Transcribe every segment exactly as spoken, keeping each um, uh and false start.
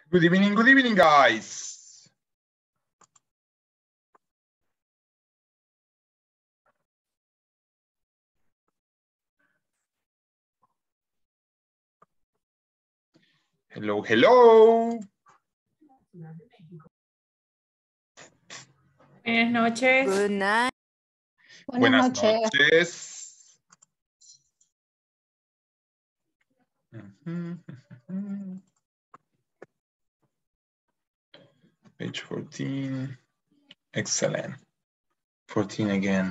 Good evening, good evening, guys. Hello, hello. Buenas noches. Good night. Buenas, Buenas noches. noches. Page fourteen. Excellent. fourteen again.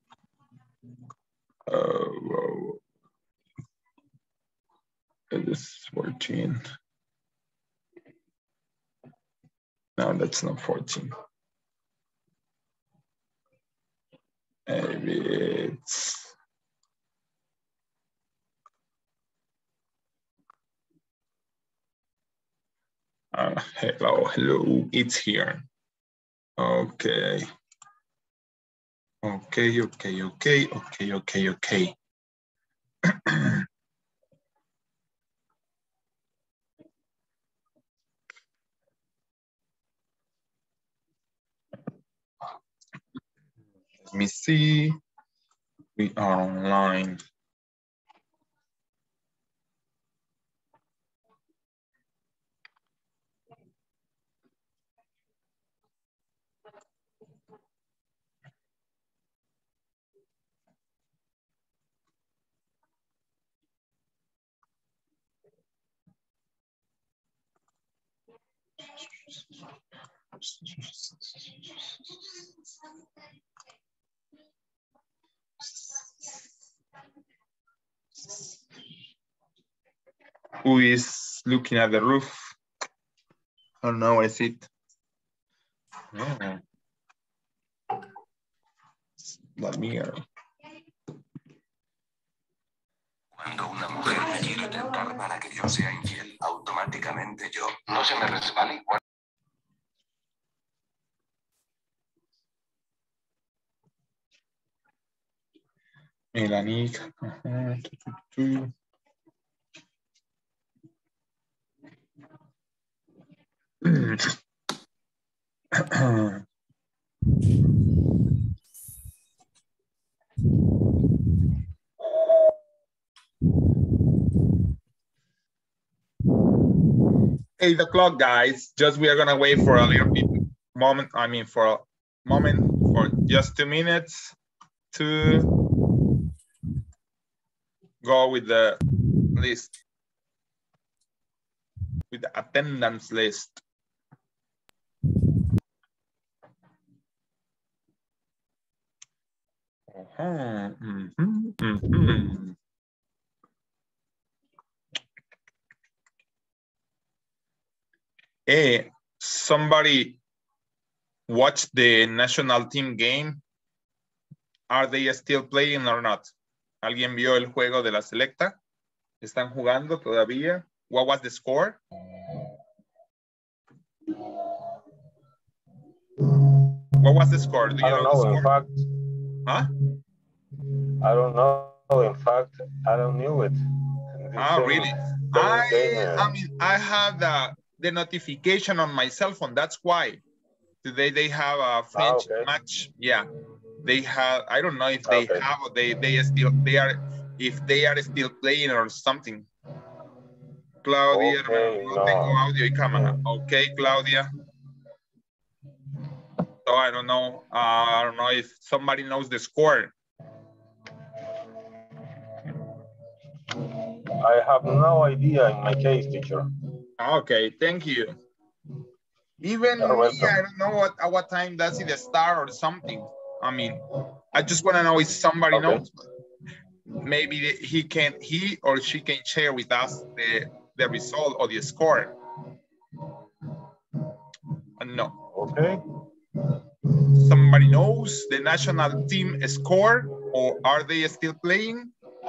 Oh, whoa. This is fourteen. No, that's not fourteen. Maybe it's... Uh, hello, hello, it's here. Okay. Okay, okay, okay, okay, okay, okay. Let me see. We are online. Who is looking at the roof? Oh no, I see it. Oh. Vladimir. Cuando una mujer me quiere tentar para que yo sea infiel, automáticamente yo no se me resbala igual. Melanie. Eight o'clock, guys. Just we are gonna wait for a little bit moment. I mean, for a moment, for just two minutes to go with the list, with the attendance list. Uh-huh. Mm-hmm. Mm-hmm. Hey, somebody watch the national team game. Are they still playing or not? ¿Alguien vio el juego de la selecta? ¿Están jugando todavía? What was the score? What was the score? Do you I don't know, know, the in fact. Huh? I don't know, in fact, I don't know it. Ah, really? I, I mean, I have the, the notification on my cell phone. That's why. Today they have a French ah, okay. match. Yeah, they have. I don't know if they okay. have. Or they they still they are if they are still playing or something. Claudia, okay, no, no. tengo audio y cámara. Okay, Claudia. So I don't know. Uh, I don't know if somebody knows the score. I have no idea in my case, teacher. Okay, thank you. Even You're me, welcome. I don't know what at what time does it start or something. I mean, I just want to know if somebody okay. knows. Maybe he can, he or she can share with us the the result or the score. Uh, no. Okay. Somebody knows the national team score, or are they still playing?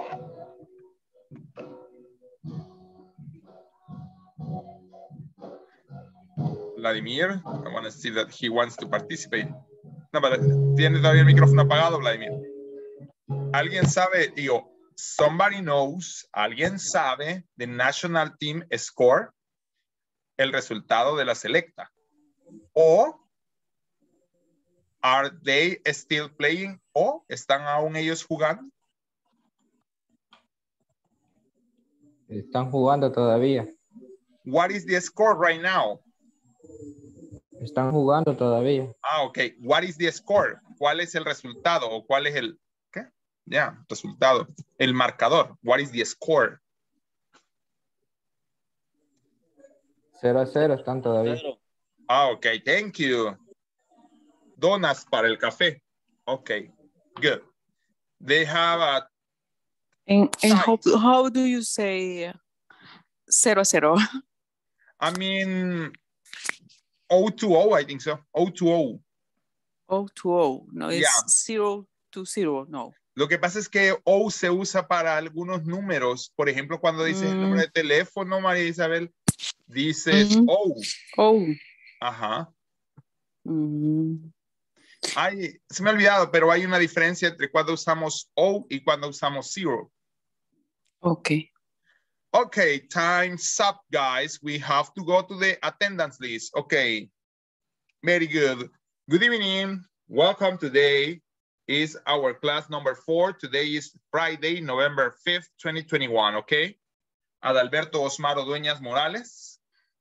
Vladimir, I want to see that he wants to participate. No, pero tiene todavía el micrófono apagado, Vladimir. ¿Alguien sabe, digo, somebody knows, alguien sabe the national team score? el resultado de la selecta. O are they still playing? O están aún ellos jugando. Están jugando todavía. What is the score right now? Están jugando todavía. Ah, ok. What is the score? ¿Cuál es el resultado? ¿O cuál es el, qué? Ya, yeah, resultado. El marcador. What is the score? Cero a cero están todavía. Ah, ok. Thank you. Donas para el café. Ok. Good. They have a... And, and how, how do you say cero a cero? I mean... O to O, I think so. O to O. O to O. No, it's Yeah. zero to zero. No. Lo que pasa es que O se usa para algunos números. Por ejemplo, cuando dices Mm. el número de teléfono, María Isabel, dices Mm-hmm. O. Oh. Ajá. Mm. Ay, se me ha olvidado, pero hay una diferencia entre cuando usamos O y cuando usamos zero. Okay. Okay, time's up, guys. We have to go to the attendance list. Okay, very good. Good evening. Welcome. Today is our class number four. Today is Friday, November fifth, twenty twenty-one, okay? Adalberto Osmaro Dueñas Morales.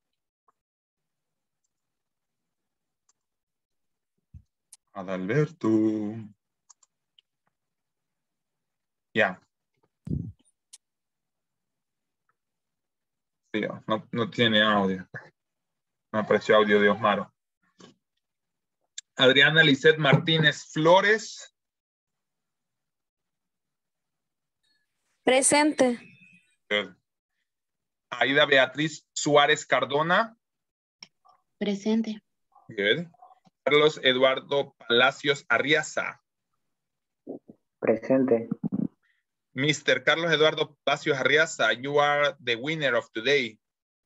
Adalberto. Ya. Sí, no, no tiene audio. No apareció audio de Osmaro. Adriana Lisset Martínez Flores. Presente. Good. Aida Beatriz Suárez Cardona. Presente. Good. Carlos Eduardo Palacios Arriaza. Presente. mister Carlos Eduardo Palacios Arriaza, you are the winner of today.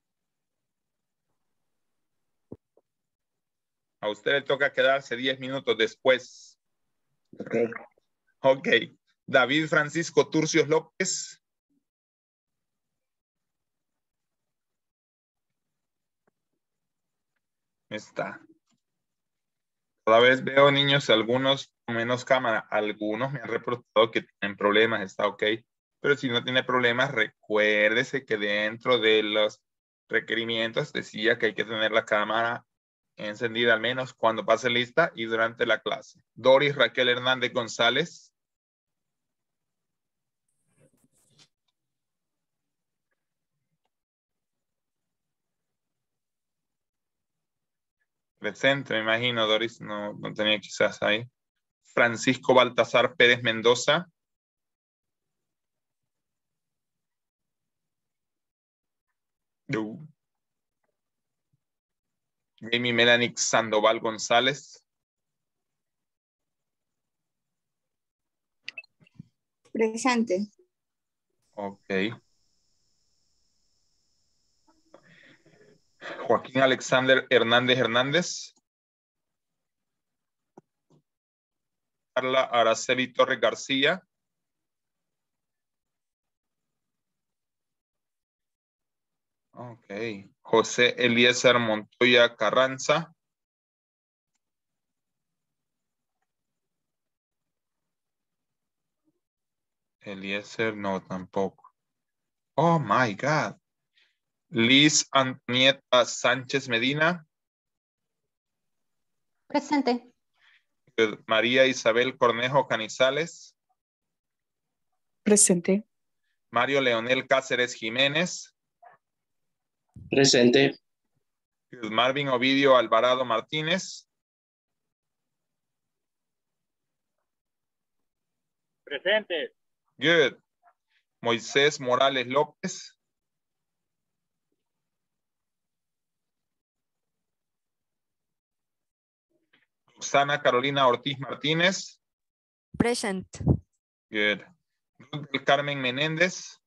A usted le toca quedarse diez minutos después. Ok. Ok. David Francisco Turcios López. Está. Cada vez veo niños, algunos con menos cámara. Algunos me han reportado que tienen problemas, está ok. Pero si no tiene problemas, recuérdese que dentro de los requerimientos decía que hay que tener la cámara encendida al menos cuando pase lista y durante la clase. Doris Raquel Hernández González. Presente, me imagino, Doris, no, no tenía quizás ahí. Francisco Baltasar Pérez Mendoza. No. Jamie Melanie Sandoval González. Presente. Ok. Joaquín Alexander Hernández Hernández. Carla Araceli Torres García. Ok. José Eliezer Montoya Carranza. Eliezer, no, tampoco. Oh, my God. Liz Antonieta Sánchez Medina. Presente. María Isabel Cornejo Canizales. Presente. Mario Leonel Cáceres Jiménez. Presente. Marvin Ovidio Alvarado Martínez. Presente. Good. Moisés Morales López. Roxana Carolina Ortiz Martínez. Present. Good. Ruth del Carmen Menéndez.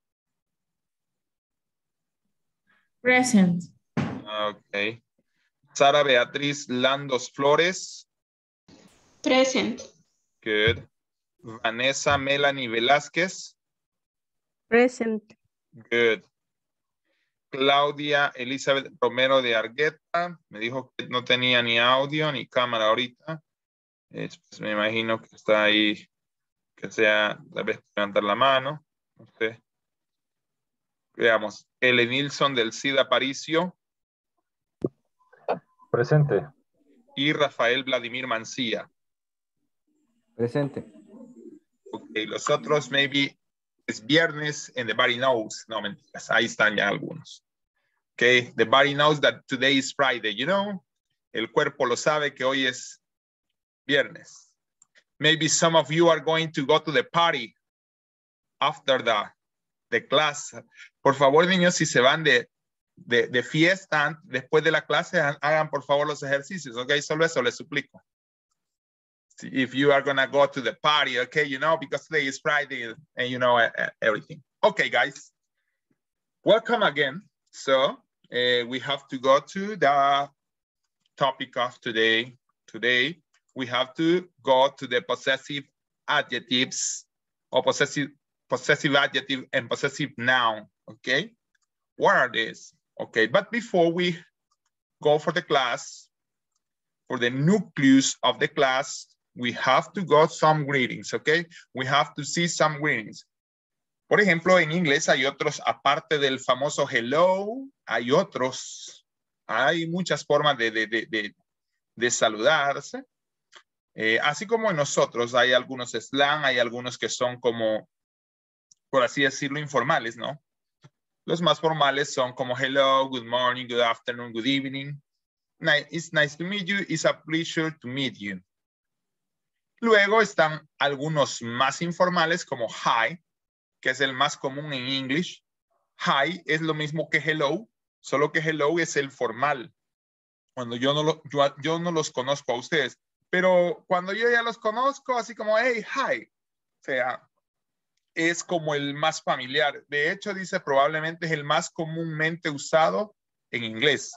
Present. Ok. Sara Beatriz Landos Flores. Present. Good. Vanessa Melanie Velázquez. Present. Good. Claudia Elizabeth Romero de Argueta. Me dijo que no tenía ni audio ni cámara ahorita. Eh, pues me imagino que está ahí, que sea, tal vez levantar la mano. No sé. Veamos. L. Nilsson del C I D Aparicio. Presente. Y Rafael Vladimir Mancía. Presente. Ok, los otros, maybe, es viernes and the body knows. No, mentiras, ahí están ya algunos. Ok, the body knows that today is Friday, you know. El cuerpo lo sabe que hoy es viernes. Maybe some of you are going to go to the party after the, the class. Por favor, niños, si se van de, de, de fiesta después de la clase, hagan por favor los ejercicios, ok, solo eso les suplico. If you are gonna go to the party, okay, you know, because today is Friday and you know uh, everything. Okay, guys, welcome again. So uh, we have to go to the topic of today. Today, we have to go to the possessive adjectives or possessive, possessive adjective and possessive noun, okay? What are these? Okay, but before we go for the class, for the nucleus of the class, we have to go some greetings, okay? We have to see some greetings. Por ejemplo, en inglés hay otros, aparte del famoso hello, hay otros, hay muchas formas de, de, de, de, de saludarse. Eh, así como en nosotros hay algunos slang, hay algunos que son como, por así decirlo, informales, ¿no? Los más formales son como hello, good morning, good afternoon, good evening. It's nice to meet you, it's a pleasure to meet you. Luego están algunos más informales como hi, que es el más común en English. Hi es lo mismo que hello, solo que hello es el formal. Cuando yo no, lo, yo, yo no los conozco a ustedes, pero cuando yo ya los conozco, así como hey, hi, o sea, es como el más familiar. De hecho, dice probablemente es el más comúnmente usado en inglés.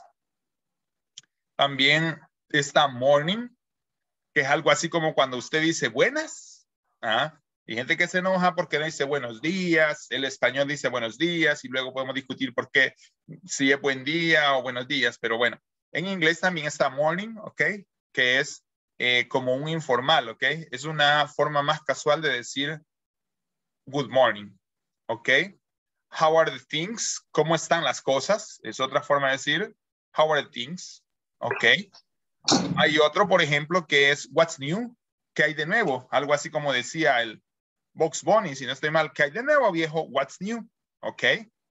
También está morning, que es algo así como cuando usted dice buenas. ¿Ah? Hay gente que se enoja porque no dice buenos días, el español dice buenos días y luego podemos discutir por qué si es buen día o buenos días, pero bueno, en inglés también está morning, ¿ok? Que es eh, como un informal, ¿ok? Es una forma más casual de decir good morning, ¿ok? How are the things? ¿Cómo están las cosas? Es otra forma de decir how are the things, ¿ok? Hay otro, por ejemplo, que es what's new, ¿qué hay de nuevo? Algo así como decía el Box Bunny, si no estoy mal, ¿qué hay de nuevo, viejo? What's new, ¿ok?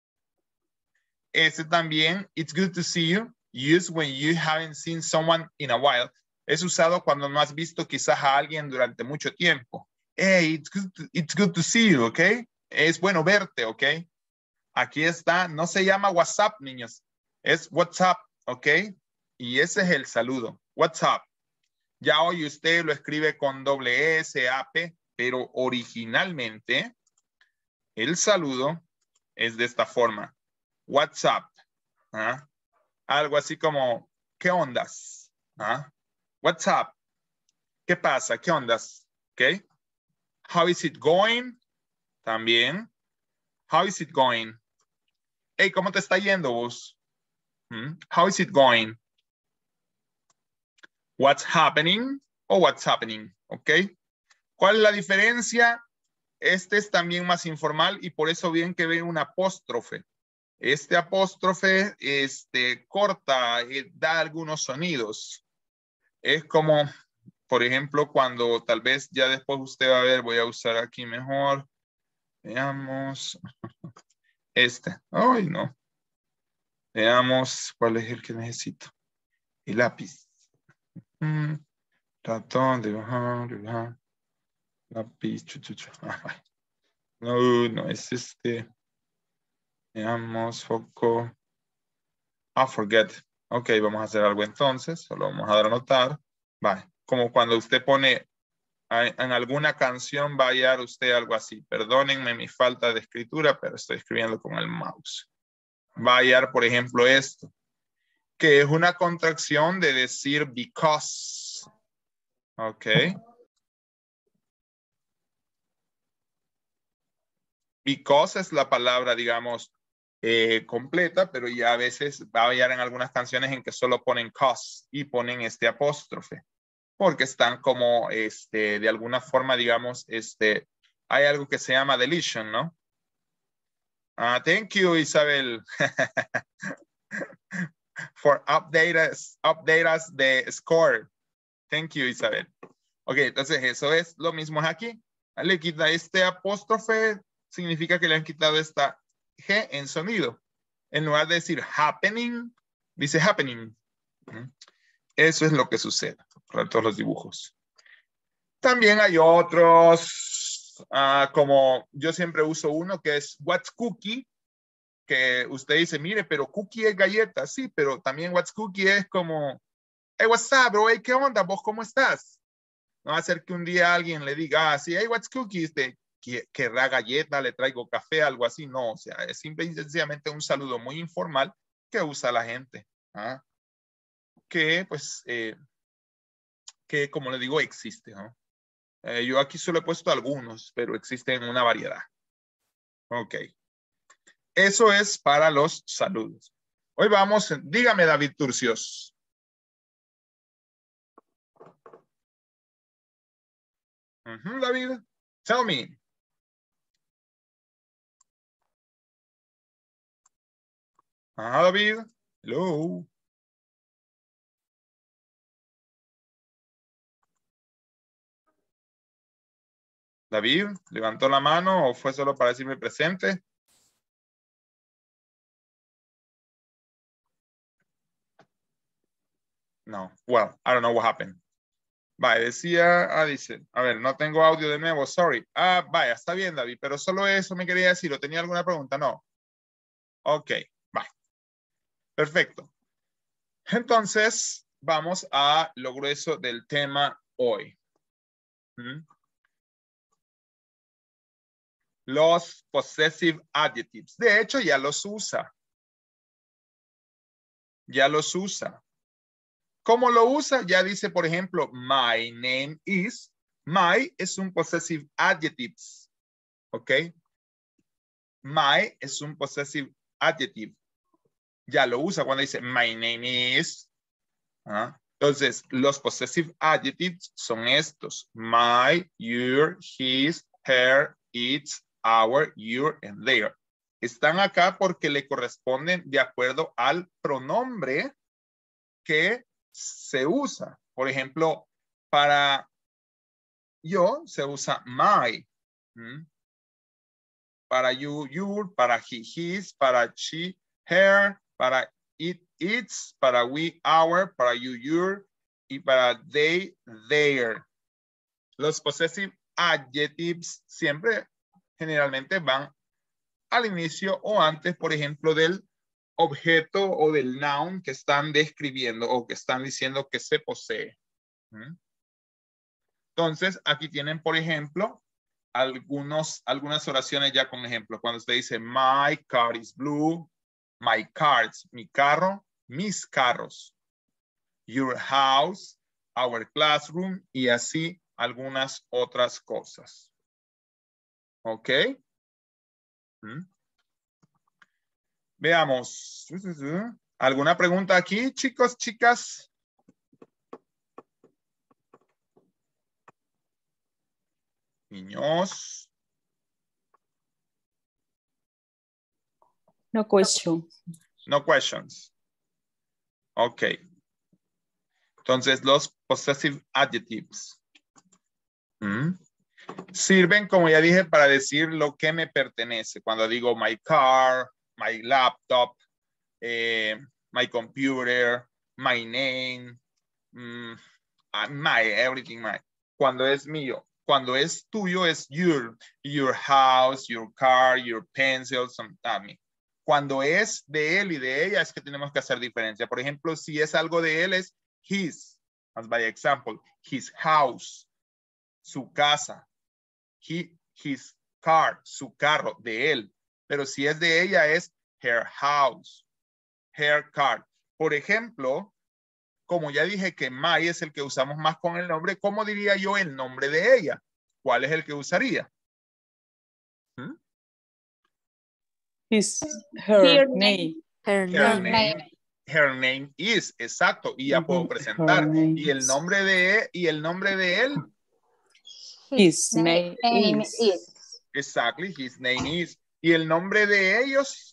Este también, it's good to see you, used when you haven't seen someone in a while. Es usado cuando no has visto quizás a alguien durante mucho tiempo. Hey, it's good to, it's good to see you, ¿ok? Es bueno verte, ¿ok? Aquí está, no se llama WhatsApp, niños, es WhatsApp, ¿ok? Y ese es el saludo. What's up? Ya hoy usted lo escribe con doble S, A, P, pero originalmente el saludo es de esta forma. What's up? ¿Ah? Algo así como, ¿qué ondas? ¿Ah? What's up? ¿Qué pasa? ¿Qué ondas? ¿Ok? How is it going? También. How is it going? Hey, ¿cómo te está yendo vos? ¿Mm? How is it going? What's happening o what's happening, ¿ok? ¿Cuál es la diferencia? Este es también más informal y por eso bien que ve un apóstrofe. Este apóstrofe este, corta, eh, da algunos sonidos. Es como, por ejemplo, cuando tal vez ya después usted va a ver, voy a usar aquí mejor. Veamos. Este. Ay, no. Veamos cuál es el que necesito. El lápiz. Mm, ratón, de bajar, de bajar. Lápiz, chuchucho. No, no, es este. Veamos, foco. Ah, forget. Ok, vamos a hacer algo entonces. Solo vamos a dar a anotar. Vale. Como cuando usted pone en alguna canción, va a hallar usted algo así. Perdónenme mi falta de escritura, pero estoy escribiendo con el mouse. Va a hallar, por ejemplo, esto. Que es una contracción de decir because. Ok. Because es la palabra, digamos, eh, completa, pero ya a veces va a hallar en algunas canciones en que solo ponen cause y ponen este apóstrofe, porque están como, este, de alguna forma, digamos, este, hay algo que se llama deletion, ¿no? Uh, thank you, Isabel, for update us, update us the score. Thank you, Isabel. Ok, entonces eso es lo mismo aquí. Le quita este apóstrofe, significa que le han quitado esta G en sonido. En lugar de decir happening, dice happening. Eso es lo que sucede con todos los dibujos. También hay otros, uh, como yo siempre uso uno que es what's cookie, que usted dice, mire, pero cookie es galleta, sí, pero también what's cookie es como, hey, what's up, bro, hey, ¿qué onda? ¿Vos cómo estás? No va a ser que un día alguien le diga, ah, sí, hey, what's cookie? Este, querrá galleta, le traigo café, algo así. No, o sea, es simple y sencillamente un saludo muy informal que usa la gente. ¿Ah? Que, pues, eh, que como le digo, existe, ¿no? Eh, yo aquí solo he puesto algunos, pero existen una variedad. Ok. Eso es para los saludos. Hoy vamos, dígame, David Turcios. Uh-huh, David, tell me. Ah, David. Hello. David, ¿levantó la mano o fue solo para decirme presente? No. Well, I don't know what happened. Vaya, decía, ah, dice, a ver, no tengo audio de nuevo, sorry. Ah, vaya, está bien, David, pero solo eso me quería decir. ¿O tenía alguna pregunta? No. Ok, vaya. Perfecto. Entonces, vamos a lo grueso del tema hoy. ¿Mm? Los possessive adjectives. De hecho, ya los usa. Ya los usa. ¿Cómo lo usa? Ya dice, por ejemplo, my name is. My es un possessive adjective. ¿Ok? My es un possessive adjective. Ya lo usa cuando dice my name is. ¿Ah? Entonces, los possessive adjectives son estos. My, your, his, her, its, our, your, and their. Están acá porque le corresponden de acuerdo al pronombre que se usa. Por ejemplo, para yo se usa my. ¿Mm? Para you, your, para he, his, para she, her, para it, its, para we, our, para you, your, y para they, their. Los possessive adjectives siempre generalmente van al inicio o antes, por ejemplo, del objeto o del noun que están describiendo o que están diciendo que se posee. ¿Mm? Entonces, aquí tienen, por ejemplo, algunos, algunas oraciones ya con ejemplo. Cuando usted dice, my car is blue, my cars, mi carro, mis carros, your house, our classroom, y así algunas otras cosas. ¿Ok? ¿Mm? Veamos. ¿Alguna pregunta aquí, chicos, chicas? Niños. No question. No questions. Ok. Entonces, los possessive adjectives. ¿Mm? Sirven, como ya dije, para decir lo que me pertenece. Cuando digo my car, my laptop, eh, my computer, my name, mm, my everything, my. Cuando es mío. Cuando es tuyo es your, your house, your car, your pencil, sometimes. Cuando es de él y de ella es que tenemos que hacer diferencia. Por ejemplo, si es algo de él es his, as by example, his house, su casa, he, his car, su carro, de él. Pero si es de ella es her house, her car. Por ejemplo, como ya dije que my es el que usamos más con el nombre, ¿cómo diría yo el nombre de ella? ¿Cuál es el que usaría? ¿Mm? His, her, Her name. Her Her name. name, her name is, exacto, y ya puedo Ujú, presentar. her name Y el is- nombre de, y el nombre de él, His name is. exactly, his name is. Y el nombre de ellos,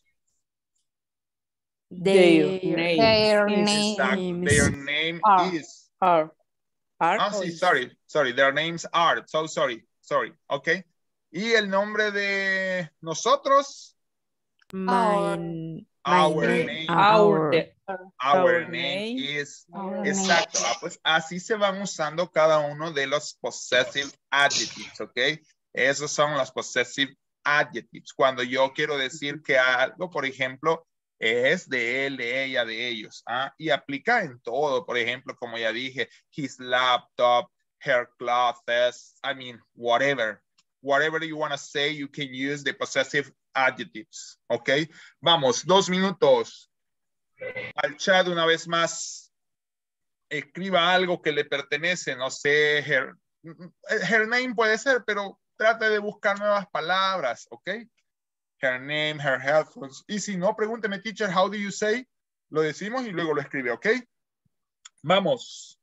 Their Their, name their is. exacto, names their name are. is. Are. Are Ah, or sí, is? sorry, sorry, their names are, so sorry, sorry, ok. Y el nombre de nosotros, My, our name. name, Our, the- our our name name. is. Our Exacto, ah, pues así se van usando cada uno de los possessive adjectives, ¿ok? Esos son los possessive adjectives. Cuando yo quiero decir que algo, por ejemplo, es de él, de ella, de ellos, ¿ah? Y aplica en todo, por ejemplo, como ya dije, his laptop, her clothes, I mean, whatever. Whatever you want to say, you can use the possessive adjectives, ¿ok? Vamos, dos minutos. Al chat una vez más, escriba algo que le pertenece, no sé, her, her name puede ser, pero trate de buscar nuevas palabras, ¿ok? Her name, her headphones. Y si no, pregúnteme, teacher, how do you say? Lo decimos y luego lo escribe, ¿ok? Vamos.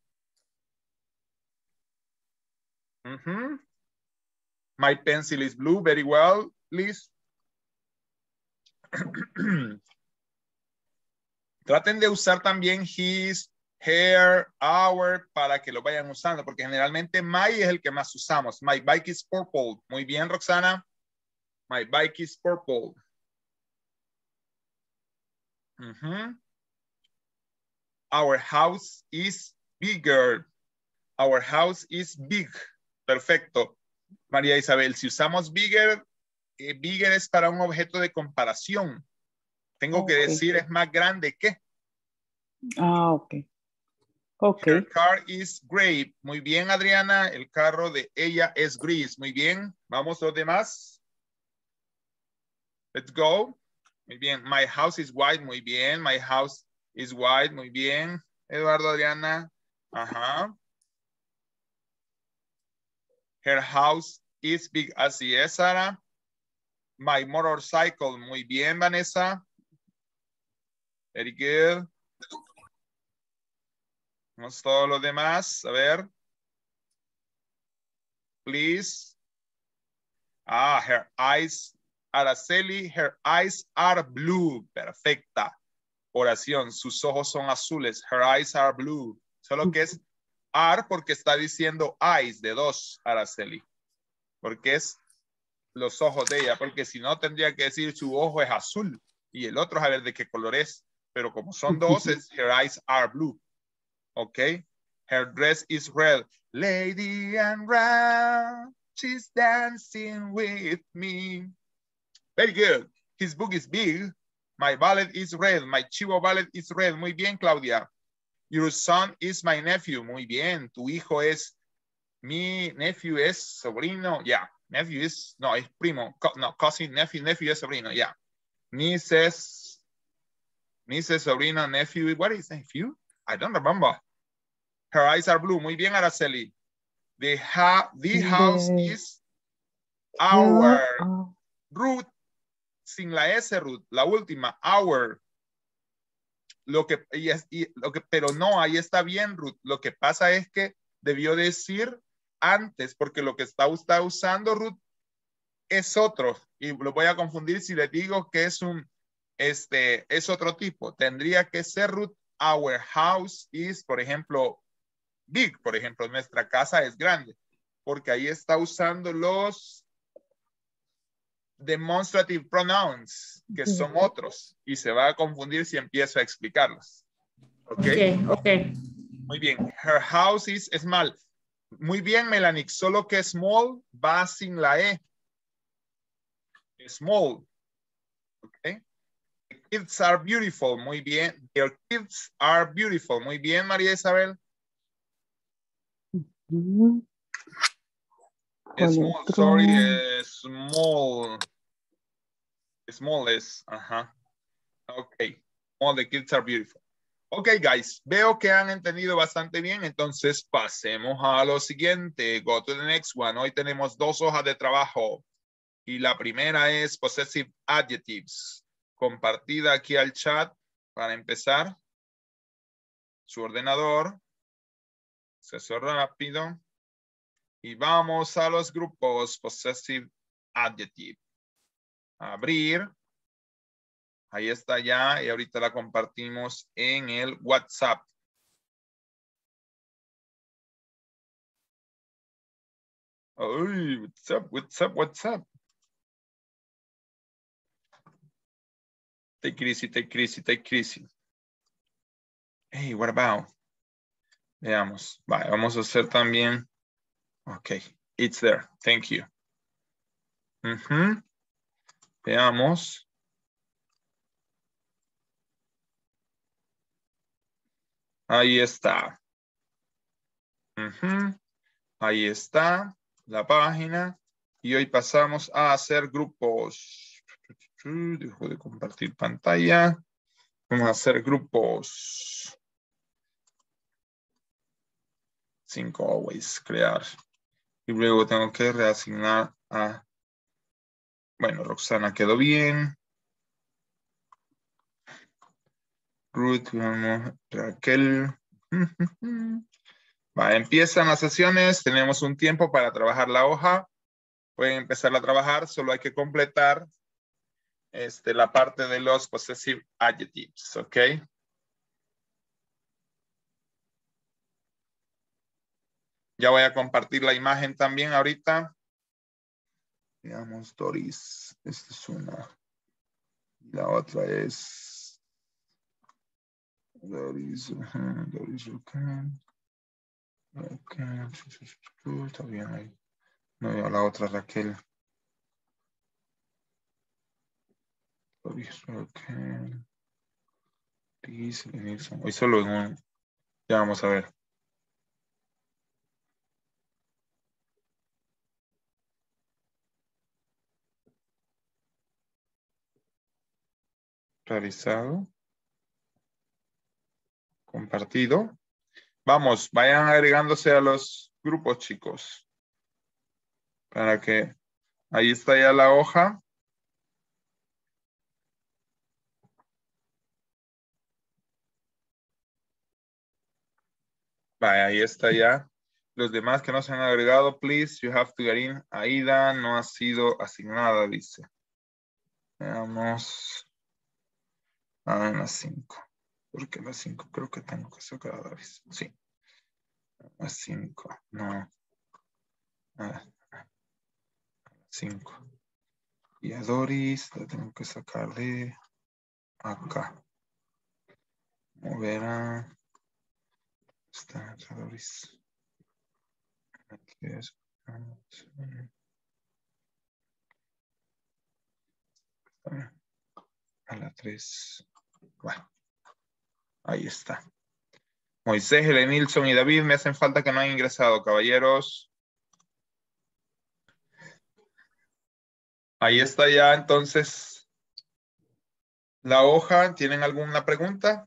Uh-huh. My pencil is blue, very well, Liz. Traten de usar también his, her, our, para que lo vayan usando, porque generalmente my es el que más usamos. My bike is purple. Muy bien, Roxana. My bike is purple. Uh-huh. Our house is bigger. Our house is big. Perfecto. María Isabel, si usamos bigger, eh, bigger es para un objeto de comparación. Tengo que Okay. decir es más grande que. Ah, ok. Ok. Her car is gray. Muy bien, Adriana. El carro de ella es gris. Muy bien. Vamos los demás. Let's go. Muy bien. My house is white. Muy bien. My house is white. Muy bien. Eduardo, Adriana. Ajá. Her house is big. Así es, Sara. My motorcycle. Muy bien, Vanessa. Very good. Vamos todos los demás. A ver. Please. Ah, her eyes. Araceli, her eyes are blue. Perfecta. Oración. Sus ojos son azules. Her eyes are blue. Solo que es are porque está diciendo eyes de dos, Araceli. Porque es los ojos de ella. Porque si no tendría que decir su ojo es azul. Y el otro a ver de qué color es. Pero como son dos, es her eyes are blue. Ok. Her dress is red. Lady and round, she's dancing with me. Very good. His book is big. My wallet is red. My chivo wallet is red. Muy bien, Claudia. Your son is my nephew. Muy bien. Tu hijo es, mi nephew es sobrino. Yeah. Nephew is, no, es primo. Co no, cousin, nephew, nephew es sobrino. Yeah. Nieces, nieces, sobrino, nephew. What is nephew? I don't remember. Her eyes are blue. Muy bien, Araceli. The, ha the house The- is our. Ah, Ruth, sin la S, Ruth. La última, our. Lo que, y es, y, lo que, pero no, ahí está bien, Ruth. Lo que pasa es que debió decir antes, porque lo que está, está usando, Ruth, es otro. Y lo voy a confundir si le digo que es un, este, es otro tipo. Tendría que ser, Ruth, our house is, por ejemplo, big, por ejemplo, nuestra casa es grande, porque ahí está usando los demonstrative pronouns, que son otros, y se va a confundir si empiezo a explicarlos. ¿Ok? Okay, okay. Muy bien. Her house is small. Muy bien, Melanie, solo que small va sin la E. Small. ¿Ok? The kids are beautiful. Muy bien. Their kids are beautiful. Muy bien, María Isabel. mm, ¿cuál Small, otro? sorry, eh, small. Small es, ajá. Ok. All the kids are beautiful. Ok, guys. Veo que han entendido bastante bien. Entonces, pasemos a lo siguiente. Go to the next one. Hoy tenemos dos hojas de trabajo. Y la primera es possessive adjectives. Compartida aquí al chat para empezar. Su ordenador. Acceso rápido. Y vamos a los grupos possessive adjective. Abrir. Ahí está ya y ahorita la compartimos en el WhatsApp. Uy, what's up, what's up, what's up? Take it easy, take it easy, take it easy. Hey, what about? Veamos. Vale, vamos a hacer también. Ok, it's there. Thank you. Uh-huh. Veamos. Ahí está. Uh-huh. Ahí está la página. Y hoy pasamos a hacer grupos. Dejo de compartir pantalla. Vamos a hacer grupos. Cinco always, crear. Y luego tengo que reasignar a... Bueno, Roxana quedó bien. Ruth, vamos, Raquel. Va, empiezan las sesiones. Tenemos un tiempo para trabajar la hoja. Pueden empezar a trabajar. Solo hay que completar este, la parte de los possessive adjectives. ¿Ok? Ya voy a compartir la imagen también ahorita. Veamos, Doris. Esta es una. La otra es... Doris. Uh-huh, Doris, ok. Ok. Está bien ahí. No veo la otra, Raquel. Doris, ok. Doris, Nilsson. Hoy solo en un... Ya vamos a ver. Realizado. Compartido. Vamos, vayan agregándose a los grupos, chicos. Para que... Ahí está ya la hoja. Vale, ahí está ya. Los demás que no se han agregado, please, you have to get in. Aida no ha sido asignada, dice. Veamos. Ah, en las cinco. Porque en las cinco creo que tengo que sacar a Davis. Sí. Las cinco. No. Ah, cinco. Y a Doris la tengo que sacar de acá. Mover a... Está Doris. Aquí es. A la tres. Bueno. Ahí está. Moisés, Helenilson y David me hacen falta que no han ingresado, caballeros. Ahí está ya, entonces, la hoja. ¿Tienen alguna pregunta?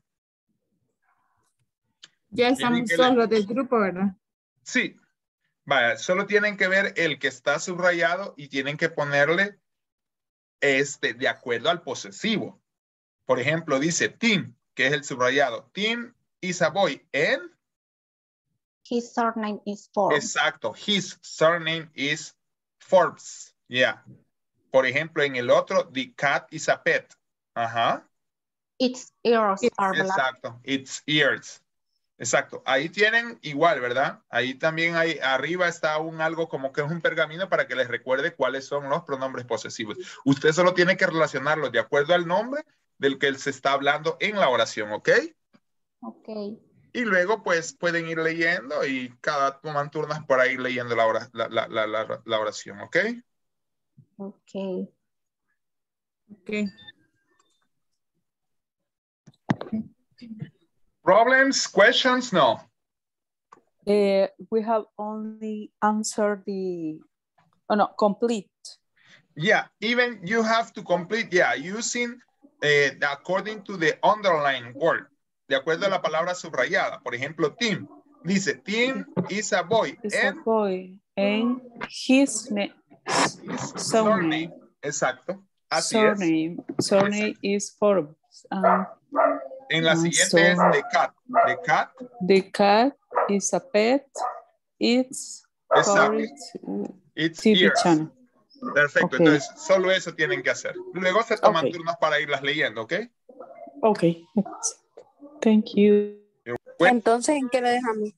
Ya estamos todos los del grupo, ¿verdad? Sí. Vaya, solo tienen que ver el que está subrayado y tienen que ponerle este de acuerdo al posesivo. Por ejemplo, dice Tim, que es el subrayado. Tim is a boy and his surname is Forbes. Exacto. His surname is Forbes. Yeah. Por ejemplo, en el otro, the cat is a pet. Ajá. Its ears are black. Exacto. Its ears. Exacto. Ahí tienen igual, ¿verdad? Ahí también hay, arriba está un algo como que es un pergamino para que les recuerde cuáles son los pronombres posesivos. Usted solo tiene que relacionarlos de acuerdo al nombre del que él se está hablando en la oración, ¿ok? Ok. Y luego, pues, pueden ir leyendo y cada toman turnas para ir leyendo la, ora, la, la, la, la, la oración, ¿ok? Ok. Ok. Problems, questions? No. Uh, we have only answered the, oh no, complete. Yeah, even you have to complete, yeah, using uh, according to the underline word. De acuerdo a la palabra subrayada. Por ejemplo, Tim. Dice, Tim is a boy. Is and, a boy. And his, Is Surname. Exacto. Así Surname. Surname is Forbes. Um, es. En la uh, siguiente es so- the cat. The cat. The cat is a pet. It's Exacto. favorite It's T V ears. channel. Perfecto. Ok. Entonces, solo eso tienen que hacer. Luego se toman Ok. turnos para irlas leyendo, ¿ok? Okay. Thank you. Bueno, Entonces, ¿en qué le dejamos?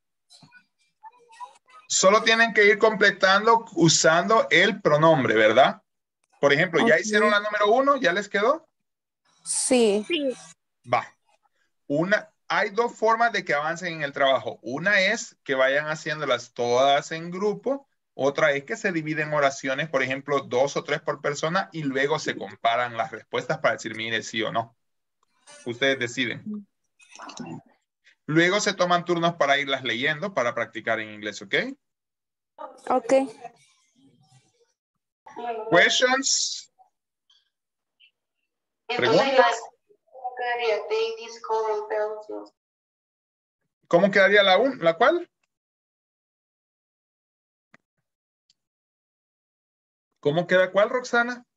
solo tienen que ir completando usando el pronombre, ¿verdad? Por ejemplo, ¿ya Ok. hicieron la número uno? ¿Ya les quedó? Sí. Va. Una, hay dos formas de que avancen en el trabajo. Una es que vayan haciéndolas todas en grupo. Otra es que se dividen oraciones, por ejemplo, dos o tres por persona y luego se comparan las respuestas para decir, mire, sí o no. Ustedes deciden. Luego se toman turnos para irlas leyendo, para practicar en inglés, ¿ok? Ok. Questions. Entonces, ¿Preguntas? ¿cómo quedaría? Take this color pencil. ¿Cómo quedaría la un? ¿La cuál? ¿Cómo queda cuál, Roxana?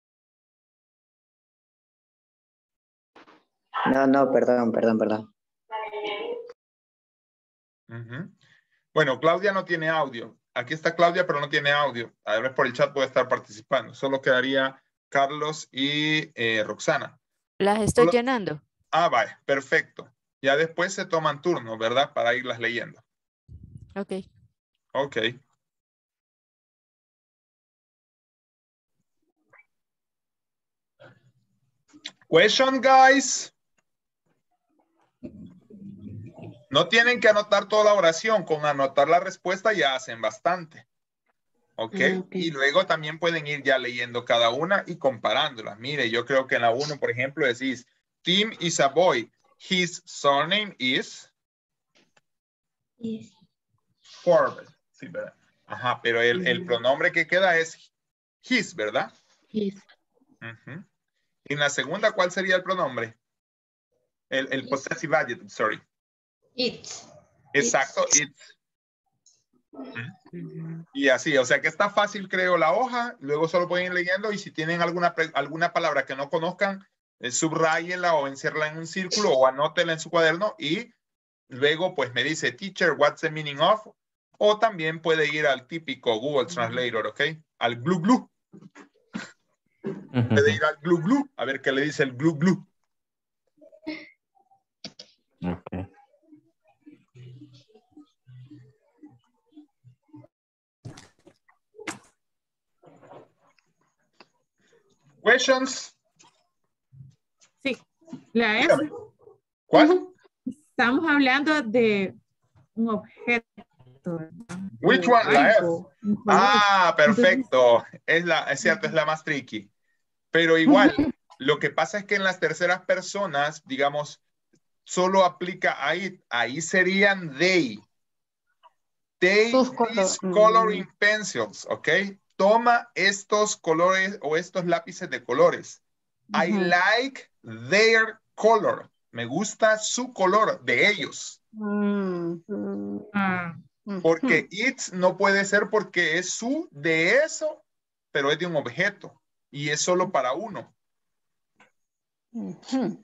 No, no, perdón, perdón, perdón. Uh-huh. Bueno, Claudia no tiene audio. Aquí está Claudia, pero no tiene audio. A ver, por el chat puede estar participando. Solo quedaría Carlos y eh, Roxana. Las estoy Solo... llenando. Ah, vale, perfecto. Ya después se toman turnos, ¿verdad? Para irlas leyendo. Ok. Ok. Question, guys. No tienen que anotar toda la oración. Con anotar la respuesta ya hacen bastante. ¿Okay? Ok. Y luego también pueden ir ya leyendo cada una y comparándolas. Mire, yo creo que en la uno, por ejemplo, decís, Tim is a boy. His surname is Yes. Forbes. Sí, ¿verdad? Ajá, pero el, el pronombre que queda es his, ¿verdad? Yes. Uh-huh. Y en la segunda, ¿cuál sería el pronombre? El, el possessive adjective, sorry. It's. Exacto, it's. Uh-huh. Y así, o sea que está fácil, creo, la hoja. Luego solo pueden ir leyendo y si tienen alguna, alguna palabra que no conozcan, eh, subrayenla o enciérrala en un círculo o anótela en su cuaderno y luego pues me dice, teacher, what's the meaning of? O también puede ir al típico Google Translator, ¿ok? Al glu glu. Puede ir al glu glu, a ver qué le dice el glu glu. Ok. Questions. Sí. La S. Dígame. ¿Cuál? Estamos hablando de un objeto. Which O one? La F. algo, un color. Ah, perfecto. Entonces, Es, la, es cierto, es la más tricky. Pero igual, lo que pasa es que en las terceras personas, digamos, solo aplica ahí. Ahí serían they. They Sus color- these coloring pencils, ¿ok? Toma estos colores o estos lápices de colores. I Ujú. like their color. Me gusta su color de ellos. Mm, mm, ah, ujú. Porque it's no puede ser porque es su de eso, pero es de un objeto y es solo para uno. Ujú.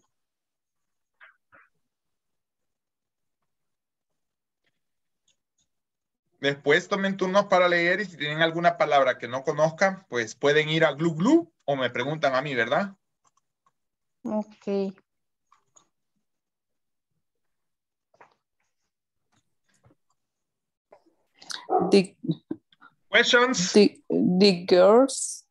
Después tomen turnos para leer y si tienen alguna palabra que no conozcan, pues pueden ir a Glu Glu o me preguntan a mí, ¿verdad? Ok. The, Questions? the, the girls.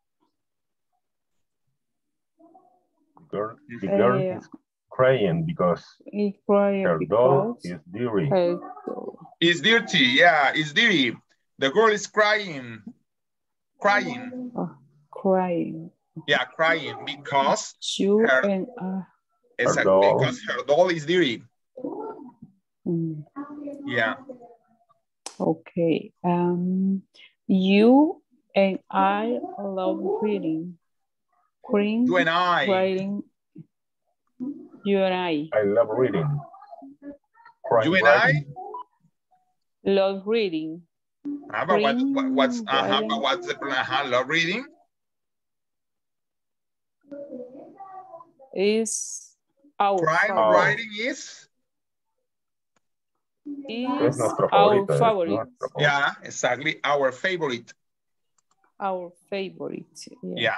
Girl, the girl eh, is crying because is crying her doll because is dirty. her doll It's dirty, yeah, it's dirty. The girl is crying. Crying. are crying. Yeah, crying because You her, and I. exactly, doll. because her doll is dirty. Mm, Yeah. okay. Um, you and I love reading. Reading, You and I. writing. You and I I love reading. Crying, You and I? writing. love reading. Ah, but what, what, what's, Green, uh-huh, riding. but what's the, uh-huh, love reading? Is our Crime favorite. writing is? Es Is nuestro our favorito. es favorite. nuestro favorito. Yeah, exactly, our favorite. Our favorite. Yeah. Yeah.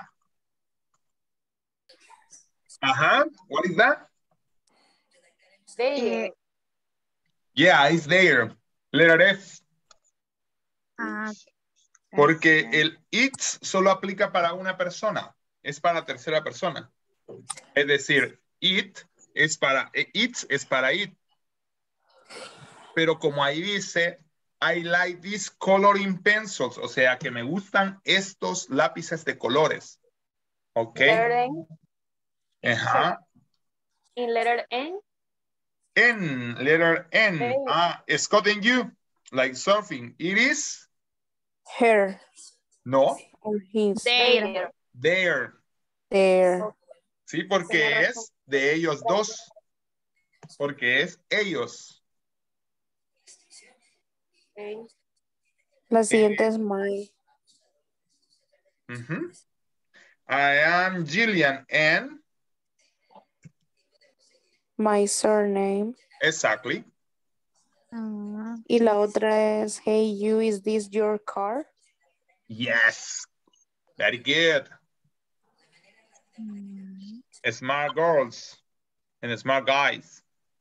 Uh-huh, what is that? There. Yeah, it's there. Letter F. Ah, Porque el it's solo aplica para una persona. Es para tercera persona. Es decir, it es para, it's es para it. Pero como ahí dice, I like these coloring pencils. O sea, que me gustan estos lápices de colores. ¿Ok? Letter N. Ajá. In letter N. N, letter N. Hey. Ah, Scott and you, like surfing. It is? Her. No. Or his. There. There. There. Sí, porque es de ellos dos. Porque es ellos. La siguiente es my. Uh-huh. I am Gillian and My surname. exactly. Ah, Y la otra es, hey you, is this your car? Yes. Very good. mm, Smart girls and smart guys.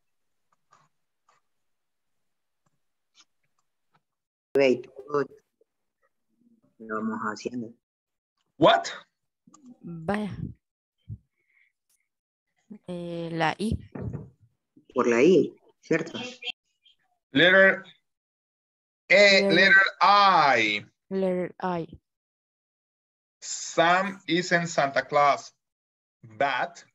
Wait, good. Lo vamos haciendo. What? Vaya. Eh, la I. Por la I, ¿cierto? Letter A, Letter- letter I. Letter I. Sam isn't Santa Claus, but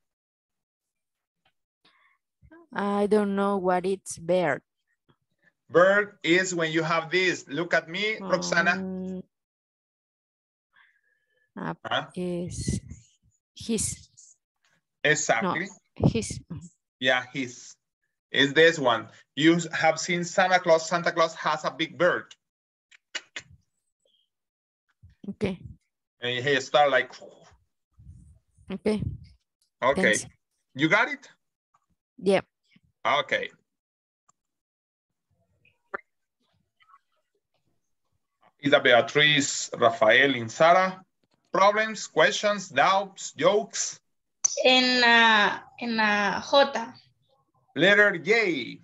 I don't know what it's bird. bird is when you have this. Look at me, Roxana. Um, uh, Huh? is his. Exactly. His. Yeah, his. Is this one. You have seen Santa Claus. Santa Claus has a big bird. Okay. And he start like, Okay. okay. Thanks. You got it? Yep. Okay. Ida Beatriz, Rafael, and Sara. Problems, questions, doubts, jokes. En la, en la J. Letter J.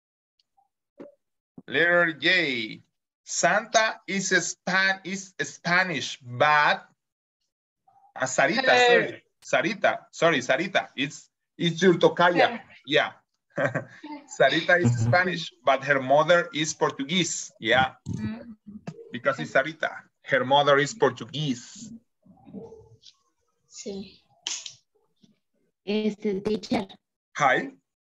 Letter J. Santa is a Span is Spanish, but uh, Sarita, Her. sorry. Sarita, sorry, Sarita. It's it's your tocaya. Her. Yeah. Sarita is Spanish, but her mother is Portuguese. Yeah. Mm, Because it's Sarita. Her mother is Portuguese. Sí. Este, teacher, Hi.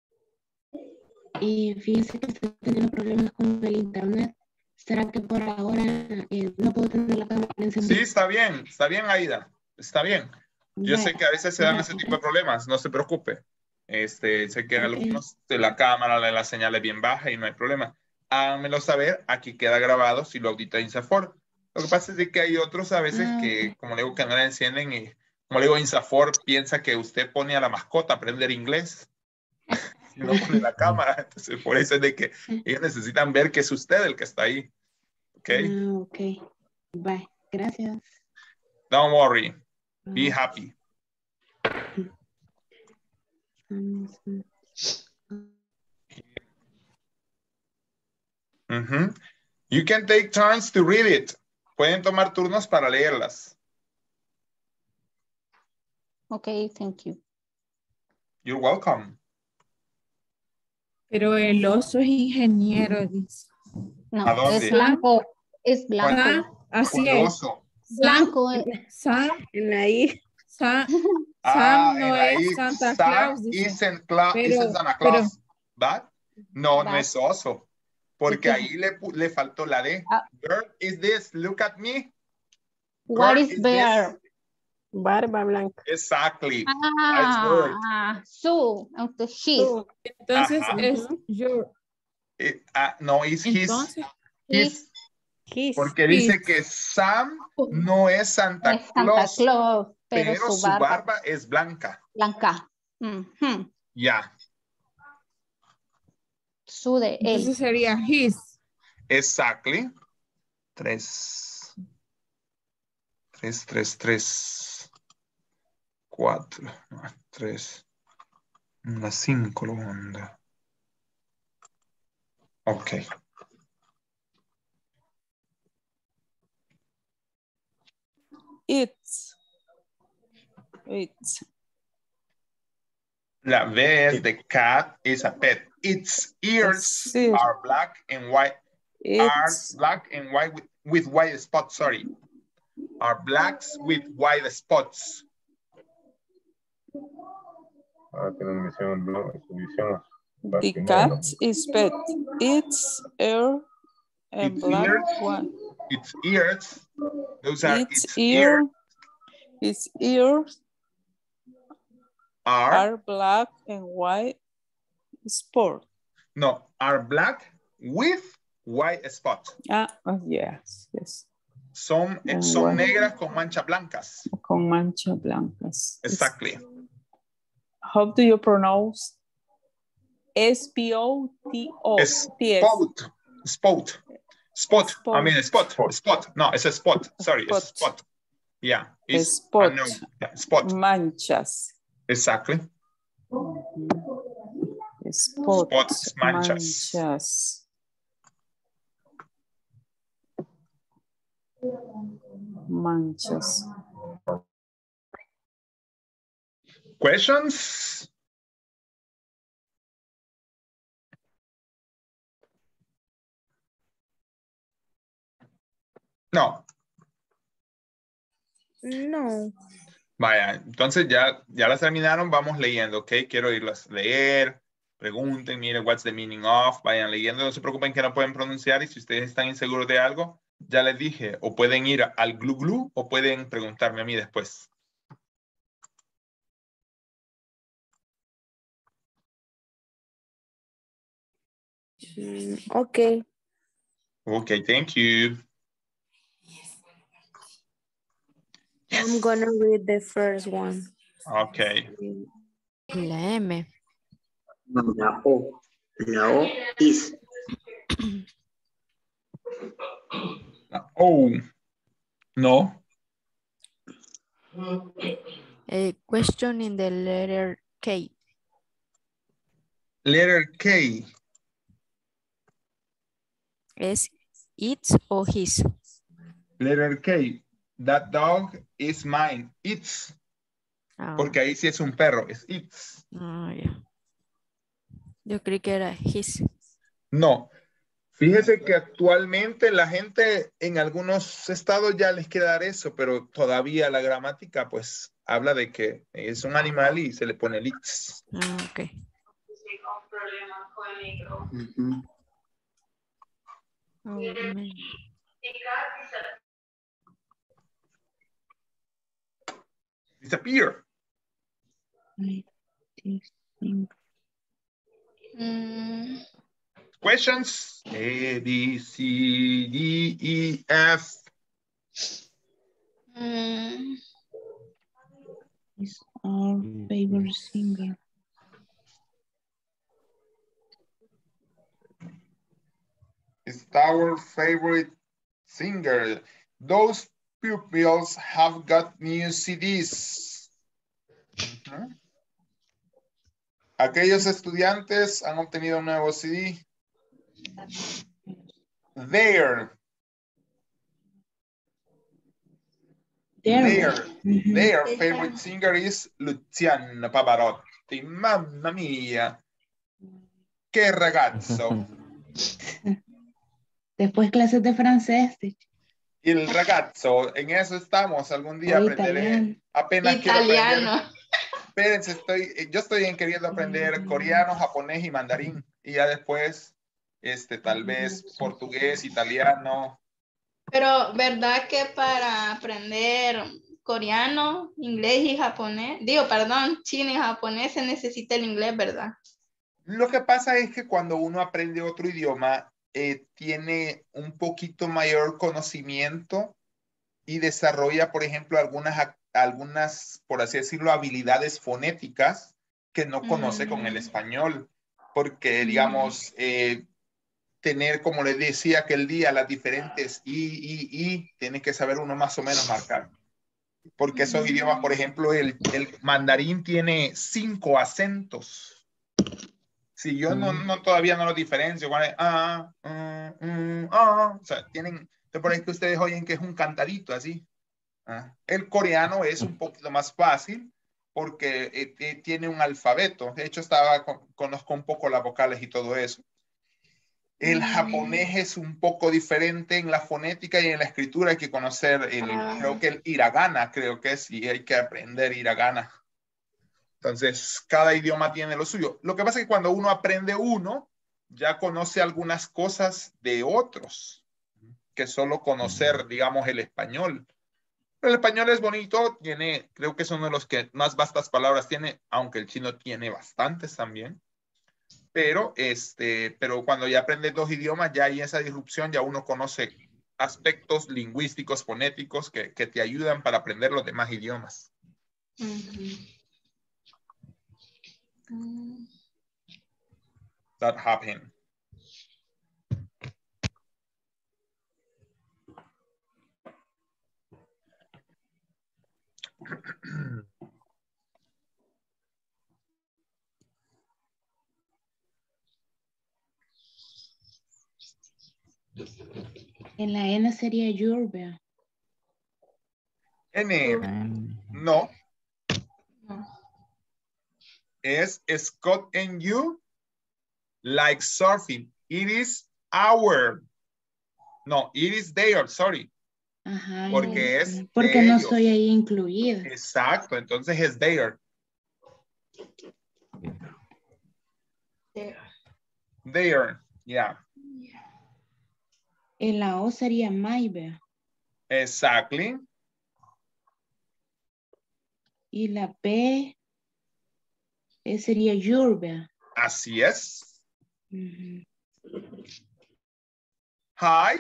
y fíjese que estoy teniendo problemas con el internet. ¿Será que por ahora eh, no puedo tener la cámara encendida? Sí, está bien, está bien, Aida. Está bien. Yo sé que a veces se dan ese tipo de problemas, no se preocupe. Este, sé que en algunos de la cámara la, la señal es bien baja y no hay problema. Háganmelo saber, aquí queda grabado si lo audita INSAFOR. Lo que pasa es de que hay otros a veces Ah, que, como le digo, que no la encienden y, como le digo, INSAFOR piensa que usted pone a la mascota a aprender inglés y no pone la cámara. Entonces, por eso es de que ellos necesitan ver que es usted el que está ahí. ¿Ok? Ah, ok. Bye. Gracias. Don't worry. Be happy. Mhm. You can take turns to read it. Pueden tomar turnos para leerlas. Okay, thank you. You're welcome. Pero el oso es ingeniero, dice. No, ¿A dónde? es blanco. Es Ah, blanco. así ¿Cuál es. oso? Blanco. Sam, En la I. Sam, Ah, Sam no en es ahí, Santa Sam Claus, dice. isn't Cla- Pero- isn't Santa pero- Claus. ¿Va? No, no Va. es oso. Porque ¿Y qué? ahí le, pu- le faltó la D. Ah. Bird is this. Look at me. What Bird is bear? Barba blanca. Exactly. bird. Ah, su, aunque his. Tú. Entonces Ajá. es your. Eh, ah, no, it's his. Entonces, His. His. Porque dice que Sam no es Santa Es Santa Claus, Claus, pero, pero su su barba, barba es blanca. blanca. Ujú. Ya, Su de él. Entonces sería his. exactly. Tres. Tres, tres, tres. Cuatro. No, tres. Una cinco lo manda. Ok. It's. It's. La B es de cat is a pet. Its ears Sí. are black and white. Are It's. black and white with, with white spots, sorry. Are blacks with white spots. Ah, tienen visión, no, visión. The cat is pet. It's air and Its black ears, one. its ears, those are Its its ear. ears Its ears are, are black and white sport. no, are black with white spots. Ah, oh, yes, yes. Son, And son white. negras con manchas blancas. Con manchas blancas. Exactly. How do you pronounce S P O T O? Spot. Spot. Spot. I mean, spot. Spot. Spot. No, it's a spot. Sorry, Spot. it's spot. Yeah. It's Spot. no, yeah, spot. Manchas. Exactly. Spot. Spots, manchas. Manchas. Manchas. Questions? No. No. Vaya, entonces ya, ya las terminaron, vamos leyendo, ¿ok? Quiero irlas a leer, pregunten, miren, what's the meaning of, vayan leyendo, no se preocupen que no pueden pronunciar y si ustedes están inseguros de algo, ya les dije, o pueden ir al Glu Glu o pueden preguntarme a mí después. Mm, okay. Okay, thank you. I'm gonna read the first one. Okay. La M. No, la O. La O is. Oh, no. A question in the letter K. Letter K. ¿Es its o his? Letter K. That dog is mine. It's. Ah, Porque ahí sí es un perro. Es it's. ah, ya. Yo creí que era his. No. Fíjese que actualmente la gente en algunos estados ya les quiere dar eso, pero todavía la gramática pues habla de que es un animal y se le pone el it's. Ah, ok. Uh-huh. Oh, man. Disappear. Mm, Questions? A, B, C, D, E, F. mm, Is our favorite singer. Is our favorite singer. Those pupils have got new C Ds. Uh-huh. Aquellos estudiantes han obtenido un nuevo C D. Their. Their, Mhm. their favorite singer is Luciano Pavarotti. Mamma mia. Che ragazzo. Después clases de francés. El ragazzo, en eso estamos. Algún día O aprenderé. italiano. Apenas quiero aprender. italiano. Espérense, estoy, yo estoy en queriendo aprender coreano, japonés y mandarín. Y ya después, este, tal vez portugués, italiano. Pero, ¿verdad que para aprender coreano, inglés y japonés, digo, perdón, chino y japonés se necesita el inglés, ¿verdad? Lo que pasa es que cuando uno aprende otro idioma, eh, tiene un poquito mayor conocimiento y desarrolla, por ejemplo, algunas, algunas, por así decirlo, habilidades fonéticas que no conoce con el español. Porque, digamos, eh, tener, como les decía aquel día, las diferentes I, I, I, tiene que saber uno más o menos marcar. Porque esos idiomas, por ejemplo, el, el mandarín tiene cinco acentos. Si yo no, no todavía no los diferencio, ¿vale? Ah, ah, mm, ah, o sea, tienen, por ahí que ustedes oyen que es un cantadito así. Ah. El coreano es un poquito más fácil porque eh, eh, tiene un alfabeto. De hecho, estaba, con, conozco un poco las vocales y todo eso. El japonés es un poco diferente en la fonética y en la escritura. Hay que conocer, el, Ah. creo que el hiragana, creo que es, y hay que aprender hiragana. Entonces, cada idioma tiene lo suyo. Lo que pasa es que cuando uno aprende uno, ya conoce algunas cosas de otros, que solo conocer, digamos, el español. Pero el español es bonito, tiene, creo que es uno de los que más vastas palabras tiene, aunque el chino tiene bastantes también. Pero, este, pero cuando ya aprendes dos idiomas, ya hay esa disrupción, ya uno conoce aspectos lingüísticos, fonéticos que, que te ayudan para aprender los demás idiomas. Uh-huh. Mm. That happened. En la N sería your, vea. N, no. Es Scott and you like surfing. It is our. No, it is their, sorry. Ajá, Porque sí. es Porque de no ellos. estoy ahí incluida. Exacto, entonces es their. There. Their, yeah. En la O sería my, vea. Exactly. Y la P eh, sería your, vea. Así es. Uh-huh. Hi.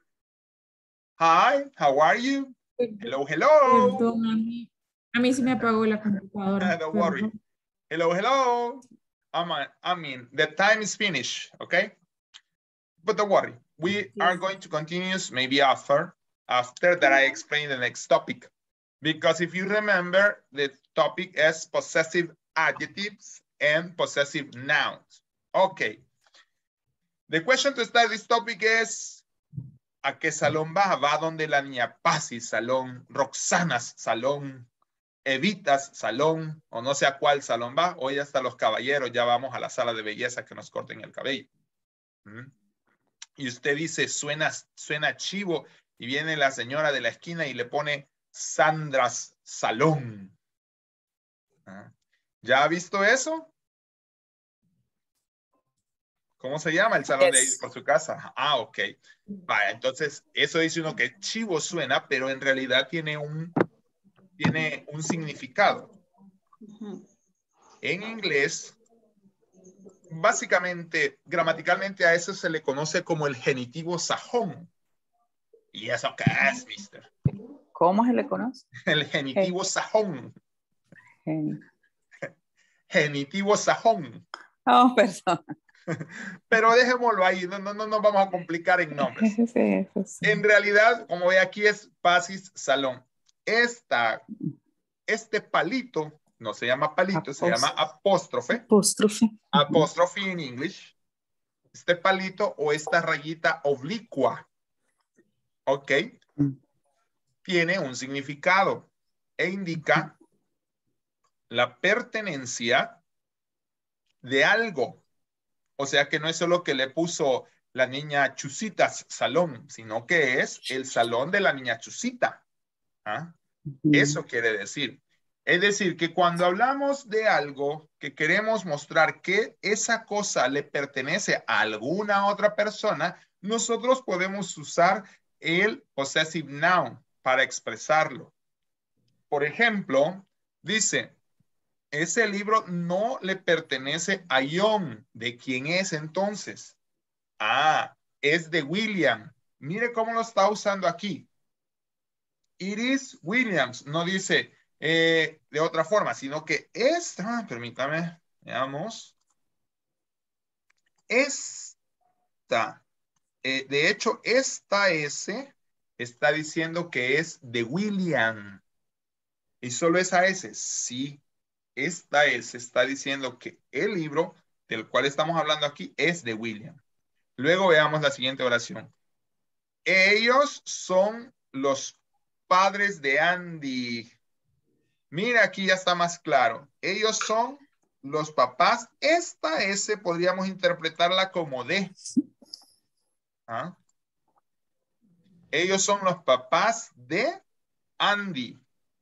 Hi, how are you? Hello, hello. Perdón, a mí, a mí se me apagó la computadora. Don't worry. Perdón. Hello, hello. I mean, I mean, the time is finished, okay? But don't worry. We are going to continue maybe after, after that I explain the next topic. Because if you remember, the topic is possessive adjectives and possessive nouns. Okay. The question to start this topic is, ¿a qué salón va? Va donde la niña Pasi, salón Roxanas, salón Evitas, salón, o no sé a cuál salón va. Hoy hasta los caballeros ya vamos a la sala de belleza que nos corten el cabello. ¿Mm? Y usted dice, suena, suena chivo, y viene la señora de la esquina y le pone Sandra's salón. ¿Ah? ¿Ya ha visto eso? ¿Cómo se llama el salón yes. de ahí por su casa? Ah, ok. Vaya, entonces, eso dice uno que chivo suena, pero en realidad tiene un, tiene un significado. Uh-huh. En inglés, básicamente, gramaticalmente a eso se le conoce como el genitivo sajón. ¿Y eso qué es, mister? ¿Cómo se le conoce? El genitivo Gen sajón. Gen genitivo sajón. Oh, perdón. Pero dejémoslo ahí, no, no, no nos vamos a complicar en nombres. Sí, eso sí. En realidad, como ve aquí, es Pasis salón. Esta, este palito, no se llama palito, Apóstrofe. Se llama apóstrofe. Apóstrofe. Apóstrofe en English. Este palito o esta rayita oblicua, ok, tiene un significado e indica la pertenencia de algo. O sea que no es solo que le puso la niña Chusitas salón, sino que es el salón de la niña Chusita. ¿Ah? Eso quiere decir. Es decir, que cuando hablamos de algo que queremos mostrar que esa cosa le pertenece a alguna otra persona, nosotros podemos usar el possessive noun para expresarlo. Por ejemplo, dice, ese libro no le pertenece a John. ¿De quién es entonces? Ah, es de William. Mire cómo lo está usando aquí. It is Williams. No dice eh, de otra forma, sino que esta, permítame, veamos. Esta, eh, de hecho, esta S está diciendo que es de William. Y solo esa S, sí. Esta S está diciendo que el libro del cual estamos hablando aquí es de William. Luego veamos la siguiente oración. Ellos son los padres de Andy. Mira, aquí ya está más claro. Ellos son los papás. Esta S podríamos interpretarla como de. ¿Ah? Ellos son los papás de Andy.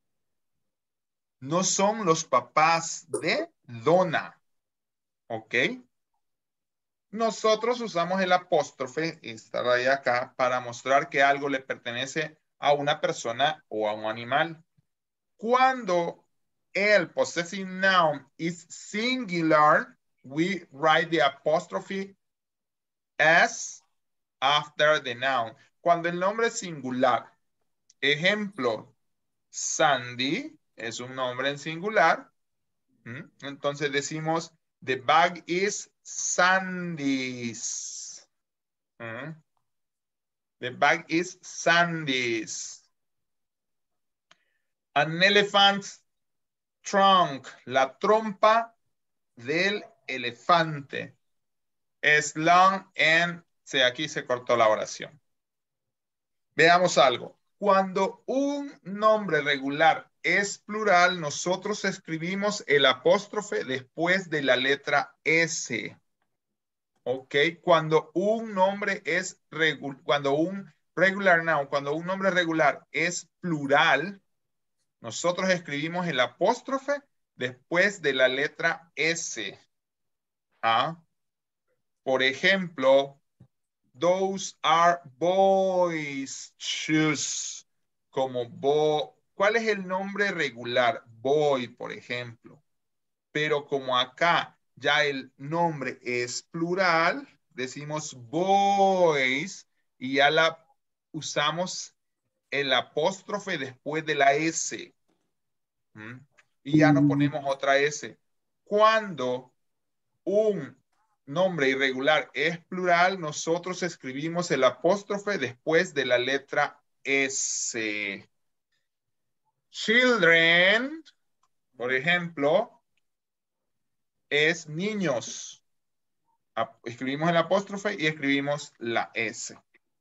No son los papás de Donna. ¿Ok? Nosotros usamos el apóstrofe, esta raya acá, para mostrar que algo le pertenece a una persona o a un animal. Cuando el possessive noun is singular, we write the apostrophe S after the noun. Cuando el nombre es singular, ejemplo, Sandy es un nombre en singular. ¿Mm? Entonces decimos, the bag is Sandy's. ¿Mm? The bag is Sandy's. An elephant's trunk, la trompa del elefante. Es long and, sí, aquí se cortó la oración. Veamos algo. Cuando un nombre regular es plural, nosotros escribimos el apóstrofe después de la letra S. ¿Ok? Cuando un nombre es regular, cuando un regular noun, cuando un nombre regular es plural, nosotros escribimos el apóstrofe después de la letra S. ¿Ah? Por ejemplo, those are boys' shoes. Como bo. ¿Cuál es el nombre regular? Boy, por ejemplo. Pero como acá ya el nombre es plural, decimos boys y ya la usamos el apóstrofe después de la S. ¿Mm? Y ya no ponemos otra S. Cuando un nombre irregular es plural, nosotros escribimos el apóstrofe después de la letra S. Children, por ejemplo, es niños. Escribimos el apóstrofe y escribimos la S.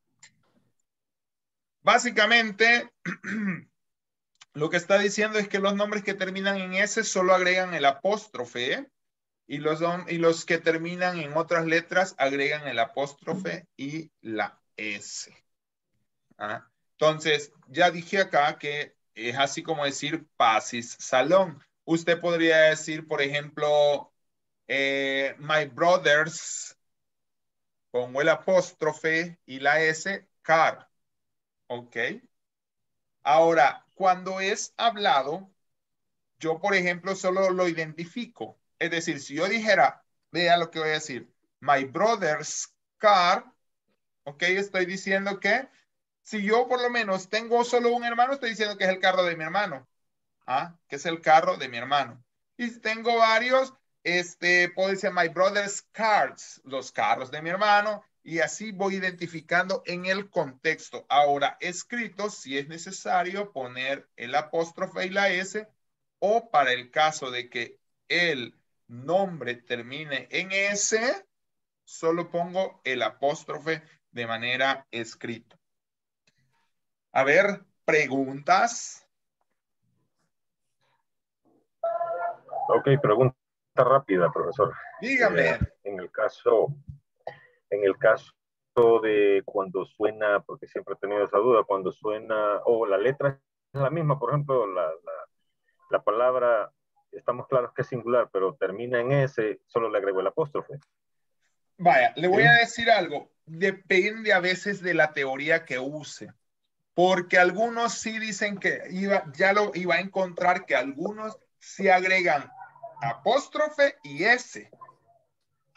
Básicamente, lo que está diciendo es que los nombres que terminan en S solo agregan el apóstrofe, ¿eh? Y los, y los que terminan en otras letras agregan el apóstrofe y la S. ¿Ah? Entonces, ya dije acá que es así como decir pasis salón. Usted podría decir, por ejemplo, eh, my brothers, pongo el apóstrofe y la S, car. ¿Ok? Ahora, cuando es hablado, yo, por ejemplo, solo lo identifico. Es decir, si yo dijera, vea lo que voy a decir, my brother's car, ok, estoy diciendo que si yo por lo menos tengo solo un hermano, estoy diciendo que es el carro de mi hermano. ¿Ah? Que es el carro de mi hermano. Y si tengo varios, este, puedo decir my brother's cars, los carros de mi hermano, y así voy identificando en el contexto. Ahora, escrito, si es necesario poner el apóstrofe y la S, o para el caso de que el nombre termine en S, solo pongo el apóstrofe de manera escrita. A ver, preguntas. Ok, pregunta rápida, profesor. Dígame. Eh, en el caso, en el caso de cuando suena, porque siempre he tenido esa duda, cuando suena, o oh, la letra es la misma, por ejemplo, la, la, la palabra, estamos claros que es singular, pero termina en S, solo le agrego el apóstrofe. Vaya, le voy ¿Sí? a decir algo. Depende a veces de la teoría que use. Porque algunos sí dicen que iba, ya lo iba a encontrar que algunos sí agregan apóstrofe y S.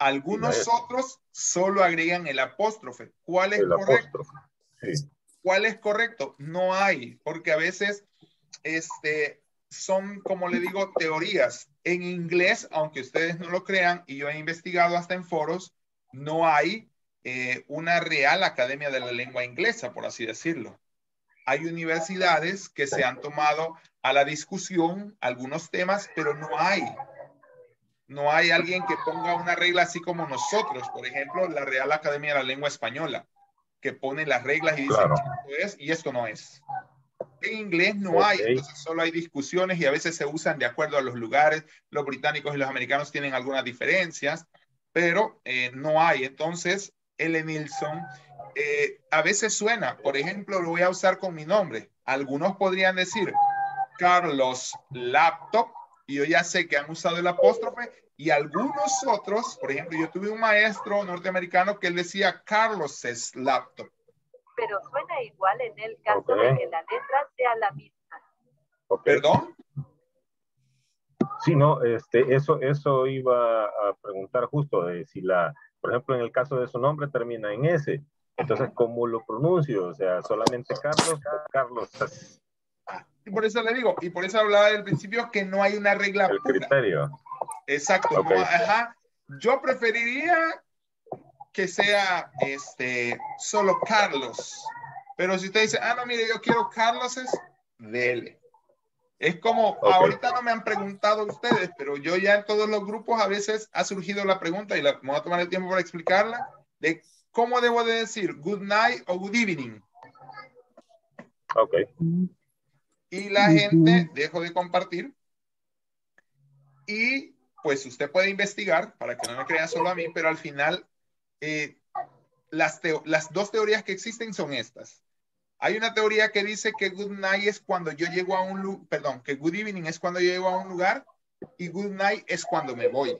Algunos Sí, otros solo agregan el apóstrofe. ¿Cuál es el correcto? apóstrofe. Sí. ¿Cuál es correcto? No hay, porque a veces este, son, como le digo, teorías. En inglés, aunque ustedes no lo crean, y yo he investigado hasta en foros, no hay eh, una real academia de la lengua inglesa, por así decirlo. Hay universidades que se han tomado a la discusión algunos temas, pero no hay. No hay alguien que ponga una regla así como nosotros, por ejemplo, la Real Academia de la Lengua Española, que pone las reglas y dice Claro. esto es y esto no es. En inglés no hay, Ok. entonces solo hay discusiones y a veces se usan de acuerdo a los lugares. Los británicos y los americanos tienen algunas diferencias, pero eh, no hay. Entonces, L. Nilsson eh, a veces suena, por ejemplo, lo voy a usar con mi nombre. Algunos podrían decir Carlos Laptop, y yo ya sé que han usado el apóstrofe, y algunos otros, por ejemplo, yo tuve un maestro norteamericano que él decía Carlos's Laptop. Pero suena igual en el caso okay. de que la letra sea la misma. Okay. ¿Perdón? Sí, no, este, eso, eso iba a preguntar justo, de si la, por ejemplo, en el caso de su nombre termina en S, entonces, ¿cómo lo pronuncio? O sea, ¿solamente Carlos o Carlos? Y por eso le digo, y por eso hablaba del principio que no hay una regla el pura. Criterio. Exacto. Okay. No, ajá. Yo preferiría que sea este, solo Carlos. Pero si usted dice, ah, no, mire, yo quiero Carloses, dele. Es como, okay. Ahorita no me han preguntado ustedes, pero yo ya en todos los grupos a veces ha surgido la pregunta, y la, me voy a tomar el tiempo para explicarla, de cómo debo de decir good night o good evening. Ok. Y la uh-huh. gente, dejo de compartir, y pues usted puede investigar, para que no me crean solo a mí, pero al final, eh, las, las dos teorías que existen son estas. Hay una teoría que dice que good night es cuando yo llego a un lugar, perdón, que good evening es cuando yo llego a un lugar, y good night es cuando me voy.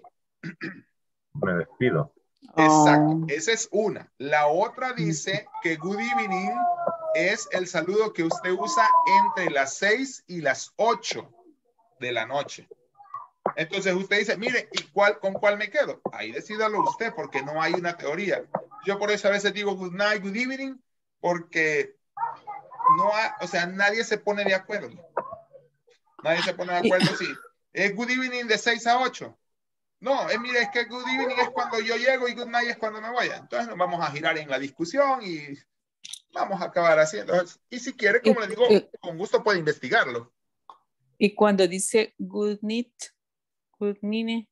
Me despido. Exacto, oh. Esa es una. La otra dice que good evening es el saludo que usted usa entre las seis y las ocho de la noche. Entonces usted dice, mire, ¿y cuál, con cuál me quedo? Ahí decídalo usted, porque no hay una teoría. Yo por eso a veces digo good night, good evening, porque no hay, o sea, nadie se pone de acuerdo. Nadie se pone de acuerdo si es good evening de seis a ocho. No, es, mire, es que good evening es cuando yo llego y good night es cuando me voy. Entonces nos vamos a girar en la discusión y vamos a acabar haciendo. Y si quiere, como le digo, con gusto puede investigarlo. Y cuando dice good night, good night,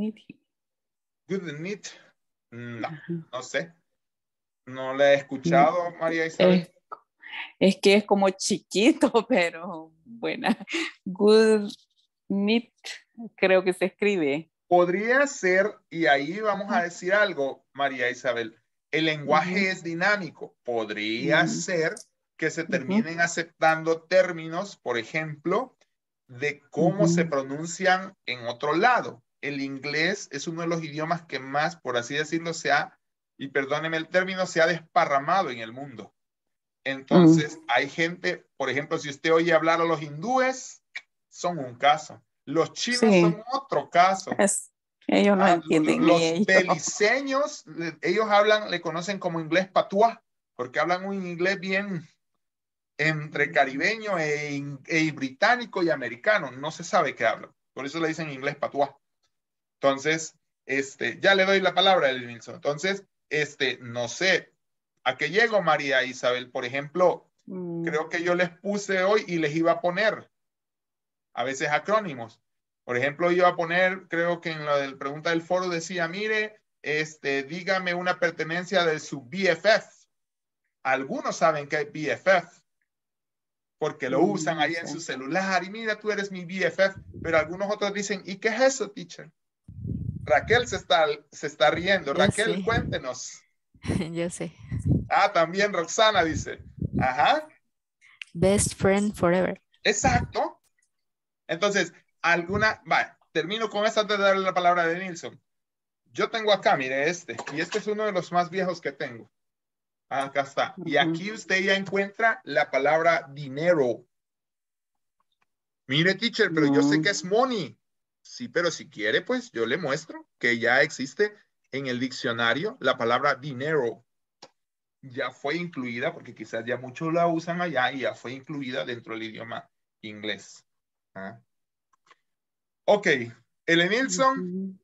good night, no, no sé. No la he escuchado, María Isabel. Es, es que es como chiquito, pero buena. Good night, creo que se escribe. Podría ser, y ahí vamos a decir algo, María Isabel. El lenguaje uh-huh. es dinámico. Podría uh-huh. ser que se terminen uh-huh. aceptando términos, por ejemplo, de cómo uh-huh. se pronuncian en otro lado. El inglés es uno de los idiomas que más, por así decirlo, se ha, y perdóneme el término, se ha desparramado en el mundo. Entonces, uh-huh. hay gente, por ejemplo, si usted oye hablar a los hindúes, son un caso. Los chinos sí. son otro caso. Es, ellos no ah, entienden. Los ellos. beliceños, ellos hablan, le conocen como inglés patuá, porque hablan un inglés bien entre caribeño e, e británico y americano. No se sabe qué hablan. Por eso le dicen inglés patuá. Entonces, este, ya le doy la palabra a Nilsson. Entonces, este, no sé, ¿a qué llego, María Isabel? Por ejemplo, mm. creo que yo les puse hoy y les iba a poner a veces acrónimos. Por ejemplo, iba a poner, creo que en la del pregunta del foro decía, mire, este, dígame una pertenencia de su B F F. Algunos saben que es B F F, porque lo usan ahí en su celular, y mira, tú eres mi B F F, pero algunos otros dicen, ¿y qué es eso, teacher? Raquel se está, se está riendo. Yo Raquel, sé. cuéntenos. Yo sé. Ah, también Roxana dice. Ajá. Best friend forever. Exacto. Entonces, alguna, vale, termino con esta antes de darle la palabra de Nilsson. Yo tengo acá, mire este, y este es uno de los más viejos que tengo. Acá está. Uh-huh. Y aquí usted ya encuentra la palabra dinero. Mire, teacher, pero uh-huh. yo sé que es money. Sí, pero si quiere, pues yo le muestro que ya existe en el diccionario, la palabra dinero ya fue incluida, porque quizás ya muchos la usan allá y ya fue incluida dentro del idioma inglés. ¿Ah? Ok, Ellen Nilsson.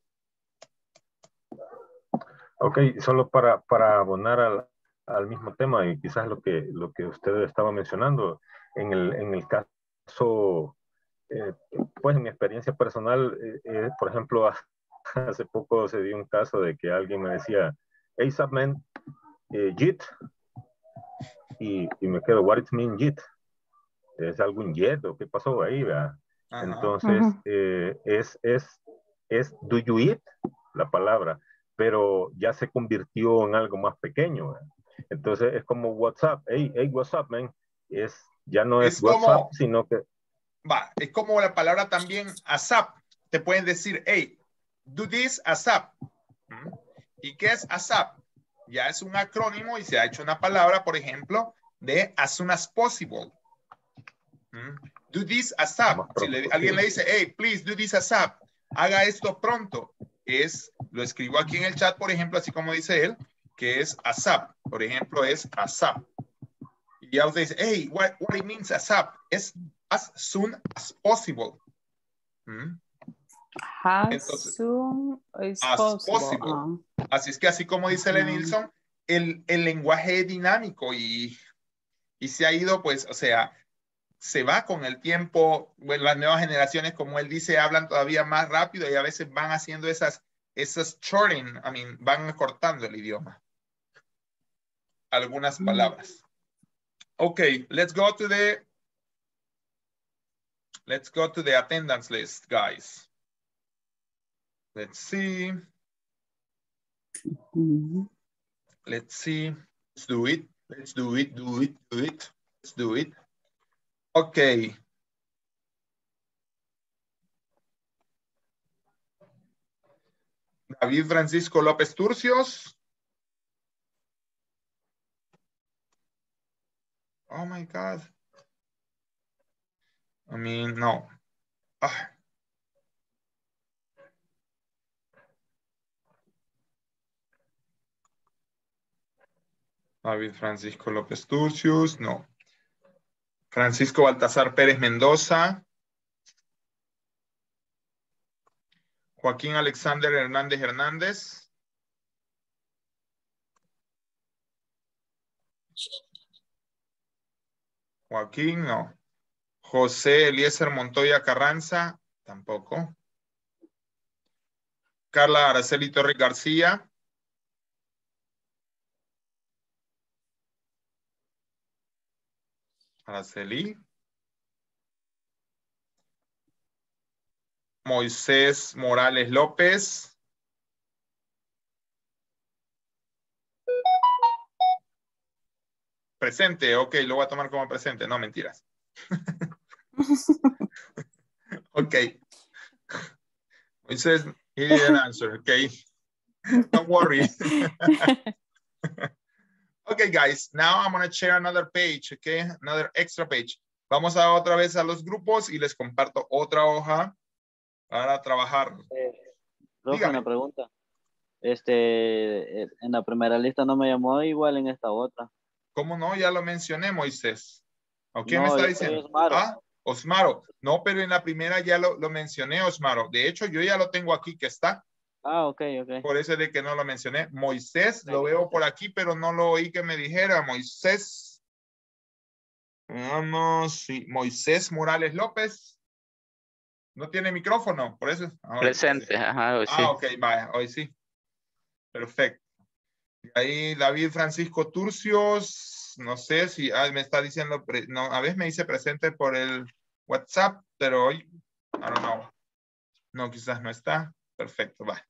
Ok, solo para, para abonar al, al mismo tema y quizás lo que, lo que usted estaba mencionando, en el, en el caso, eh, pues en mi experiencia personal, eh, eh, por ejemplo, hace poco se dio un caso de que alguien me decía, hey, sup, man, eh, JIT, y, y me quedo, what it mean JIT? ¿Es algún jet o qué pasó ahí? ¿Verdad? Entonces, Ajá. eh, es, es, es do you eat, la palabra, pero ya se convirtió en algo más pequeño. ¿Verdad? Entonces, es como WhatsApp. Hey, hey, what's up, man? Es, ya no es, Es WhatsApp, como, sino que... va, es como la palabra también ASAP. Te pueden decir, hey, do this ASAP. ¿Mm? ¿Y qué es ASAP? Ya es un acrónimo y se ha hecho una palabra, por ejemplo, de as soon as possible. ¿Mm? Do this ASAP. Si le, alguien le dice, hey, please do this ASAP, haga esto pronto. Es, lo escribo aquí en el chat, por ejemplo, así como dice él, que es ASAP. Por ejemplo, es ASAP. Y ya usted dice, hey, what, what it means ASAP? Es as soon as possible. ¿Mm? As Entonces, soon as as possible. possible. Ah. Así es que así como dice Len Nilsson, el, el lenguaje es dinámico y, y se ha ido, pues, o sea, se va con el tiempo. Bueno, las nuevas generaciones, como él dice, hablan todavía más rápido y a veces van haciendo esas, esas shorting, I mean, van cortando el idioma. Algunas palabras. Ok, let's go to the let's go to the attendance list, guys. Let's see. Mm-hmm. Let's see. Let's do it. Let's do it. Do it. Do it. Let's do it. Okay. David Francisco López Turcios. Oh my God. I mean, no. Ah. David Francisco López Turcios, no. Francisco Baltasar Pérez Mendoza. Joaquín Alexander Hernández Hernández. Joaquín, no. José Eliezer Montoya Carranza, tampoco. Carla Araceli Torres García. Araceli. Moisés Morales López. Presente, ok, lo voy a tomar como presente, no mentiras. Ok. Moisés, he didn't answer, okay. Don't worry. Okay, guys, now I'm going to share another page, okay, another extra page. Vamos a otra vez a los grupos y les comparto otra hoja para trabajar. Eh, Profe, una pregunta. Este, en la primera lista no me llamó igual en esta otra. ¿Cómo no? Ya lo mencioné, Moisés. ¿O quién no, me está yo diciendo? soy Osmaro. Ah, Osmaro. No, pero en la primera ya lo, lo mencioné, Osmaro. De hecho, yo ya lo tengo aquí que está. Ah, ok, ok. Por eso es de que no lo mencioné. Moisés, lo veo por aquí, pero no lo oí que me dijera. Moisés. Vamos, sí. Moisés Morales López. No tiene micrófono, por eso. Ahora, Presente, ajá, hoy sí. Ah, ok, vaya, hoy sí. Perfecto. Ahí David Francisco Turcios, no sé si ah, me está diciendo, no, a veces me dice presente por el WhatsApp, pero hoy, I don't know. No, quizás no está. Perfecto, va.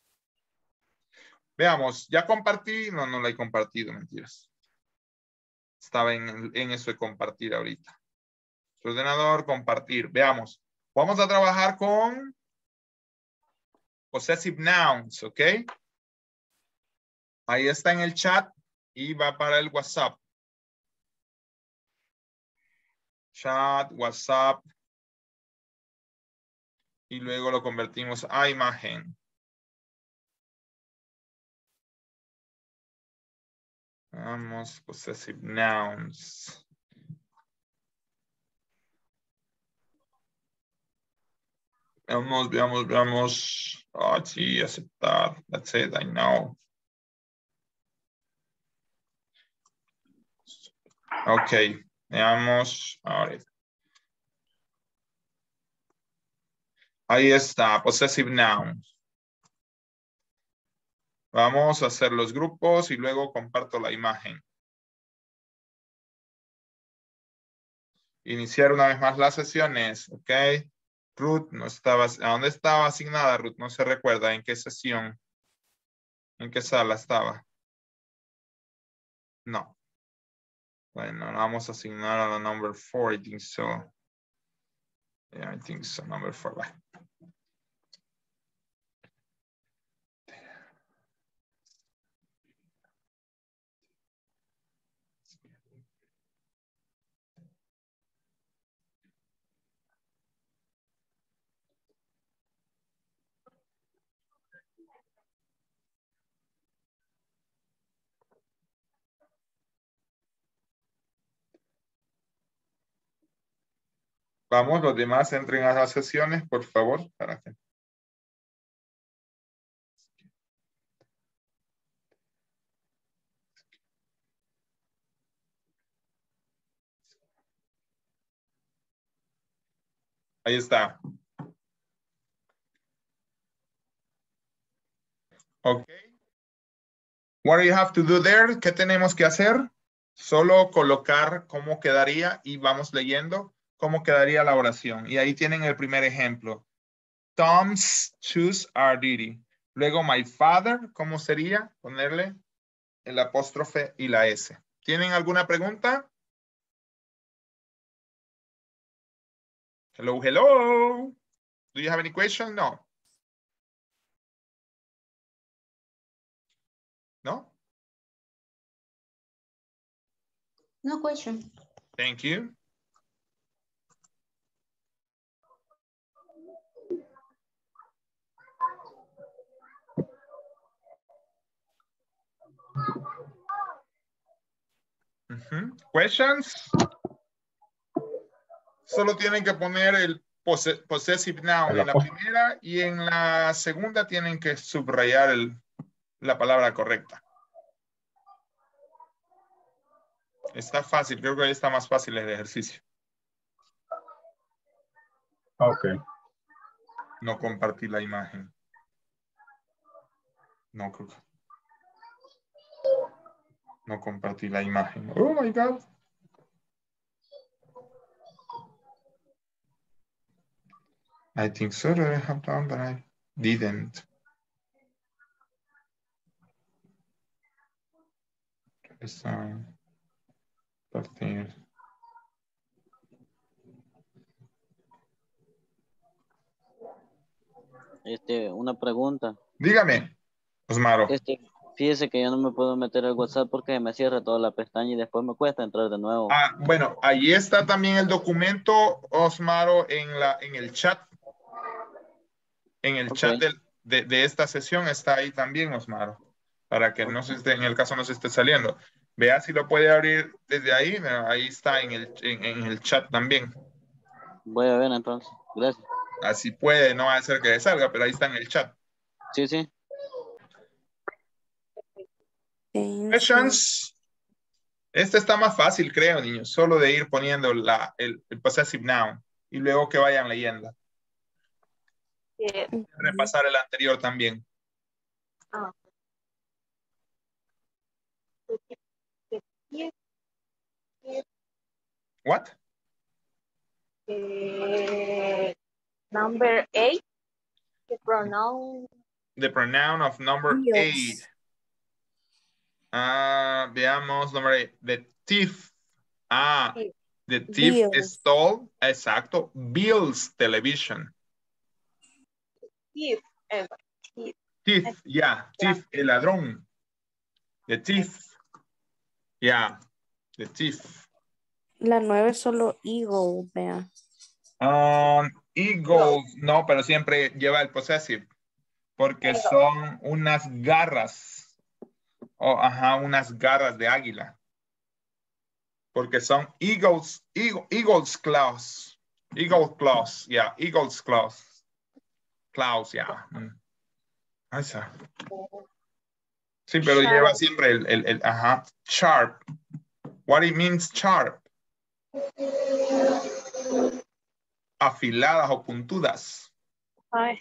Veamos, ya compartí, no, no la he compartido, mentiras. Estaba en, en eso de compartir ahorita. Su ordenador, compartir, veamos. Vamos a trabajar con possessive nouns, ¿ok? Ahí está en el chat y va para el WhatsApp. Chat, WhatsApp. Y luego lo convertimos a imagen. Vamos, possessive nouns. Veamos, veamos, veamos. Oh, sí, aceptar. That's it, I know. Ok, veamos. Ahora. Ahí está, possessive nouns. Vamos a hacer los grupos y luego comparto la imagen. Iniciar una vez más las sesiones, ok. Ruth, no estaba, ¿a dónde estaba asignada Ruth? No se recuerda en qué sesión, en qué sala estaba. No. Bueno, vamos a asignar a la number four, I think so. Yeah, I think so, number four. Bye. Vamos, los demás entren a las sesiones, por favor, para que... Ahí está. Ok. What do you have to do there? ¿Qué tenemos que hacer? Solo colocar cómo quedaría y vamos leyendo cómo quedaría la oración. Y ahí tienen el primer ejemplo. Tom's shoes are dirty. Luego my father, ¿cómo sería? Ponerle el apóstrofe y la S. ¿Tienen alguna pregunta? Hello, hello. Do you have any question? No. No? No question. Thank you. Uh-huh. Questions? Solo tienen que poner el poss- possessive noun en la primera y en la segunda tienen que subrayar el, la palabra correcta. Está fácil, creo que ahí está más fácil el ejercicio. Ok. No compartí la imagen. No creo que... No compartí la imagen. Oh my God. I think so that I have done, but I didn't. Design. Partir. Este, una pregunta. Dígame, Osmaro. Este, fíjese que yo no me puedo meter al WhatsApp porque me cierra toda la pestaña y después me cuesta entrar de nuevo. Ah, bueno, ahí está también el documento, Osmaro, en, la, en el chat. En el okay. chat de, de, de esta sesión está ahí también, Osmaro. Para que okay. no se esté, en el caso no se esté saliendo. Vea si lo puede abrir desde ahí. Ahí está en el, en, en el chat también. Voy a ver entonces. Gracias. Así puede, no va a ser que salga, pero ahí está en el chat. Sí, sí. Questions. Este está más fácil, creo, niños. Solo de ir poniendo la, el, el possessive noun y luego que vayan leyendo. Yeah. Repasar el anterior también. Ah. What? Uh, number eight. The pronoun. The pronoun of number Yes. eight. Ah, veamos, number eight. The thief. Ah, the thief Bills. stole. Exacto. Bill's television. Thief. Eh, thief. Thief, yeah. Thief, el ladrón. The thief. Yeah. The thief. La nueve es solo eagle, vea. Um, eagles, no, pero siempre lleva el possessive. Porque son unas garras. oh, ajá, unas garras de águila. Porque son eagles, eagle, eagle's claws. Eagle claws, yeah, eagle's claws. Claws, yeah. Mm. Esa. Sí, pero Sharp. lleva siempre el, el, el, ajá, sharp. What it means sharp? Afiladas o puntudas. Ay.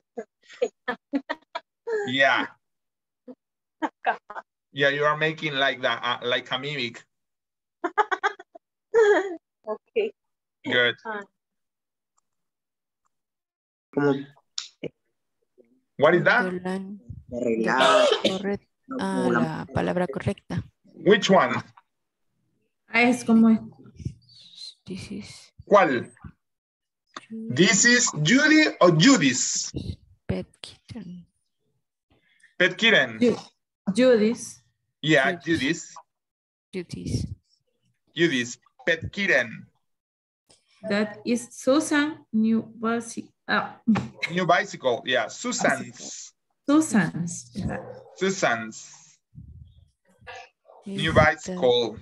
Yeah. Yeah, you are making like that, uh, like a mimic. Okay. Good. Ah. Como What is that? Dolan- arreglada. corre- ah, la palabra correcta. Which one? Ah, es como es. This is ¿Cuál? This is Judy or Judith? pet kitten. Pet kitten. Ju- Judith. Yeah, Judith. Duties. Judith. Pet kitten. That is Susan new bicycle. Ah, New bicycle. Yeah, Susan's. Susan's. Susan's. Is New that- bicycle.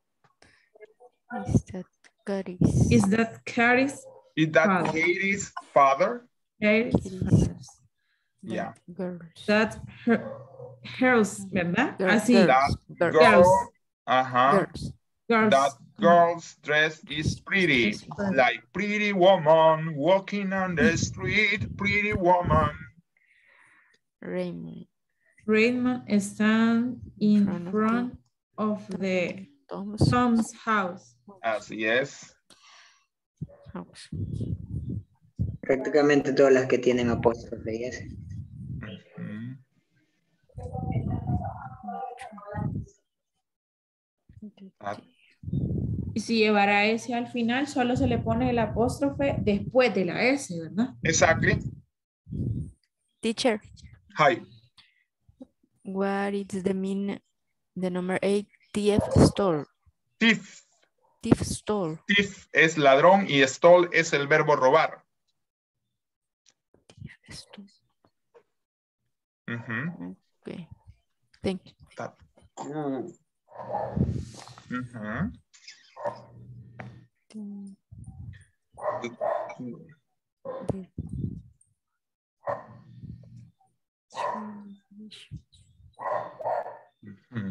Is that Caris? Is that Carrie's? Is that Father. Katie's father? Carrie's? Yeah. Girls. That her, hers, ¿verdad? Girls. Así. That Girls. girl. Uh-huh. Girls. Girls. That girl's dress is pretty. Is pretty. Like pretty woman walking on the street. Pretty woman. Raymond. Raymond stand in Front of front of the Tom's Tom's house. Así es. house. Prácticamente todas las que tienen apóstrofe y ese. Mm. Ah, Y si llevara S al final, solo se le pone el apóstrofe después de la S, ¿verdad? Exactly. Teacher, Hi. what is the mean, the number eight, T F store? Thief. Thief store. Thief es ladrón y stole es el verbo robar. Store. Ujú. Okay. Thank you. That- Ujú. Mhm.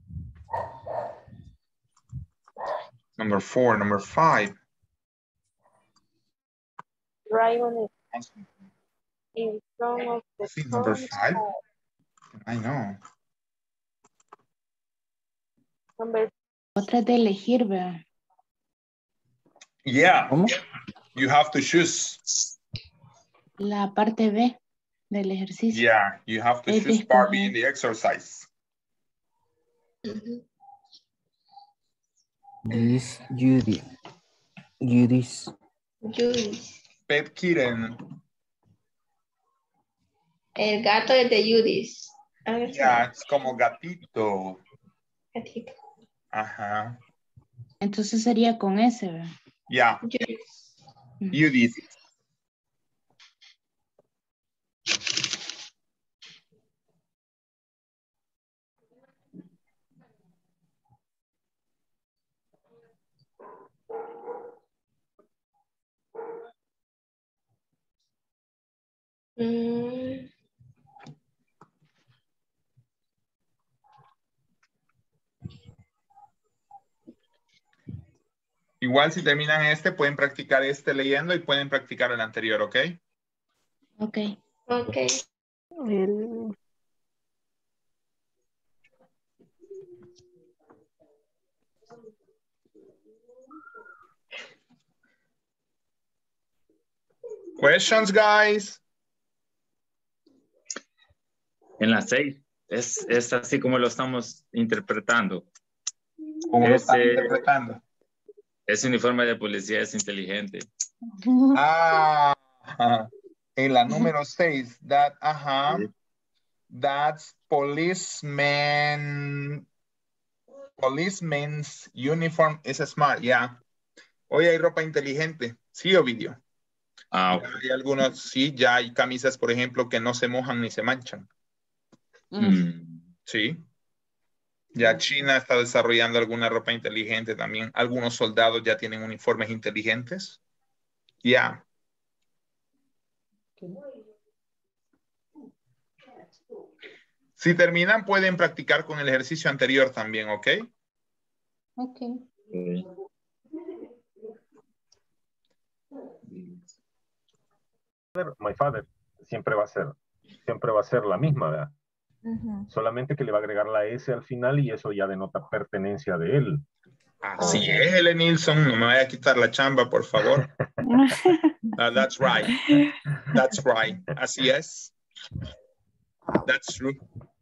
Number four, number five. Raymond is in front of the I think number Tom's five. house. I know. Number Otra de elegir, ¿verdad? Yeah. ¿Cómo? You have to choose. La parte B del ejercicio. Yeah, you have to Es choose de part B escoger. in the exercise. This Judy. Judy's. Judy. Pet kitten. El gato es de Judith. Ah, Yeah, es como gatito. gatito. Ajá. Entonces sería con ese, ¿verdad? Yeah, Judith. Judith. Mm, Igual si terminan este, pueden practicar este leyendo y pueden practicar el anterior, ¿ok? Ok. ok. El- Questions, guys? En la seis, es, es así como lo estamos interpretando. ¿Cómo lo están Ese- interpretando? Ese uniforme de policía es inteligente. Ah, en la número seis, that, ajá, that's policeman, policeman's uniform is smart, yeah. Hoy hay ropa inteligente, sí, Ovidio. Ah, Ya hay algunos, sí, ya hay camisas, por ejemplo, que no se mojan ni se manchan. mm, Sí. Ya China está desarrollando alguna ropa inteligente también. Algunos soldados ya tienen uniformes inteligentes. Ya. Si terminan, pueden practicar con el ejercicio anterior también, ¿ok? Ok. My father siempre va a ser, siempre va a ser la misma, ¿verdad? Ujú. Solamente que le va a agregar la S al final y eso ya denota pertenencia de él. Así es, Helen Nilsson. No me vaya a quitar la chamba, por favor. Uh, that's right. That's right. Así es. That's true.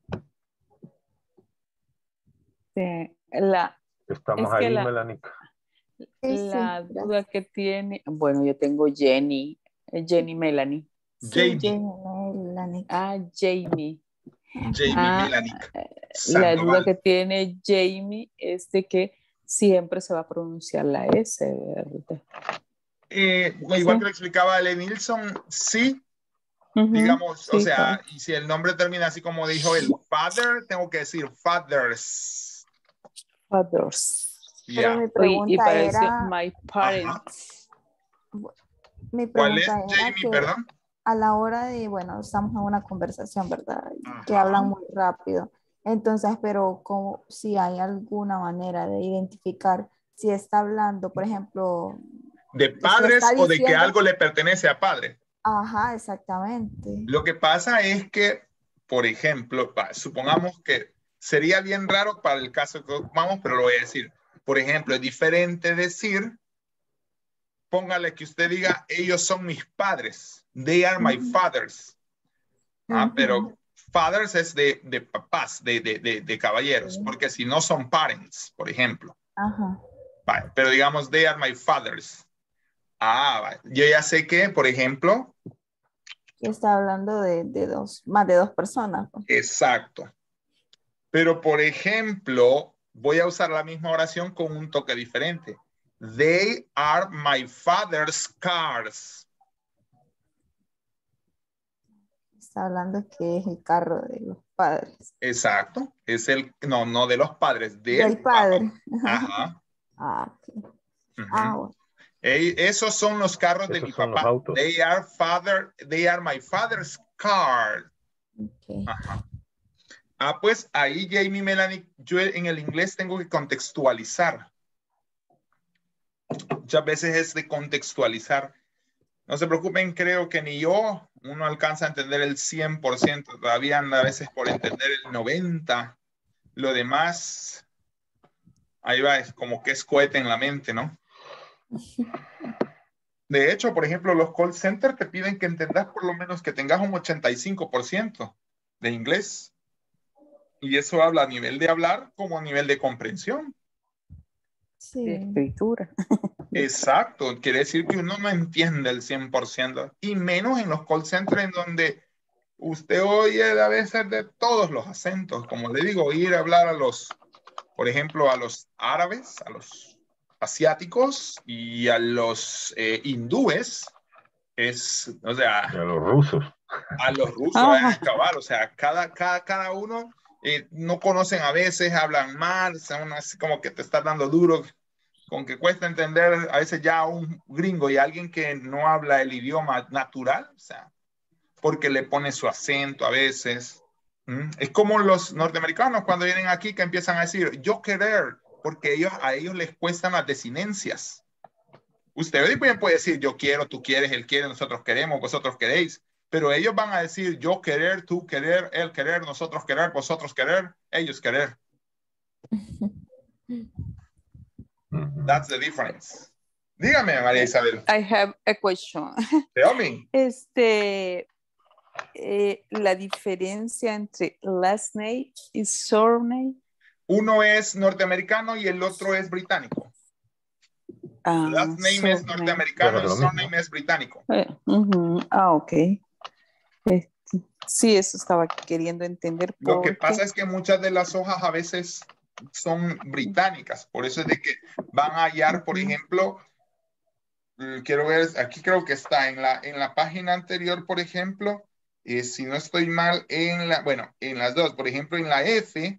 Sí, la, Estamos es que ahí, la, Melanie. la duda que tiene, bueno, yo tengo Jenny, eh, Jenny Melanie. Jamie. Jamie Melanie. Ah, Jamie. Jamie Ah, Melanie. la duda Sandoval. que tiene Jamie es de que siempre se va a pronunciar la S, ¿verdad? Eh, igual Sí. que le explicaba Helen Nilsson, sí. Ujú, Digamos, sí, o sea, claro. y si el nombre termina así como dijo el father, tengo que decir fathers. Fathers. Ya. Pero mi Y, y pregunta para decir era, my Ajá. parents. mi ¿Cuál es, pregunta era Jamie? que Perdón. a la hora de, bueno, estamos en una conversación, ¿verdad? Que Ajá. hablan muy rápido. Entonces, pero como si hay alguna manera de identificar si está hablando, por ejemplo, ¿De si padres está o de que diciendo, algo le pertenece a padre? ajá, exactamente. Lo que pasa es que, por ejemplo, pa- supongamos que sería bien raro para el caso que ocupamos, pero lo voy a decir. Por ejemplo, es diferente decir, póngale que usted diga, ellos son mis padres. They are my Ujú. fathers. Ah, Ujú. pero fathers es de, de papás, de, de, de, de caballeros, porque si no son parents, por ejemplo. Ajá. Vale, pero digamos, they are my fathers. Ah, vale. Yo ya sé que, por ejemplo, Que está hablando de, de dos, más de dos personas, pues. exacto. Pero, por ejemplo, voy a usar la misma oración con un toque diferente. They are my father's cars. Está hablando que es el carro de los padres. Exacto. Es el, no, no de los padres, del, Del padre. Ajá. Ah, ok. Ujú. Ah, bueno. Ey, esos son los carros de Esos mi son los papá. autos. They are father, they are my father's car. Ok. Ajá. Ah, pues ahí, Jamie, Melanie, yo en el inglés tengo que contextualizar. Muchas veces es de contextualizar. No se preocupen, creo que ni yo, uno alcanza a entender el cien por ciento. Todavía anda a veces por entender el noventa por ciento. Lo demás, ahí va, es como que es cohete en la mente, ¿no? De hecho, por ejemplo, los call centers te piden que entendas por lo menos que tengas un ochenta y cinco por ciento de inglés. Y eso habla a nivel de hablar como a nivel de comprensión. Sí. De escritura. Exacto, quiere decir que uno no entiende el cien por ciento. Y menos en los call centers en donde usted oye a veces de todos los acentos. Como le digo, ir a hablar a los, por ejemplo, a los árabes, a los asiáticos y a los eh, hindúes, es, o sea, Y a los rusos. a los rusos, Ajá. eh, cabal, o sea, cada, cada, cada uno eh, no conocen a veces, hablan mal, o sea, uno es como que te está dando duro, con que cuesta entender a veces ya a un gringo y a alguien que no habla el idioma natural, o sea, porque le pone su acento a veces. ¿Mm? Es como los norteamericanos cuando vienen aquí que empiezan a decir yo querer, porque ellos, a ellos les cuestan las desinencias. Usted bien puede decir yo quiero, tú quieres, él quiere, nosotros queremos, vosotros queréis, pero ellos van a decir yo querer, tú querer, él querer, nosotros querer, vosotros querer, ellos querer. That's the difference. Dígame, María Isabel. I have a question. Tell me. Este, eh, la diferencia entre last name y surname. Uno es norteamericano y el otro es británico. Ah, Last name surname. es norteamericano Pero y es lo surname es británico. Eh, ujú. Ah, ok. Este, sí, eso estaba queriendo entender. Lo que porque- pasa es que muchas de las hojas a veces son británicas, por eso es de que van a hallar, por ejemplo, mm, quiero ver, aquí creo que está en la, en la página anterior, por ejemplo, eh, si no estoy mal, en la, bueno, en las dos, por ejemplo, en la F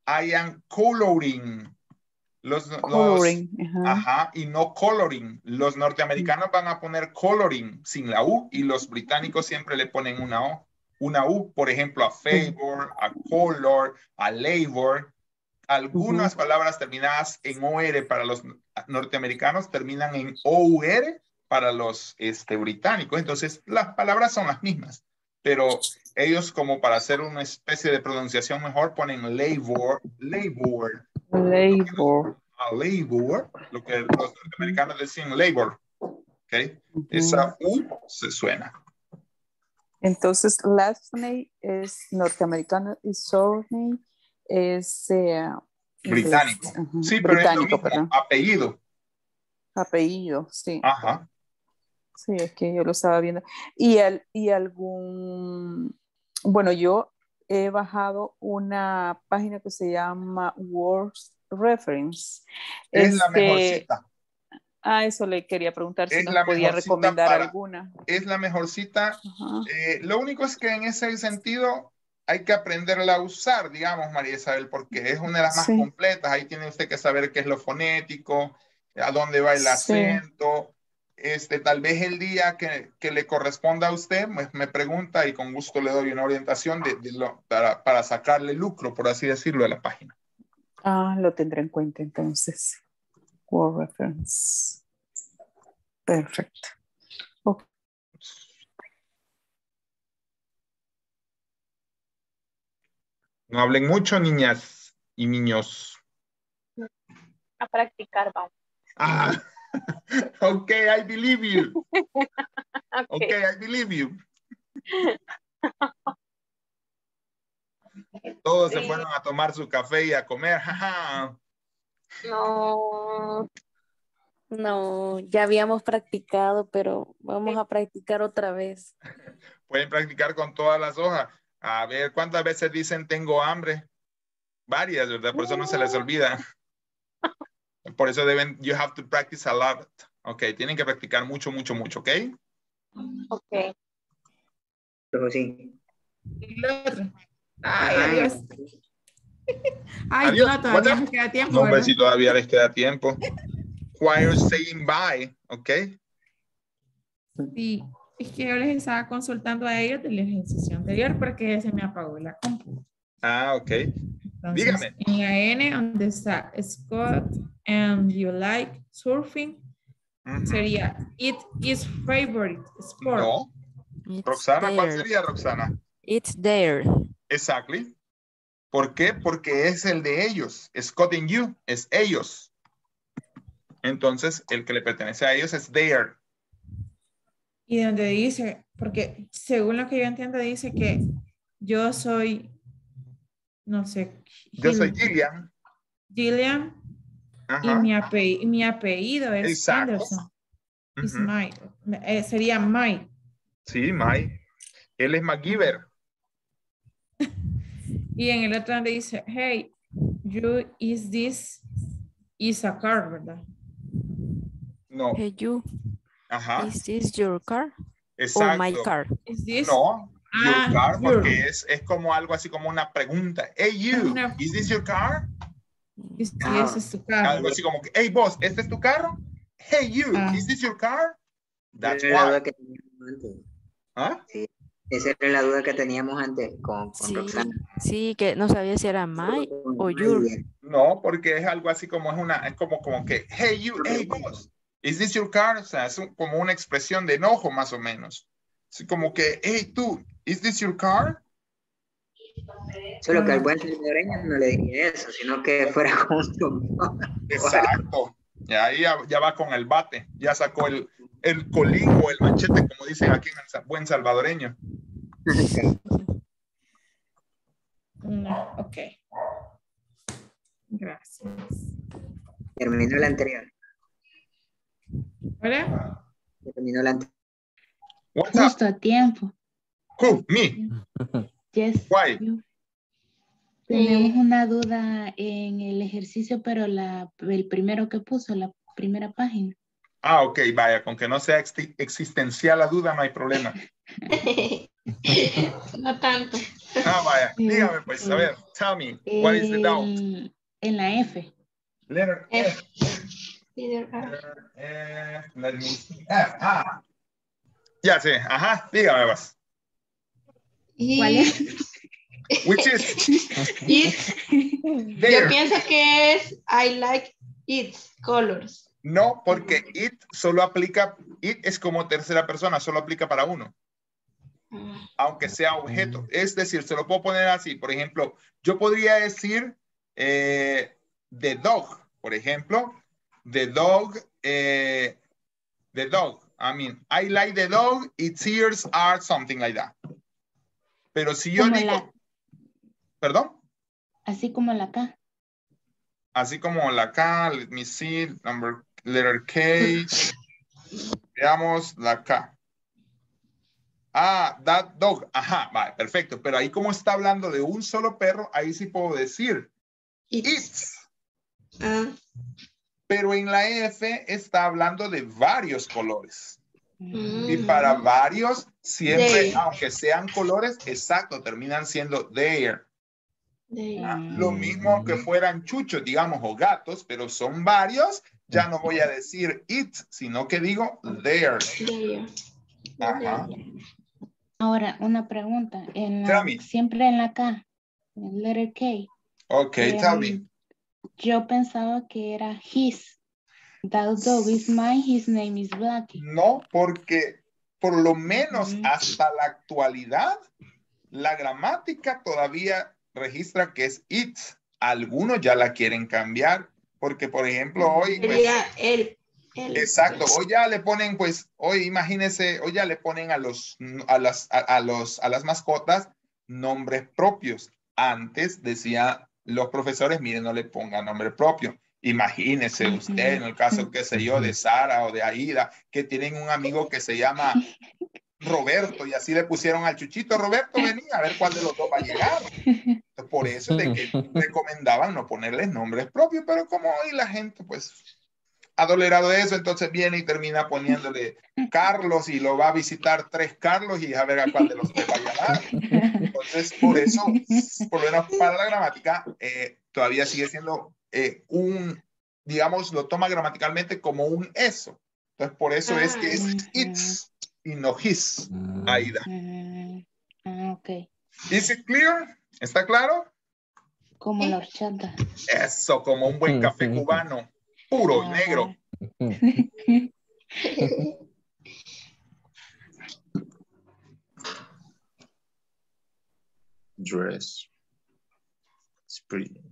I am coloring. Los, Coloring, los, ajá. ajá, y no coloring. Los norteamericanos van a poner coloring sin la U y los británicos siempre le ponen una O. Una U, por ejemplo, a favor, a color, a labor. Algunas Ujú. palabras terminadas en O R para los norteamericanos terminan en O U R para los este, británicos. Entonces, las palabras son las mismas, pero ellos, como para hacer una especie de pronunciación mejor, ponen labor, labor. Labor. A labor, lo que los norteamericanos decían labor. ¿Ok? Ujú. Esa U se suena. Entonces, last name es norteamericano y surname es eh, Británico. inglés. Ajá. Sí, pero Británico, es lo mismo. perdón. Apellido. Apellido, sí. Ajá. Sí, es que yo lo estaba viendo. Y, el, y algún, bueno, yo he bajado una página que se llama Word Reference. Es la mejor Este, cita. a eso le quería preguntar si Es nos la podía mejor cita recomendar para, alguna. es la mejor cita. Ajá. Eh, lo único es que en ese sentido hay que aprenderla a usar, digamos, María Isabel, porque es una de las más Sí, completas. Ahí tiene usted que saber qué es lo fonético, a dónde va el sí. acento. Este, tal vez el día que, que le corresponda a usted, me, me pregunta y con gusto le doy una orientación de, de lo, para, para sacarle lucro, por así decirlo, de la página. Ah, lo tendré en cuenta entonces. Word Reference. Perfecto. Ok. No hablen mucho, niñas y niños. A practicar, vamos. Ah, ok, I believe you. Ok. Ok, I believe you. Todos se Sí. fueron a tomar su café y a comer. Jaja. No. No, ya habíamos practicado, pero vamos Sí. a practicar otra vez. Pueden practicar con todas las hojas. A ver, ¿cuántas veces dicen tengo hambre? Varias, ¿verdad? Por eso no se les olvida. Por eso deben, you have to practice a lot. Ok, tienen que practicar mucho, mucho, mucho, ¿ok? Ok. Pero sí. Y el otro. Ay, Ajá. adiós. Ay, Adiós. no, todavía What's me up? queda tiempo, No, hombre, ¿verdad? si todavía les queda tiempo. While saying bye, ¿ok? Sí, es que yo les estaba consultando a ellos de la ejercicio anterior porque se me apagó la compu. Ah, ok. Entonces, Dígame. en la N, donde está Scott and you like surfing, Ujú. sería it is favorite sport. No. It's Roxana, ¿cuál there. sería, Roxana? It's there. Exactly. ¿Por qué? Porque es el de ellos. Scott and you es ellos. Entonces, el que le pertenece a ellos es their. Y donde dice, porque según lo que yo entiendo, dice que yo soy, no sé, Yo soy Gil- Gillian. Gillian y Ajá. mi, ape- mi apellido es Exacto. Anderson. Is Ujú. my, eh, sería my. Sí, Mike. Él es MacGyver. Y en el otro donde dice, hey, you is this is a car, ¿verdad? No. Hey, you, Ajá. is this your car? Exacto. Or my car? Is this? No. Your Ah, car, your. porque es, es como algo así como una pregunta. Hey, you, Una- is this your car? Y si Ah. ese es tu carro. Algo así como que, hey, boss, ¿este es tu carro? Hey, you, Ah. is this your car? That's Esa era la why. duda que teníamos antes. ¿Ah? Sí. Esa era la duda que teníamos antes con, con Sí, Roxana. sí, que no sabía si era my o your. No, porque es algo así como es una, es como, como que, hey, you, hey, boss, is this your car? O sea, es un- como una expresión de enojo más o menos. Así como que, hey, tú, is this your car? Solo que al buen salvadoreño no le diría eso, sino que fuera con un trombón. Exacto. Y ahí ya, ya va con el bate, ya sacó el, el colín o el machete, como dicen aquí en el sa- buen salvadoreño. No, ok. Gracias. Terminó la anterior. ¿Hola? Terminó la anterior. What's up? Justo a tiempo. Who? Me? Yes. Why? you. Tenemos una duda en el ejercicio, pero la, el primero que puso, la primera página. Ah, ok, vaya, con que no sea ex- existencial la duda, no hay problema. No tanto. Ah, vaya. Dígame, pues, a ver, tell me, what is the doubt? El- en la F. Letter F. Letter R. Letter F. Let me see. F. Ah. Ya sé, ajá, dígame, vas. ¿Cuál es? Which is? It. Yo pienso que es I like its colors. No, porque it solo aplica, it es como tercera persona, solo aplica para uno. Aunque sea objeto. Es decir, se lo puedo poner así. Por ejemplo, yo podría decir eh, the dog, por ejemplo. The dog, eh, the dog. I mean, I like the dog, its ears are something like that. Pero si yo Como digo... la- ¿Perdón? Así como la K. Así como la K, let me see, number, letter K. Veamos la K. Ah, that dog. Ajá, vale, perfecto. Pero ahí como está hablando de un solo perro, ahí sí puedo decir it's. Ah. Pero en la F está hablando de varios colores. Y para varios, siempre, They. aunque sean colores, exacto, terminan siendo there. They. Ah, lo mismo que fueran chuchos, digamos, o gatos, pero son varios, ya no voy a decir it, sino que digo there. They. Ajá. Ahora, una pregunta. En Tell la, me. siempre en la K, en letter K. Ok, em, tell me. Yo pensaba que era his. That dog is mine, his name is Blackie. No, porque por lo menos hasta la actualidad, la gramática todavía registra que es it. Algunos ya la quieren cambiar, porque por ejemplo hoy... pues, Sería él. él. exacto, hoy ya le ponen, pues, hoy imagínense, hoy ya le ponen a los, a las, a, a los, a las mascotas nombres propios. Antes decía los profesores, miren, no le pongan nombre propio. Imagínese usted, en el caso, qué sé yo, de Sara o de Aida, que tienen un amigo que se llama Roberto y así le pusieron al chuchito, Roberto, venía a ver cuál de los dos va a llegar. Por eso de que recomendaban no ponerles nombres propios, pero como hoy la gente, pues, ha tolerado de eso, entonces viene y termina poniéndole Carlos y lo va a visitar tres Carlos y a ver a cuál de los tres va a llamar. Entonces, por eso, por lo menos para la gramática, eh, todavía sigue siendo eh, un, digamos, lo toma gramaticalmente como un eso. Entonces, por eso es que es it's y no his, Aida. Ah, ok. ¿Is it clear? ¿Está claro? Como la horchata. Eso, como un buen café cubano. Puro, Ajá. negro. Dress. It's pretty.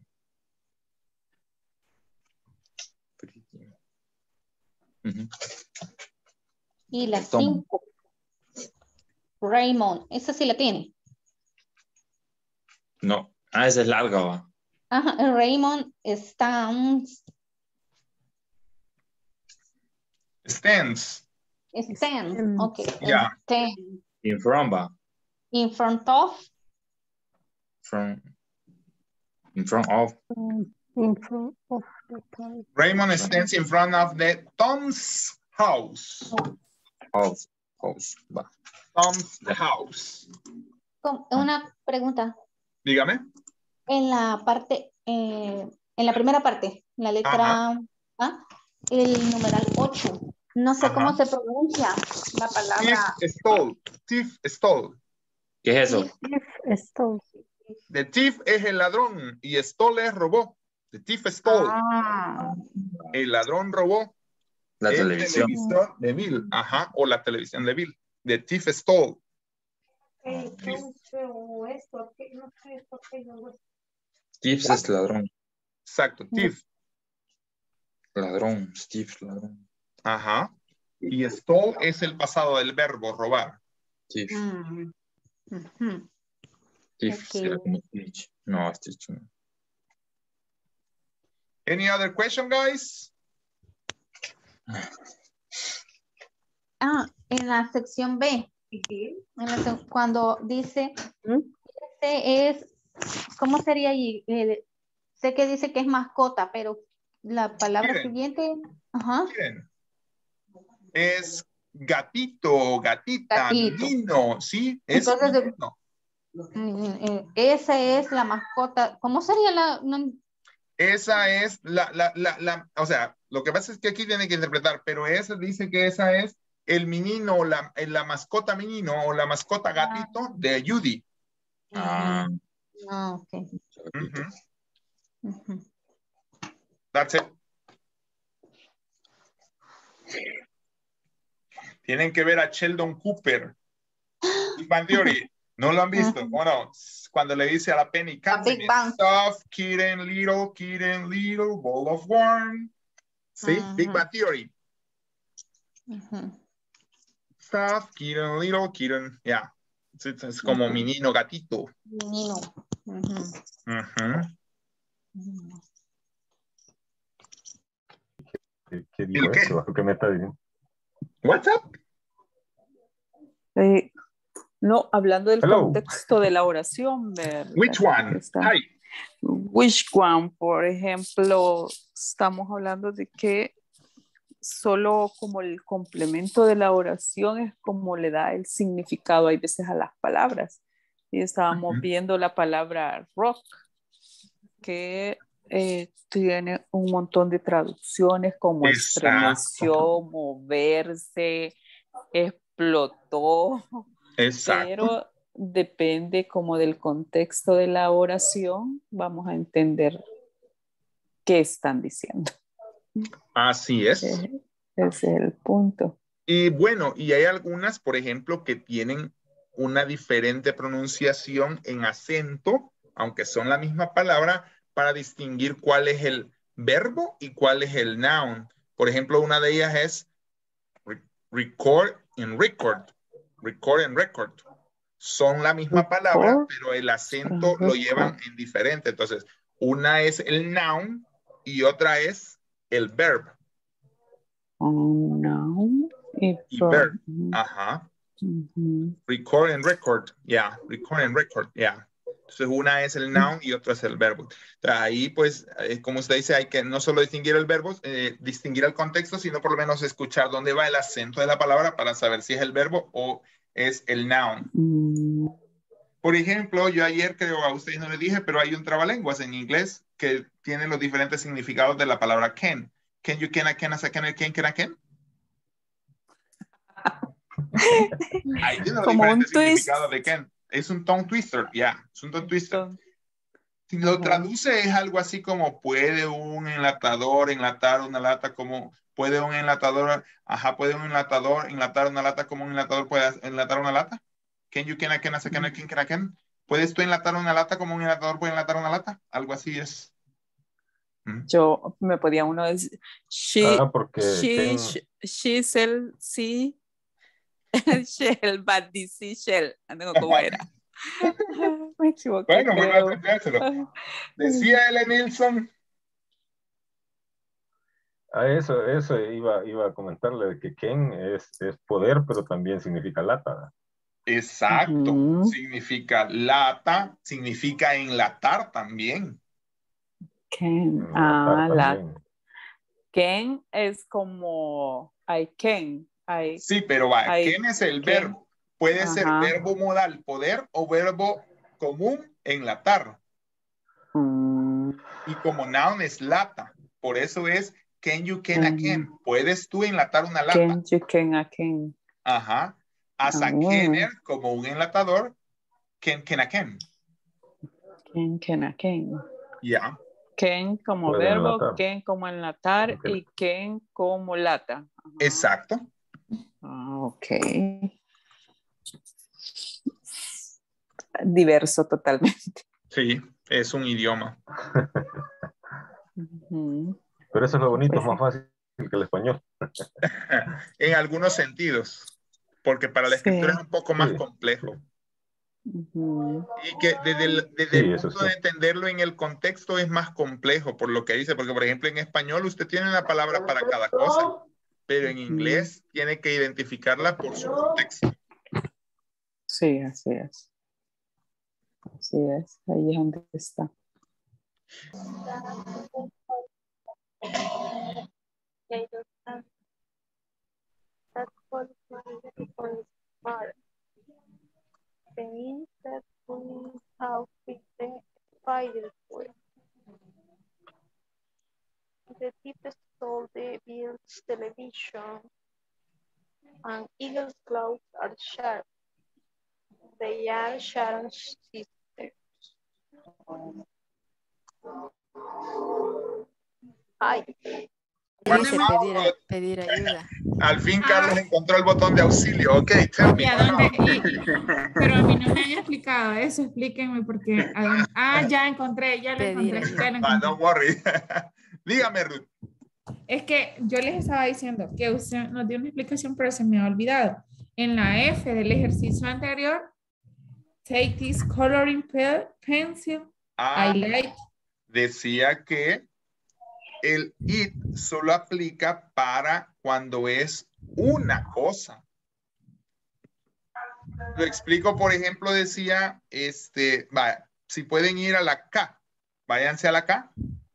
Pretty. Ujú. Y la Toma. cinco. Raymond, esa sí la tiene. No. Ah, esa es larga, va. Ajá, Raymond stands, Stands. stands, ok. Yeah. Stand In front, va. in front of, From. In front of. In front of the car. Raymond stands in front of the Tom's house. House. House, va. Tom's house. con- una pregunta. Dígame. En la parte, eh, en la primera parte, la letra A, el numeral ocho. No sé Ajá. cómo se pronuncia la palabra. Thief stole. Thief stole. ¿Qué es eso? If stole. The thief es el ladrón y stole es robó. The thief stole. Ah, El ladrón robó. La el televisión. televisor de Bill. Ajá. O la televisión de Bill. The thief stole. Tips es ladrón. Exacto. Thief. Ladrón. Steve, ladrón. Ajá. Y stole es el pasado del verbo robar. Thief. mm, ujú. Thief. Ok. será como Stitch. No, Stitch no. Any other question, guys? Ah, en la sección B, en la sec- cuando dice, este es, ¿cómo sería allí? El- sé que dice que es mascota, pero la palabra Miren. siguiente, ajá, Miren. Es gatito, gatita, Gatito. nino, ¿sí? Es Entonces, nino. Esa es la mascota. ¿Cómo sería la...? No, esa es la, la, la, la, o sea, lo que pasa es que aquí tiene que interpretar, pero esa dice que esa es el menino, o la, la mascota menino, o la mascota gatito de Judy. Ah. Ah, ok. Uh-huh. Uh-huh. That's it. Tienen que ver a Sheldon Cooper. Big Bang Theory. ¿No lo han visto? Uh-huh. Bueno, cuando le dice a la Penny, Big Bang. Soft, kitten, little, kitten, little, ball of worm. ¿Sí? Uh-huh. Big Bang Theory. Uh-huh. Soft, kitten, little, kitten. Ya. Yeah. Es, es como uh-huh. menino, gatito. Menino. Uh-huh. Uh-huh. Uh-huh. ¿Qué, qué dijo qué? eso? ¿Qué me está diciendo? What's up? Eh, no, hablando del Hello. contexto de la oración, ¿verdad? Which one? Hi. Which one? Por ejemplo, estamos hablando de que solo como el complemento de la oración es como le da el significado hay veces a las palabras. Y estábamos uh-huh. viendo la palabra rock, que eh, tiene un montón de traducciones como Exacto. estremeció, moverse, explotó. Exacto. Pero depende como del contexto de la oración, vamos a entender qué están diciendo. Así es. Ese es el punto. Y bueno, y hay algunas, por ejemplo, que tienen una diferente pronunciación en acento, aunque son la misma palabra, para distinguir cuál es el verbo y cuál es el noun. Por ejemplo, una de ellas es record and record. Record and record. Son la misma record. Palabra, pero el acento uh, lo llevan en diferente. Entonces, una es el noun y otra es el verb. Un noun y, y verb. Ajá. Uh-huh. Record and record. Yeah. Record and record. Yeah. Entonces, una es el noun y otra es el verbo. Entonces, ahí, pues, eh, como usted dice, hay que no solo distinguir el verbo, eh, distinguir el contexto, sino por lo menos escuchar dónde va el acento de la palabra para saber si es el verbo o es el noun. Mm. Por ejemplo, yo ayer creo a ustedes no les dije, pero hay un trabalenguas en inglés que tiene los diferentes significados de la palabra can. Can you, can, I, can, I, can, I, can, can, I, can? Ahí tiene los Como diferentes un significados twist. de can. Es un tongue twister, ya, yeah, es un tongue twister. Si lo traduce es algo así como puede un enlatador enlatar una lata como puede un enlatador, ajá, puede un enlatador enlatar una lata como un enlatador puede enlatar una lata. Can you, can, I, can, I, can, I, can, can, I, can? ¿Puedes tú enlatar una lata como un enlatador puede enlatar una lata? Algo así es. Yo me podía uno decir, she, ah, porque she, Ken... she, she, shell, sí, shell, but this is shell. No, ¿cómo era? Me equivoqué. Bueno, vuelve a aprendérselo. Decía L. Nilsson. A eso, eso iba, iba a comentarle de que Ken es, es poder, pero también significa lata. Exacto. Uh-huh. Significa lata, significa enlatar también. Ken, ah, la Ken es como I can. I, sí, pero va, I Ken es el can. verbo. Puede Ajá. ser verbo modal, poder, o verbo común, enlatar. Mm. Y como noun es lata. Por eso es can you, can, a can. Puedes tú enlatar una lata. Can you, can, a can. Ajá. As a Oh. canner, como un enlatador, can, can, a can. Can, can, a can. Ya. Yeah. Can como Puede verbo, enlatar. can como enlatar okay. Y can como lata. Ajá. Exacto. Ah, ok. Diverso totalmente. Sí, es un idioma. Uh-huh. Pero eso es lo bonito, pues, es más fácil que el español. En algunos sentidos, porque para la sí. escritura es un poco más sí. complejo. Uh-huh. Y que desde el, desde sí, el punto sí. de entenderlo en el contexto es más complejo, por lo que dice, porque por ejemplo en español usted tiene una palabra para cada cosa, pero en inglés uh-huh. tiene que identificarla por su contexto. Sí, así es. Así es, ahí es donde está. We have the fireworks. The tip stole the Bills television, and Eagle's claws are sharp. They are Sharon's sisters. Ay. Dice pedir, a- pedir ayuda. Al fin Carlos encontró el botón de auxilio. Ok, tell me. ¿Y a dónde? Y- pero a mí no me han explicado eso. Explíquenme porque. ¿a dónde? Ah, ya encontré, ya lo encontré. Ya lo Ah, encontré. don't worry. Dígame, Ruth. Es que yo les estaba diciendo que usted nos dio una explicación, pero se me ha olvidado. En la F del ejercicio anterior, take this coloring pe- pencil, Ah, highlight. decía que el it solo aplica para cuando es una cosa. Lo explico, por ejemplo, decía, este, vaya, si pueden ir a la K, váyanse a la K,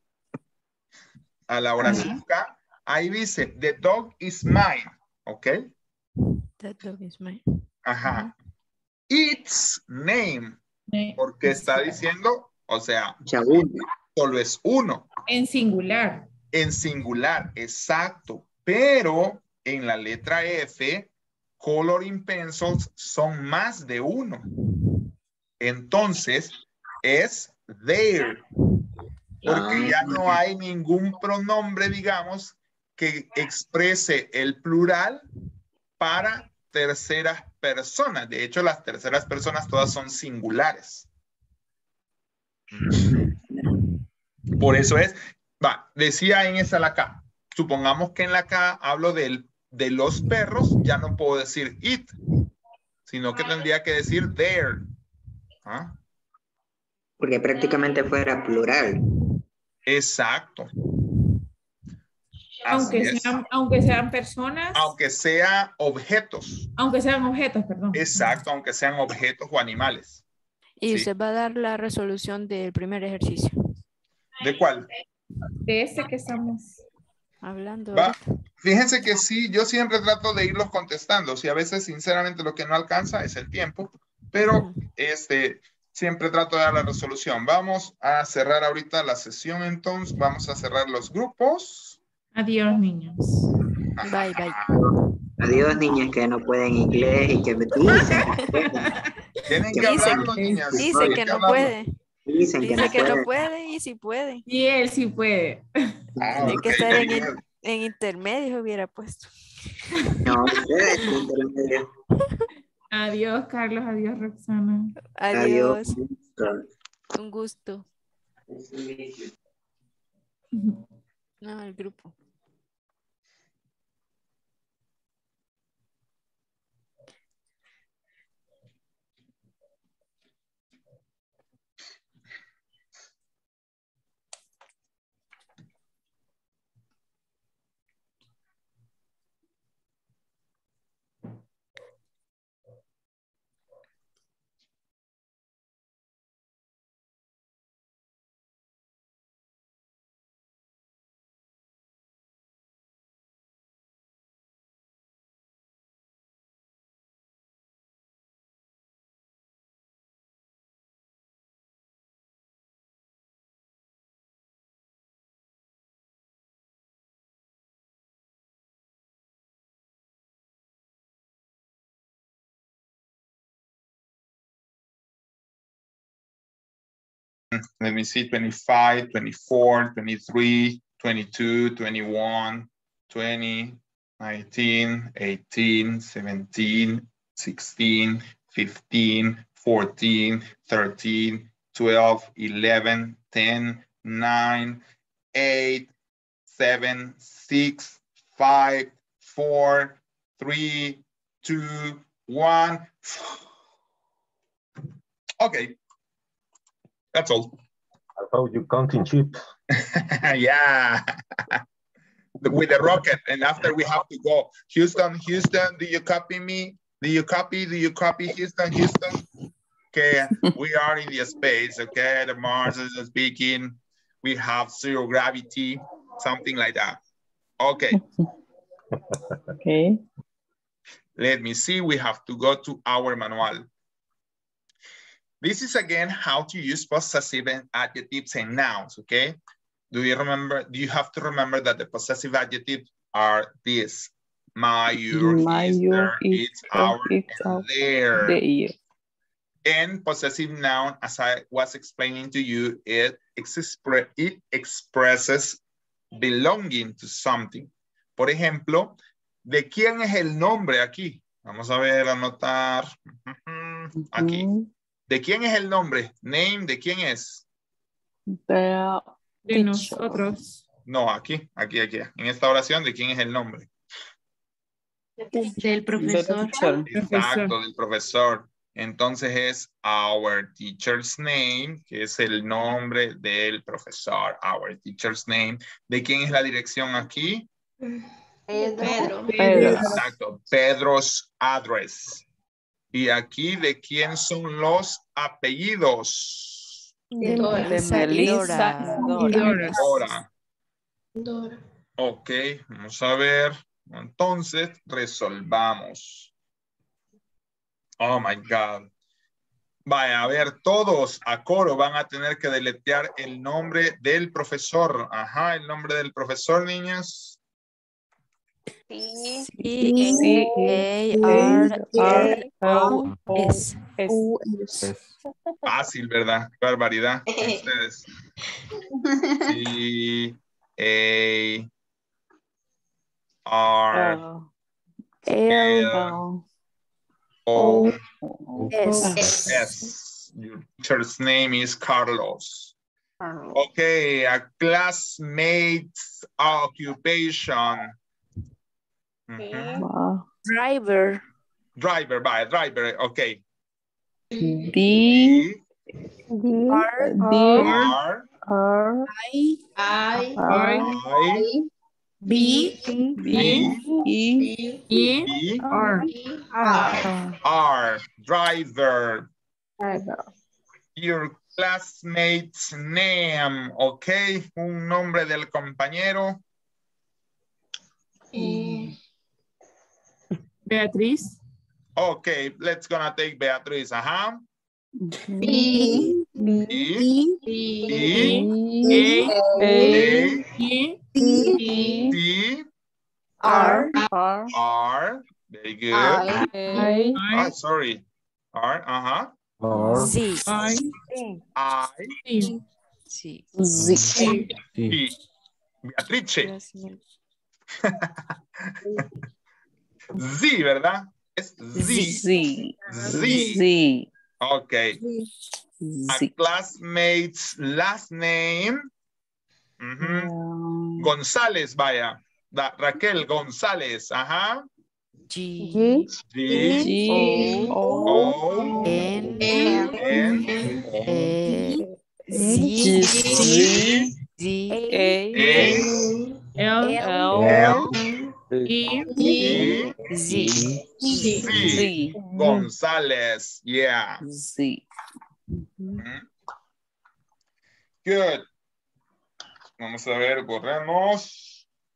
a la oración K, ahí dice, the dog is mine, ¿ok? That dog is mine. Ajá. Its name, porque está diciendo, o sea, solo es uno. En singular. En singular, exacto. Pero en la letra F, coloring pencils son más de uno. Entonces, es their. Porque ya no hay ningún pronombre, digamos, que exprese el plural para terceras personas. De hecho, las terceras personas todas son singulares. Por eso es, va, decía en esa la K. Supongamos que en la K hablo del, de los perros, ya no puedo decir it, sino que tendría que decir their. ¿Ah? Porque prácticamente fuera plural. Exacto. Aunque Así es. sean, aunque sean personas. Aunque sean objetos. Aunque sean objetos, perdón. Exacto, aunque sean objetos o animales. Y Sí. usted va a dar la resolución del primer ejercicio. ¿De cuál? De este que estamos hablando. Va. Fíjense que sí, yo siempre trato de irlos contestando. Si a veces, sinceramente, lo que no alcanza es el tiempo, pero este, siempre trato de dar la resolución. Vamos a cerrar ahorita la sesión, entonces. Vamos a cerrar los grupos. Adiós, niños. Bye, bye. Adiós, niñas que no pueden inglés y que me dicen. Tienen que Dice, hablarlo, niñas. dice Tienen que no hablarlo. puede. Dicen que Dice no que no pueden. puede y sí puede. Y él sí puede. Ah, Tiene que ok, estar en, bien. en intermedio, hubiera puesto. No, ustedes, intermedio. Adiós, Carlos. Adiós, Roxana. Adiós. Adiós. Un gusto. No, el grupo. Let me see, twenty-five, twenty-four, twenty-three, twenty-two, twenty-one, twenty, nineteen, eighteen, seventeen, sixteen, fifteen, fourteen, thirteen, twelve, eleven, ten, nine, eight, seven, six, five, four, three, two, one. Okay. That's all. I thought you counting chips. Yeah. With the rocket, and after we have to go. Houston, Houston, do you copy me? Do you copy? Do you copy Houston, Houston? Okay, we are in the space, okay? The Mars is speaking. We have zero gravity, something like that. Okay. Okay. Let me see, we have to go to our manual. This is again how to use possessive adjectives and nouns, okay? Do you remember, do you have to remember that the possessive adjectives are this? My, your, My, his, your, their, his, its, our, its, and our, their. their. And possessive noun, as I was explaining to you, it, expre it expresses belonging to something. Por ejemplo, ¿de quién es el nombre aquí? Vamos a ver, anotar. Aquí. ¿De quién es el nombre? Name, ¿de quién es? The De nosotros. No, aquí, aquí, aquí. En esta oración, ¿de quién es el nombre? Del profesor. Exacto, del profesor. Entonces es our teacher's name, que es el nombre del profesor. Our teacher's name. ¿De quién es la dirección aquí? Pedro. Pedro. Exacto, Pedro's address. Y aquí, ¿de quién son los apellidos? De De Melissa y Melissa Dora. Dora. Dora. Ok, vamos a ver. Entonces, resolvamos. Oh my God. Vaya, a ver, todos a coro van a tener que deletrear el nombre del profesor. Ajá, el nombre del profesor, niñas. C A R O S. Fácil, ¿verdad? Qué barbaridad. Ustedes. C A R L O S. S. Your teacher's name is Carlos. Okay, a classmate's occupation. Mhm. Driver. Driver, by driver, okay. D D R R R I I. I B. B E E. E R. R. R, driver. Driver. Your classmate's name, okay. Un nombre del compañero. E. Beatriz. Okay, let's gonna take Beatriz, ajá. B. E E. E A. A E. E. T R R R, very good. I. A Ah, sorry. R, uh-huh. R Z. I. I, C. Sí. Z. C. T. Beatrice. Z, ¿verdad? Es Z. Z. Z. Z. Okay. A Z. classmate's last name. Ujú. Um, González, vaya. Da- Raquel González, ajá. G. G G G O O N. N eh, G Z. Z Z. A A L. L L E. E Z. Z. Z González, yeah. Z. Mhm. Good. Vamos a ver, corremos.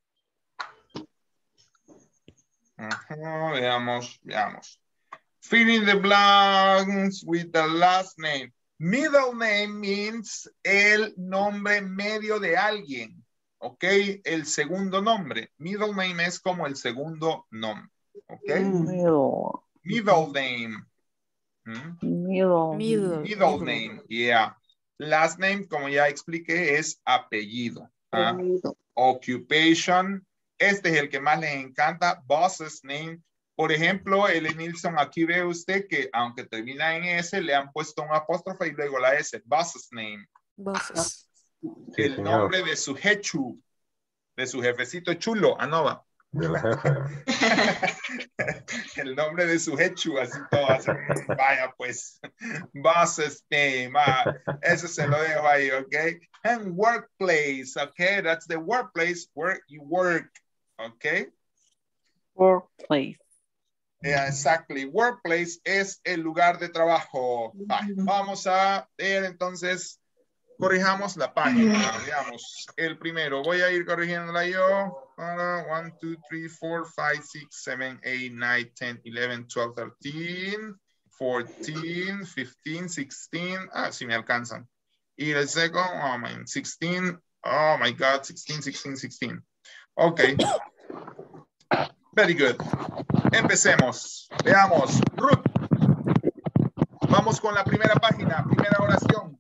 Ajá, veamos, veamos. Fill in the blanks with the last name. Middle name means el nombre medio de alguien. ¿Ok? El segundo nombre. Middle name es como el segundo nombre. ¿Ok? Middle. Middle name. ¿Mm? Middle. Middle. Middle name, yeah. Last name, como ya expliqué, es apellido. ¿Ah? Apellido. Occupation. Este es el que más les encanta. Boss's name. Por ejemplo, L. Nilsson, aquí ve usted que aunque termina en S, le han puesto un apóstrofe y luego la S. Boss's name. Bosses. Sí, El señor. nombre de su jechu, de su jefecito chulo, Anova. De la jefa. El nombre de su hechu, así todo, así, vaya pues, boss's name, ah, eso se lo dejo ahí, ok, and workplace, ok, that's the workplace where you work, ok, Workplace. yeah, exactly, workplace es el lugar de trabajo. Vale, vamos a ver entonces, corrijamos la página, veamos, el primero, voy a ir corrigiéndola yo. one, two, three, four, five, six, seven, eight, nine, ten, eleven, twelve, thirteen, fourteen, fifteen, sixteen. Ah, si me alcanzan. Y el second, oh my, sixteen. Oh my God, sixteen, sixteen, sixteen. Ok. Very good. Empecemos. Veamos. Ruth. Vamos con la primera página, primera oración.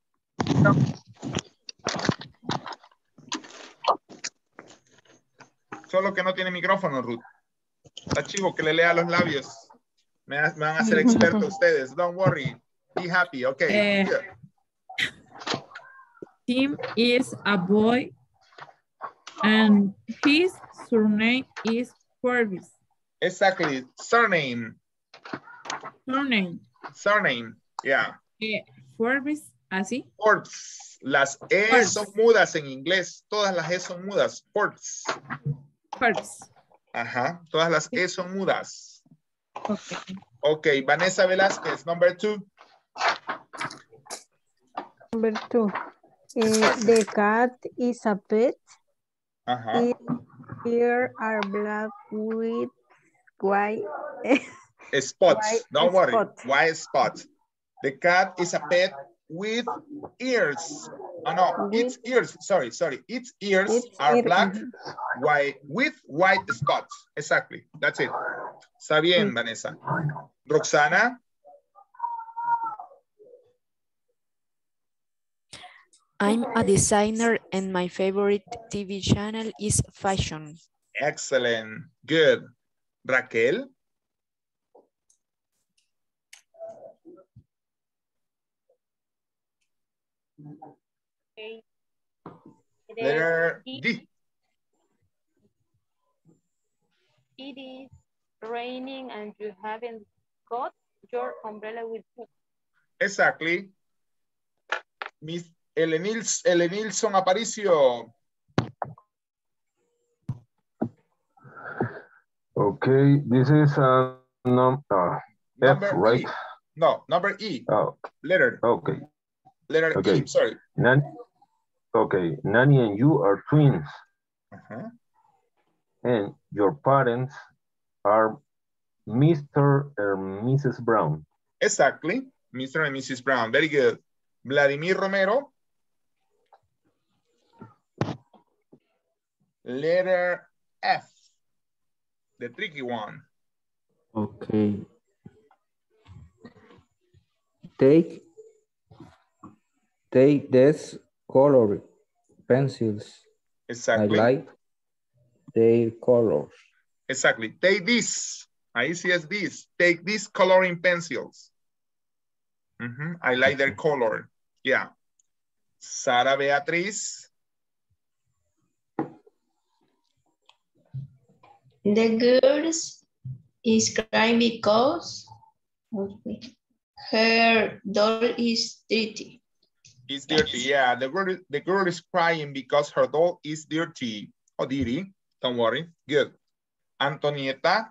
Solo que no tiene micrófono, Ruth. Está chivo que le lea los labios. Me, me van a hacer expertos ustedes. Don't worry. Be happy. Okay. Eh, Tim is a boy and his surname is Forbes. Exactly. Surname. Surname. Surname. Yeah. Eh, Forbes, así. Forbes. Las E Forbes. son mudas en inglés. Todas las E son mudas. Forbes. Forbes. Ajá. Todas las E son mudas. Okay. Ok. Vanessa Velázquez, number two. Number two. Uh, the cat is a pet. Uh-huh. Its ears are black with white spots. white Don't worry. spot. White spot. The cat is a pet with ears. Oh no, With- its ears. Sorry, sorry. Its ears Its are ear- black, mhm. white with white spots. Exactly. That's it. Está bien, Mm. Vanessa. Roxana. I'm a designer and my favorite T V channel is fashion. Excellent. Good. Raquel. Okay. Letter It- D. It is raining and you haven't got your umbrella with you. Exactly. Miss Elenils, Elenilson Aparicio. Okay, this is a num uh, F, Number right? E. No, number E. Oh, Letter. okay. Letter Okay. E. Sorry. Nan okay, Nanny and you are twins, Uh-huh. and your parents are Mister and Missus Brown. Exactly. Mister and Missus Brown. Very good. Vladimir Romero. Letter F. The tricky one. Okay. Take take this color pencils. Exactly. I like their colors. Exactly. Take this. Ahí sí es this. Take these coloring pencils. Mhm. I like their color. Yeah. Sara Beatriz. The girls is crying because her doll is dirty. It's dirty. Yeah. The girl, the girl is crying because her doll is dirty. Oh, dirty. Don't worry. Good. Antonieta.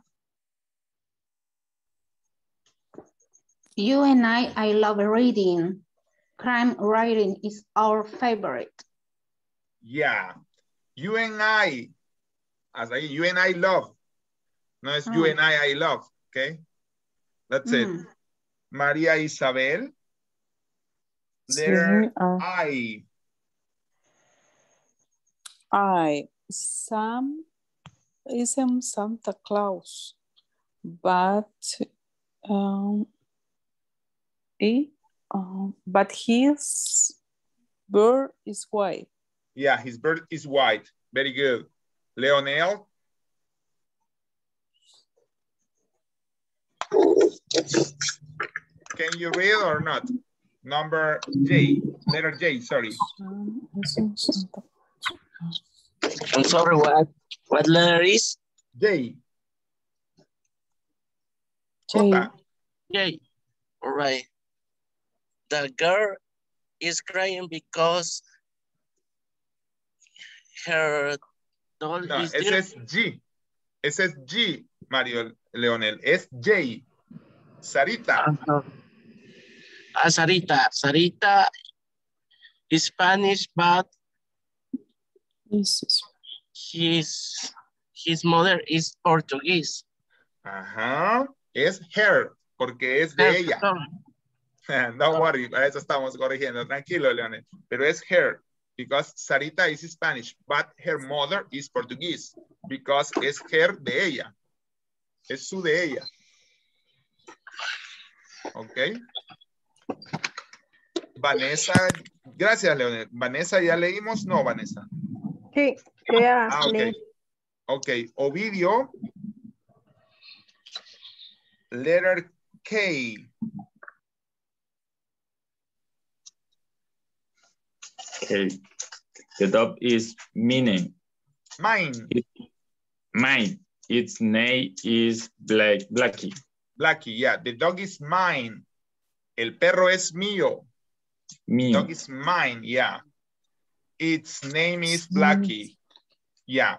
You and I, I love reading. Crime writing is our favorite. Yeah. You and I. As I, you and I love. No, it's you Mm. and I, I love. Okay. That's it. Mm. María Isabel. Letter Sí, ah, I. I, Sam isn't Santa Claus, but um, he, um, but his bird is white. Yeah, his bird is white. Very good. Leonel. Can you read or not? Number J, letter J, sorry. Sam isn't Santa I'm sorry, what, what letter is? J. J. J. All right. The girl is crying because her doll No, is ese es G. Ese es G, Mario Leonel. Es J. Sarita. Uh-huh. Ah, Sarita. Sarita is Spanish, but This his, his mother is Portuguese. Ajá. Es her. porque es de ella. Don't worry, para eso estamos corrigiendo. Tranquilo, Leonel. Pero es her, because Sarita is Spanish, but her mother is Portuguese, because es her de ella. Es su de ella. Ok. Vanessa, gracias, Leonel. Vanessa, ¿ya leímos? No, Vanessa. Sí, ya Ah, ok. leí. Ok, Ovidio. Letter K. Okay. The dog is mine. Mine. It, mine. Its name is Black, Blackie. Blackie, yeah. The dog is mine. El perro es mío. Mío. Dog is mine, yeah. Its name is Blackie. Yeah.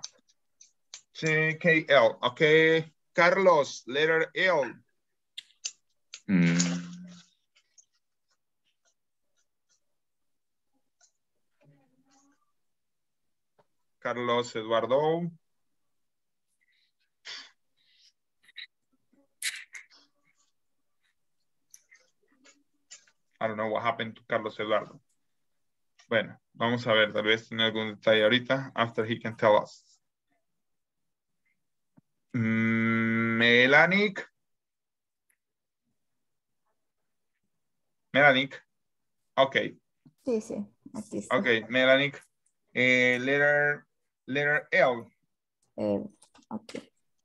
K L. Okay. Carlos, letter L. Mm. Carlos Eduardo. I don't know what happened to Carlos Eduardo. Bueno, vamos a ver, tal vez tiene algún detalle ahorita, after he can tell us. Melanic. Melanic. Ok. Sí, sí, aquí está. Ok, Melanic. Eh, letter, letter L. Eh, ok.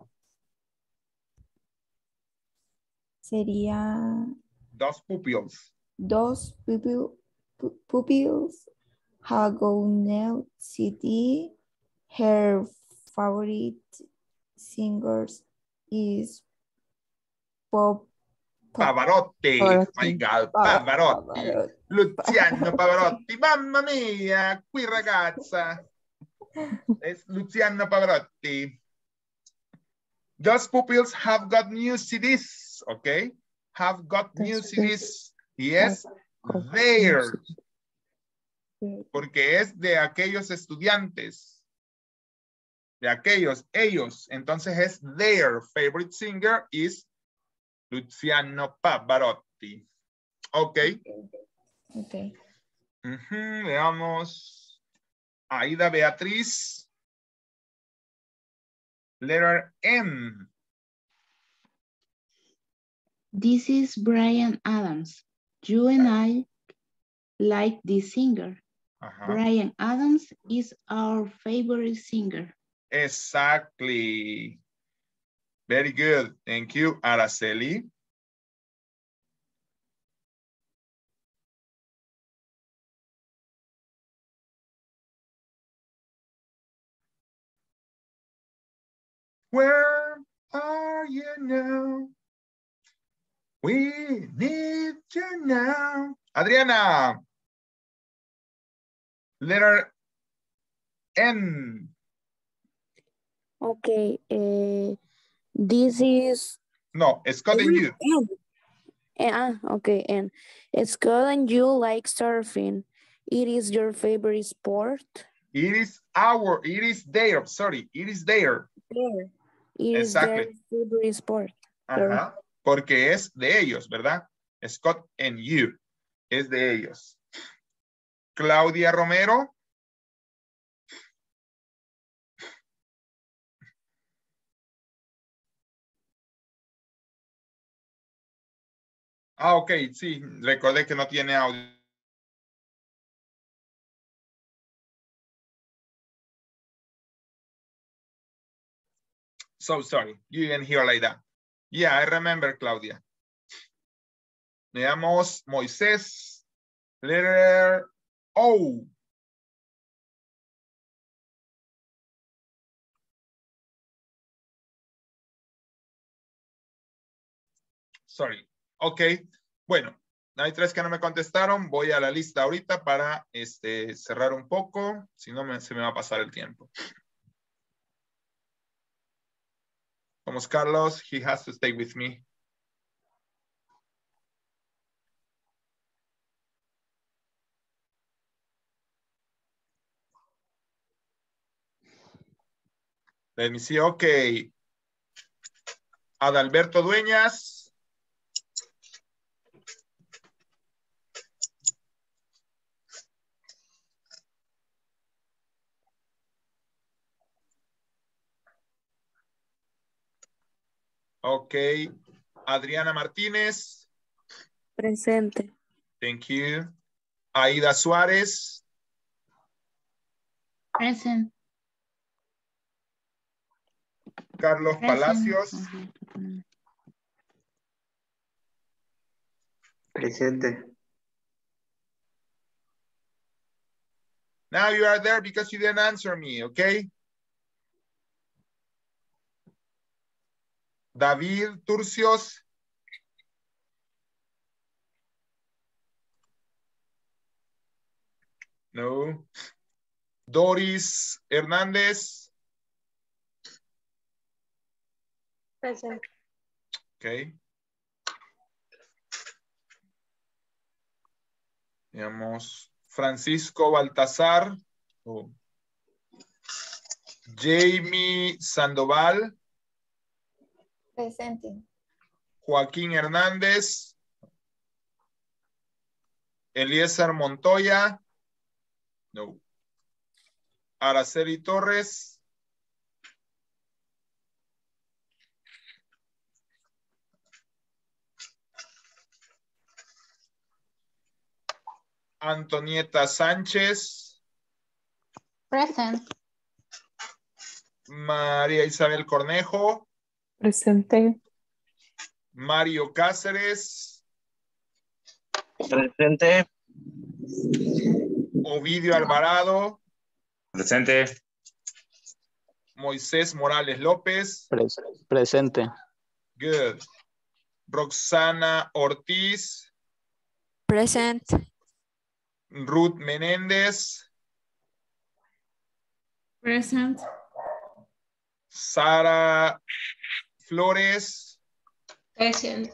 Sería Dos pupils. dos pupil, pu- pupils have gone city. Her favorite singers is Pop. Pavarotti. Pavarotti. My God, Pa- Pavarotti. Pavarotti. Luciano Pavarotti. Mamma mia, qui ragazza. Es Luciano Pavarotti. Those pupils have got new C Ds, okay? Have got new C Ds. Yes, their. Porque es de aquellos estudiantes. De aquellos, ellos. Entonces es their favorite singer is Luciano Pavarotti. Ok. Ok. Uh-huh, veamos. Aida Beatriz. Letter M. This is Brian Adams. You and I like this singer. Ajá. Brian Adams is our favorite singer. Exactly. Very good. Thank you, Araceli. Where are you now? We need you now. Adriana. Letter N. Okay. Uh, this is. No, Scott and you. N. Ah, okay. And Scott and you like surfing. It is your favorite sport. It is our, it is their, sorry, it is their. There. It is Exactly. their favorite sport. Ajá, porque es de ellos, ¿verdad? Scott and you, es de ellos. Claudia Romero. Ah, ok, sí, recordé que no tiene audio. So sorry, you didn't hear like that. Yeah, I remember, Claudia. Veamos, Moisés, letter O. Sorry. Ok, bueno, hay tres que no me contestaron. Voy a la lista ahorita para este, cerrar un poco. Si no, me, se me va a pasar el tiempo. Vamos, Carlos. He has to stay with me. Let me see. Ok. Adalberto Dueñas. Ok. Adriana Martínez. Presente. Thank you. Aida Suárez. Present. Carlos Present. Palacios. Presente. Now you are there because you didn't answer me, okay? David Turcios. No. Doris Hernández. Present. Okay. Veamos. Francisco Baltazar. Oh. Jamie Sandoval. Presente. Joaquín Hernández. Eliezer Montoya. No. Araceli Torres. Antonieta Sánchez. Present. María Isabel Cornejo. Presente. Mario Cáceres. Presente. Ovidio Alvarado. Presente. Moisés Morales López. Pres- presente. Good. Roxana Ortiz. Present. Ruth Menéndez. Present. Sara Flores. Present.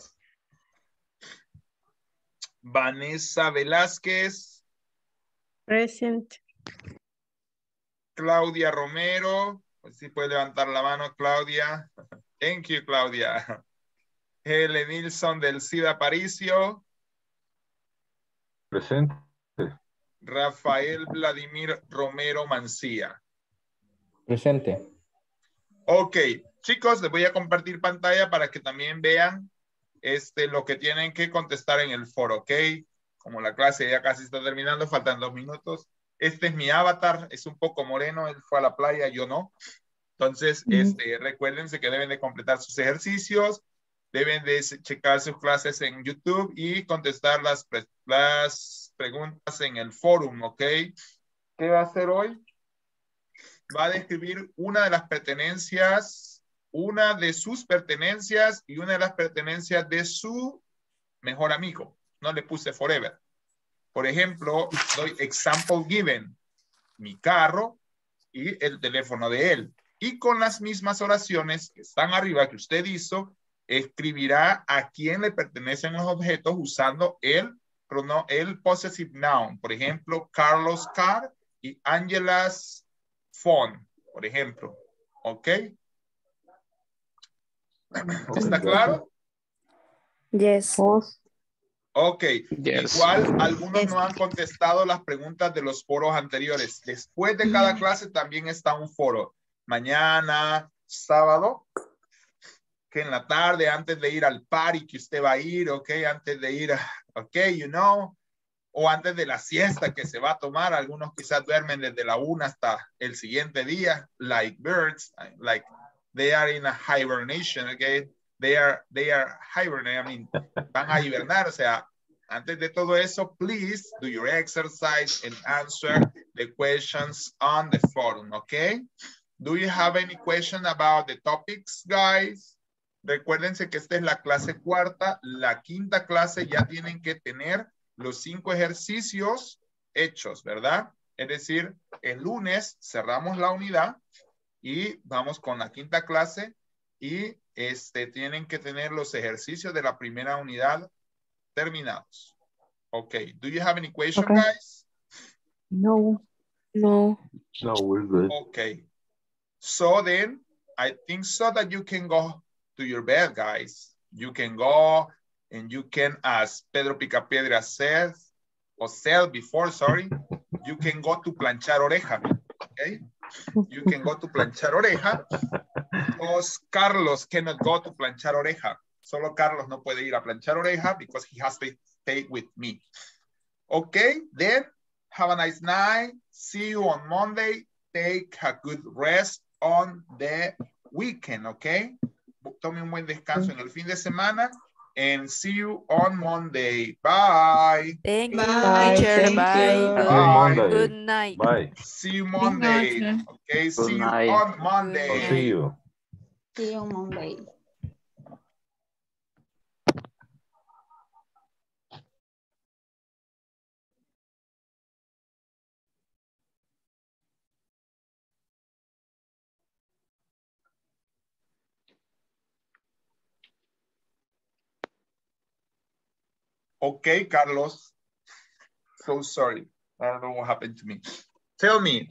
Vanessa Velázquez. Present. Claudia Romero. Si puede levantar la mano, Claudia. Thank you, Claudia. Helen Nilsson del Cid Aparicio. Presente. Rafael Vladimir Romero Mancía. Presente. Ok, chicos, les voy a compartir pantalla para que también vean este, lo que tienen que contestar en el foro, ¿ok? Como la clase ya casi está terminando, faltan dos minutos. Este es mi avatar, es un poco moreno, él fue a la playa, yo no. Entonces, Mm. este, recuérdense que deben de completar sus ejercicios, deben de checar sus clases en YouTube y contestar las, pre las preguntas en el forum, ¿ok? ¿Qué va a hacer hoy? Va a describir una de las pertenencias, una de sus pertenencias y una de las pertenencias de su mejor amigo. No le puse forever. Por ejemplo, doy example given, mi carro y el teléfono de él. Y con las mismas oraciones que están arriba que usted hizo, escribirá a quién le pertenecen los objetos usando el, prono el possessive noun. Por ejemplo, Carlos car y Angela's phone, por ejemplo. ¿Ok? ¿Está claro? Yes. Ok. Yes. Igual algunos no han contestado las preguntas de los foros anteriores. Después de cada clase también está un foro. Mañana, sábado, que en la tarde, antes de ir al party que usted va a ir, ok, antes de ir, a, ok, you know, o antes de la siesta que se va a tomar. Algunos quizás duermen desde la una hasta el siguiente día, like birds, like they are in a hibernation, okay? They are, they are hibernating, I mean, van a hibernar, o sea, antes de todo eso, please do your exercise and answer the questions on the forum, okay? Do you have any question about the topics, guys? Recuérdense que esta es la clase cuarta, la quinta clase ya tienen que tener los cinco ejercicios hechos, ¿verdad? Es decir, el lunes cerramos la unidad y vamos con la quinta clase y este, tienen que tener los ejercicios de la primera unidad terminados. Ok, do you have any question, Okay. guys? No. No. No, we're good. Okay, so then I think so that you can go to your bed, guys. You can go and you can, as Pedro Picapiedra says, or said before, sorry, you can go to planchar oreja, okay? You can go to planchar oreja Because Carlos cannot go to planchar oreja. Solo Carlos no puede ir a planchar oreja because he has to stay with me. Okay, then have a nice night. See you on Monday. Take a good rest on the weekend, okay? Tome un buen descanso en el fin de semana. And see you on Monday. Bye. Thank you, Bye. teacher. Thank Bye. you. See you Monday. Good night. Bye. See you Good Monday. night. Okay, see you night. on Monday. Good See you. See you Monday. Okay, Carlos. So sorry. I don't know what happened to me. Tell me.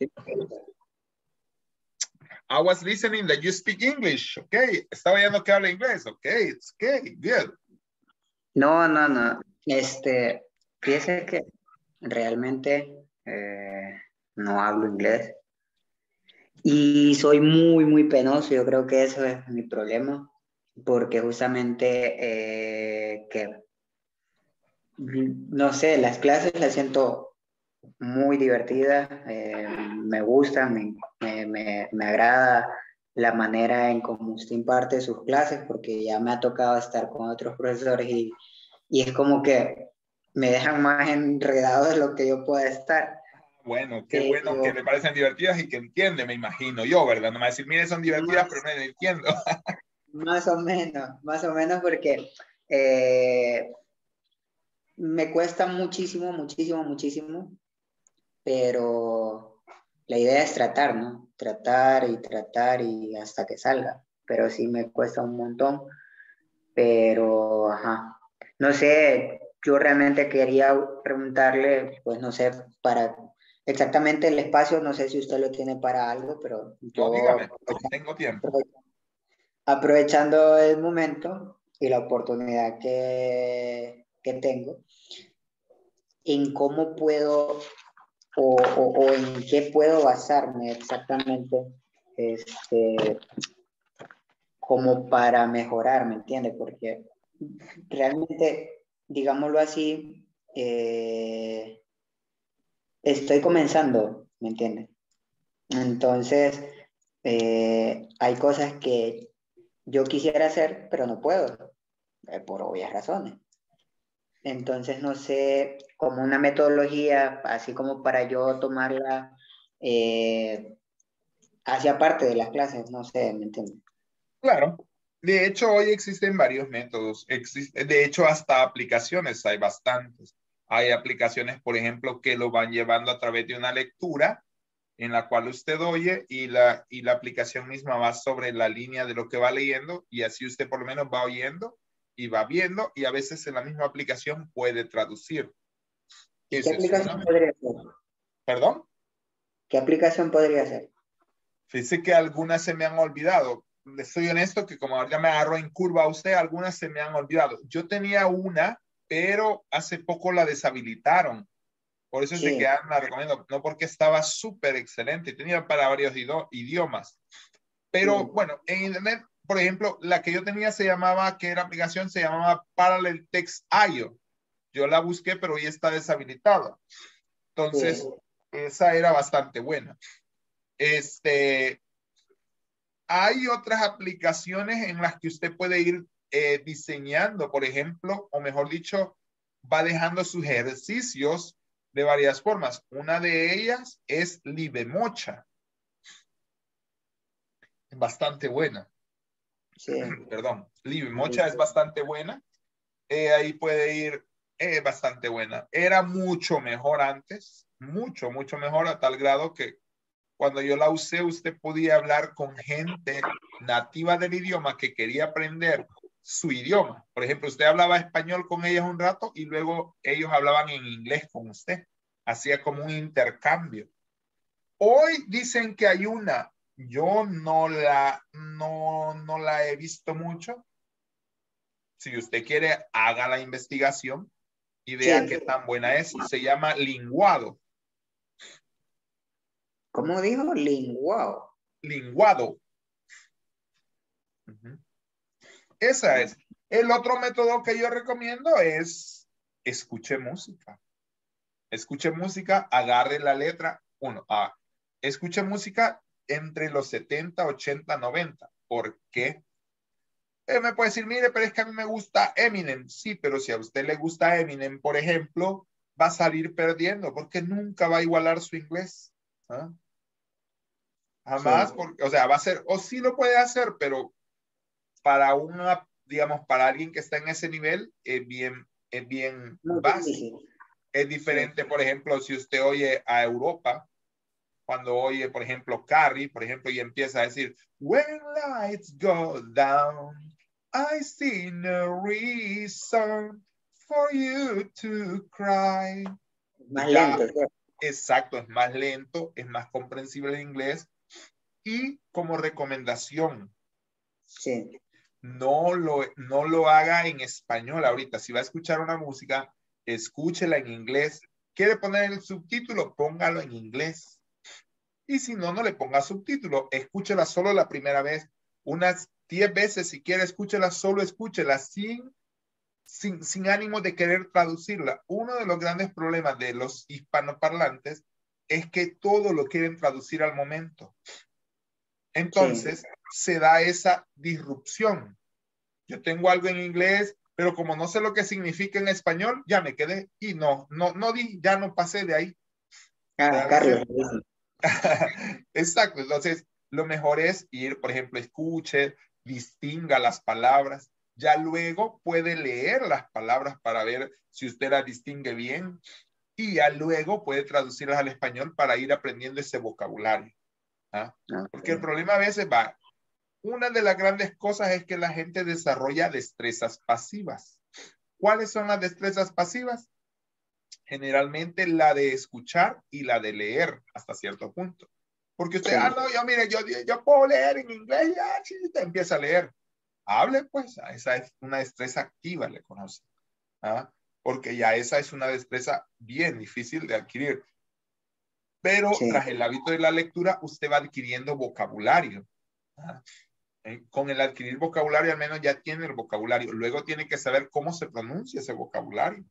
I was listening that you speak English. Okay. Estaba oyendo que habla inglés. Okay, it's okay. Good. No, no, no. Este, fíjese que realmente eh, no hablo inglés. Y soy muy, muy penoso. Yo creo que eso es mi problema. Porque justamente eh, que no sé, las clases las siento muy divertidas, eh, me gusta, me, me, me, me agrada la manera en cómo usted imparte sus clases, porque ya me ha tocado estar con otros profesores y, y es como que me dejan más enredado de lo que yo pueda estar. Bueno, qué Pero, bueno que le parecen divertidas y que entiende, me imagino yo, ¿verdad? No me va a decir, mire, son divertidas, más, pero no entiendo. más o menos, más o menos porque eh, me cuesta muchísimo, muchísimo, muchísimo, pero la idea es tratar, ¿no? Tratar y tratar y hasta que salga, pero sí me cuesta un montón, pero, ajá, no sé, yo realmente quería preguntarle, pues no sé, para exactamente el espacio, no sé si usted lo tiene para algo, pero yo... No, dígame, tengo tiempo. Aprovechando el momento y la oportunidad que, que tengo, en cómo puedo o, o, o en qué puedo basarme exactamente este, como para mejorar, ¿me entiende? Porque realmente, digámoslo así, eh, estoy comenzando, ¿me entiende? Entonces, eh, hay cosas que yo quisiera hacer, pero no puedo, eh, por obvias razones. Entonces, no sé, como una metodología, así como para yo tomarla eh, hacia parte de las clases, no sé, ¿me entiendes? Claro. De hecho, hoy existen varios métodos. Existe, de hecho, hasta aplicaciones hay bastantes. Hay aplicaciones, por ejemplo, que lo van llevando a través de una lectura en la cual usted oye y la, y la aplicación misma va sobre la línea de lo que va leyendo y así usted por lo menos va oyendo y va viendo y a veces en la misma aplicación puede traducir. ¿Qué Ese aplicación es podría ser? ¿Perdón? ¿Qué aplicación podría ser? Fíjese que algunas se me han olvidado. Le soy honesto que como ya me agarró en curva a usted, algunas se me han olvidado. Yo tenía una, pero hace poco la deshabilitaron. Por eso es Sí. de que la recomiendo, no porque estaba súper excelente, tenía para varios idiomas. Pero Sí. bueno, en internet, por ejemplo, la que yo tenía se llamaba, que era aplicación, se llamaba Parallel Text I O. Yo la busqué, pero ya está deshabilitada. Entonces, Sí. esa era bastante buena. Este, hay otras aplicaciones en las que usted puede ir eh, diseñando, por ejemplo, o mejor dicho, va dejando sus ejercicios de varias formas. Una de ellas es Libemocha. Es bastante buena. Sí. Perdón. Libemocha es bastante buena. Eh, ahí puede ir eh, bastante buena. Era mucho mejor antes. Mucho, mucho mejor a tal grado que cuando yo la usé, usted podía hablar con gente nativa del idioma que quería aprender su idioma. Por ejemplo, usted hablaba español con ellos un rato y luego ellos hablaban en inglés con usted. Hacía como un intercambio. Hoy dicen que hay una. Yo no la, no, no la he visto mucho. Si usted quiere, haga la investigación y vea Sí. qué tan buena es. Se llama Linguado. ¿Cómo dijo? Linguado. Linguado. Esa es. El otro método que yo recomiendo es escuche música. Escuche música, agarre la letra. Uno, ah, escuche música entre los setenta, ochenta, noventa. ¿Por qué? Eh, me puede decir, mire, pero es que a mí me gusta Eminem. Sí, pero si a usted le gusta Eminem, por ejemplo, va a salir perdiendo porque nunca va a igualar su inglés. ¿Ah? Jamás, Sí. porque, o sea, va a ser, o sí lo puede hacer, pero para una, digamos, para alguien que está en ese nivel, es bien, es bien Muy básico. difícil. Es diferente, por ejemplo, si usted oye a Europa, cuando oye, por ejemplo, Carrie, por ejemplo, y empieza a decir, when lights go down, I see no reason for you to cry. Más Ya, lento. ¿Cierto? exacto, es más lento, es más comprensible en inglés. Y como recomendación, Sí. no lo, no lo haga en español ahorita. Si va a escuchar una música, escúchela en inglés. ¿Quiere poner el subtítulo? Póngalo en inglés. Y si no, no le ponga subtítulo. Escúchela solo la primera vez. Unas diez veces, si quiere, escúchela, solo escúchela sin, sin, sin ánimo de querer traducirla. Uno de los grandes problemas de los hispanoparlantes es que todo lo quieren traducir al momento. Entonces, sí, se da esa disrupción. Yo tengo algo en inglés, pero como no sé lo que significa en español, ya me quedé y no, no, no di, ya no pasé de ahí. Ah, Carlos. Exacto, entonces lo mejor es ir, por ejemplo, escuche, distinga las palabras, ya luego puede leer las palabras para ver si usted las distingue bien y ya luego puede traducirlas al español para ir aprendiendo ese vocabulario. ¿Ah? Porque el problema a veces va, una de las grandes cosas es que la gente desarrolla destrezas pasivas. ¿Cuáles son las destrezas pasivas? Generalmente la de escuchar y la de leer hasta cierto punto. Porque usted, sí, ah, no, yo mire, yo, yo puedo leer en inglés, ya, sí, usted empieza a leer. Hable, pues, esa es una destreza activa, le conoce. ¿Ah? Porque ya esa es una destreza bien difícil de adquirir. Pero sí, tras el hábito de la lectura, usted va adquiriendo vocabulario. ¿Ah? ¿Eh? Con el adquirir vocabulario, al menos ya tiene el vocabulario. Luego tiene que saber cómo se pronuncia ese vocabulario.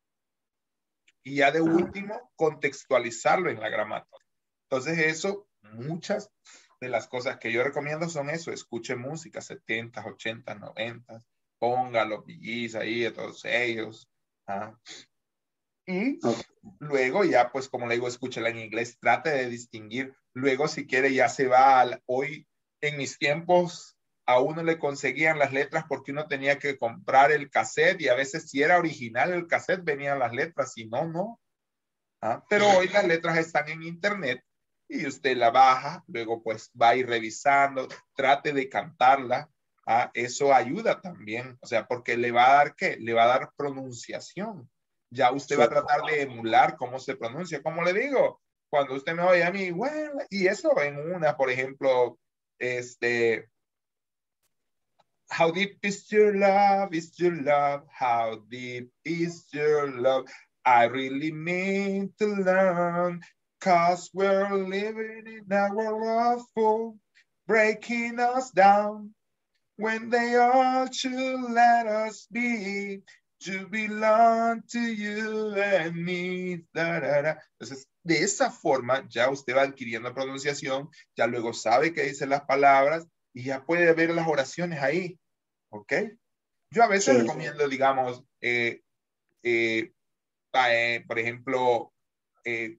Y ya de último, contextualizarlo en la gramática. Entonces eso, muchas de las cosas que yo recomiendo son eso. Escuche música, setenta, ochenta, noventa. Ponga los B Gs ahí, de todos ellos. ¿Ah? Y luego ya, pues como le digo, escúchela en inglés. Trate de distinguir. Luego, si quiere, ya se va al... Hoy, en mis tiempos, a uno le conseguían las letras porque uno tenía que comprar el cassette y a veces si era original el cassette venían las letras, si no, no. ¿Ah? Pero hoy las letras están en internet y usted la baja, luego pues va a ir revisando, trate de cantarla. ¿Ah? Eso ayuda también, o sea, porque le va a dar ¿qué? Le va a dar pronunciación. Ya usted sí, va a tratar de emular cómo se pronuncia, como le digo, cuando usted me oye a mí, bueno, y eso en una, por ejemplo, este... How deep is your love, is your love, how deep is your love, I really mean to learn, cause we're living in a world of fools, breaking us down, when they all should let us be, to belong to you and me, da, da, da. Entonces, de esa forma, ya usted va adquiriendo pronunciación, ya luego sabe qué dicen las palabras, y ya puede ver las oraciones ahí, ¿ok? Yo a veces sí, recomiendo, digamos, eh, eh, eh, por ejemplo, eh,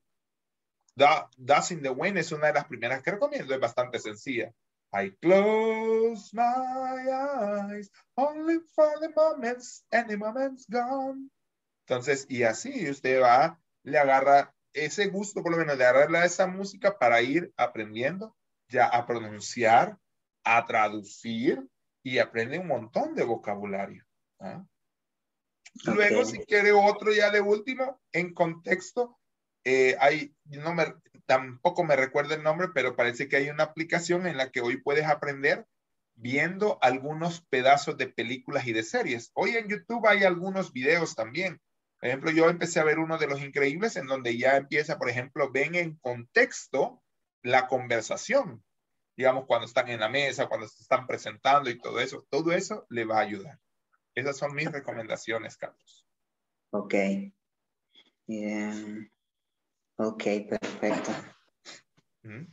Dust in the Wind es una de las primeras que recomiendo, es bastante sencilla. I close my eyes, only for the moments, and the moment's gone. Entonces, y así usted va, le agarra ese gusto, por lo menos, de agarrarle a esa música para ir aprendiendo ya a pronunciar, a traducir, y aprende un montón de vocabulario. ¿Ah? Okay. Luego, si quiere otro ya de último, en contexto, eh, hay, no me, tampoco me recuerdo el nombre, pero parece que hay una aplicación en la que hoy puedes aprender viendo algunos pedazos de películas y de series. Hoy en YouTube hay algunos videos también. Por ejemplo, yo empecé a ver uno de Los Increíbles en donde ya empieza, por ejemplo, ven en contexto la conversación. digamos, cuando están en la mesa, cuando se están presentando y todo eso, todo eso le va a ayudar. Esas son mis recomendaciones, Carlos. Ok. Bien. Ok, perfecto. ¿Mm?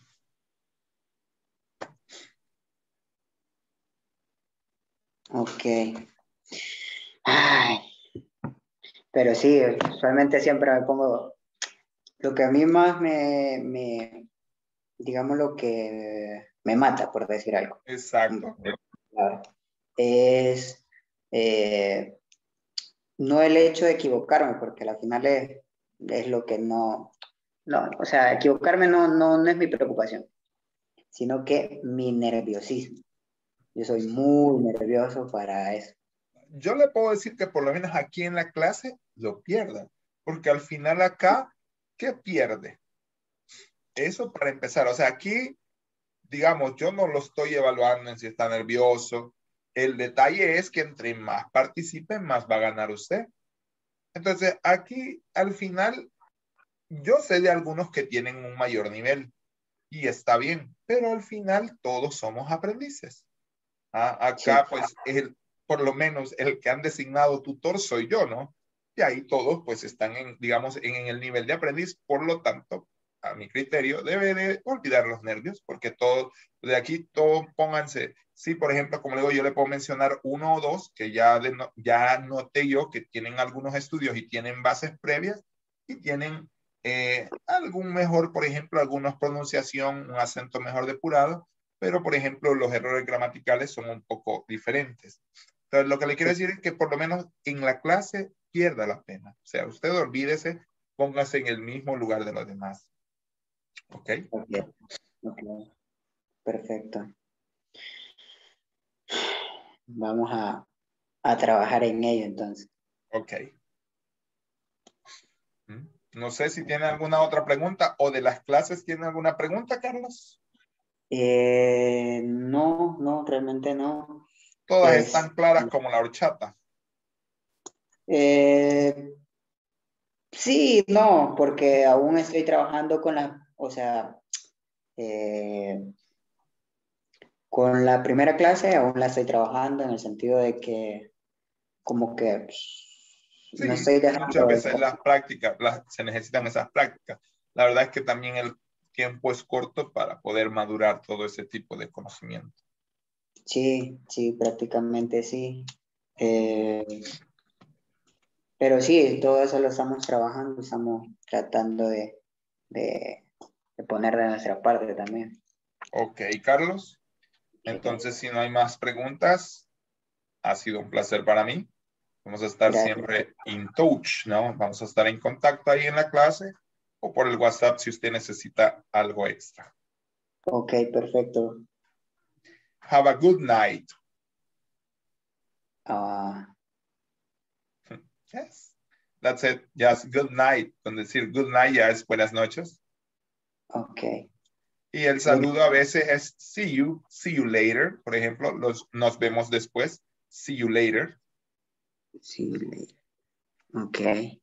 Ok. Ay. Pero sí, usualmente siempre me pongo, lo que a mí más me, me digamos lo que me mata, por decir algo. Exacto. Es eh, no el hecho de equivocarme, porque al final es, es lo que no, no, o sea, equivocarme no, no, no es mi preocupación, sino que mi nerviosismo. Yo soy muy nervioso para eso. Yo le puedo decir que por lo menos aquí en la clase lo pierda, porque al final acá, ¿qué pierde? Eso para empezar, o sea, aquí, digamos, yo no lo estoy evaluando en si está nervioso. El detalle es que entre más participen, más va a ganar usted. Entonces, aquí al final, yo sé de algunos que tienen un mayor nivel y está bien, pero al final todos somos aprendices. Ah, acá, pues, el, por lo menos el que han designado tutor soy yo, ¿no? Y ahí todos, pues, están en, digamos, en, en el nivel de aprendiz. Por lo tanto, a mi criterio, debe de olvidar los nervios, porque todo, de aquí, todos pónganse. Sí, por ejemplo, como le digo, yo le puedo mencionar uno o dos que ya, de, ya noté yo que tienen algunos estudios y tienen bases previas y tienen eh, algún mejor, por ejemplo, alguna pronunciación, un acento mejor depurado, pero por ejemplo los errores gramaticales son un poco diferentes. Entonces lo que le quiero decir es que por lo menos en la clase pierda la pena. O sea, usted olvídese, póngase en el mismo lugar de los demás. ¿Ok? Ok, ok, perfecto. Vamos a, a trabajar en ello entonces. Ok. No sé si tiene alguna otra pregunta o de las clases tiene alguna pregunta, Carlos. Eh, no, no, realmente no. Todas Es, están claras como la horchata. Eh, sí, no, porque aún estoy trabajando con la, o sea, eh, con la primera clase aún la estoy trabajando en el sentido de que como que Sí, no estoy muchas dejando de... veces las prácticas, las, se necesitan esas prácticas. La verdad es que también el tiempo es corto para poder madurar todo ese tipo de conocimiento. Sí, sí, prácticamente sí. Eh, pero sí, todo eso lo estamos trabajando, estamos tratando de, de, de poner de nuestra parte también. Ok, Carlos. Entonces, si no hay más preguntas, ha sido un placer para mí. Vamos a estar Gracias. siempre in touch, ¿no? Vamos a estar en contacto ahí en la clase o por el WhatsApp si usted necesita algo extra. Ok, perfecto. Have a good night. Uh, yes. That's it. Just good night. Con decir good night ya es buenas noches. ok. Y el saludo a veces es see you, see you later. Por ejemplo, los, nos vemos después. See you later. See you later. Ok.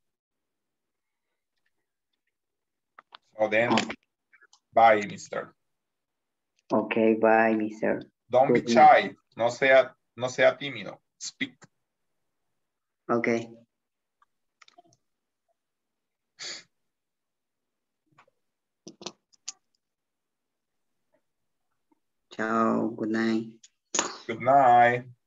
So then, bye, mister. Ok, bye, mister. Don't be Good night. shy. No sea, no sea tímido. Speak. Ok. Ciao, good night. Good night.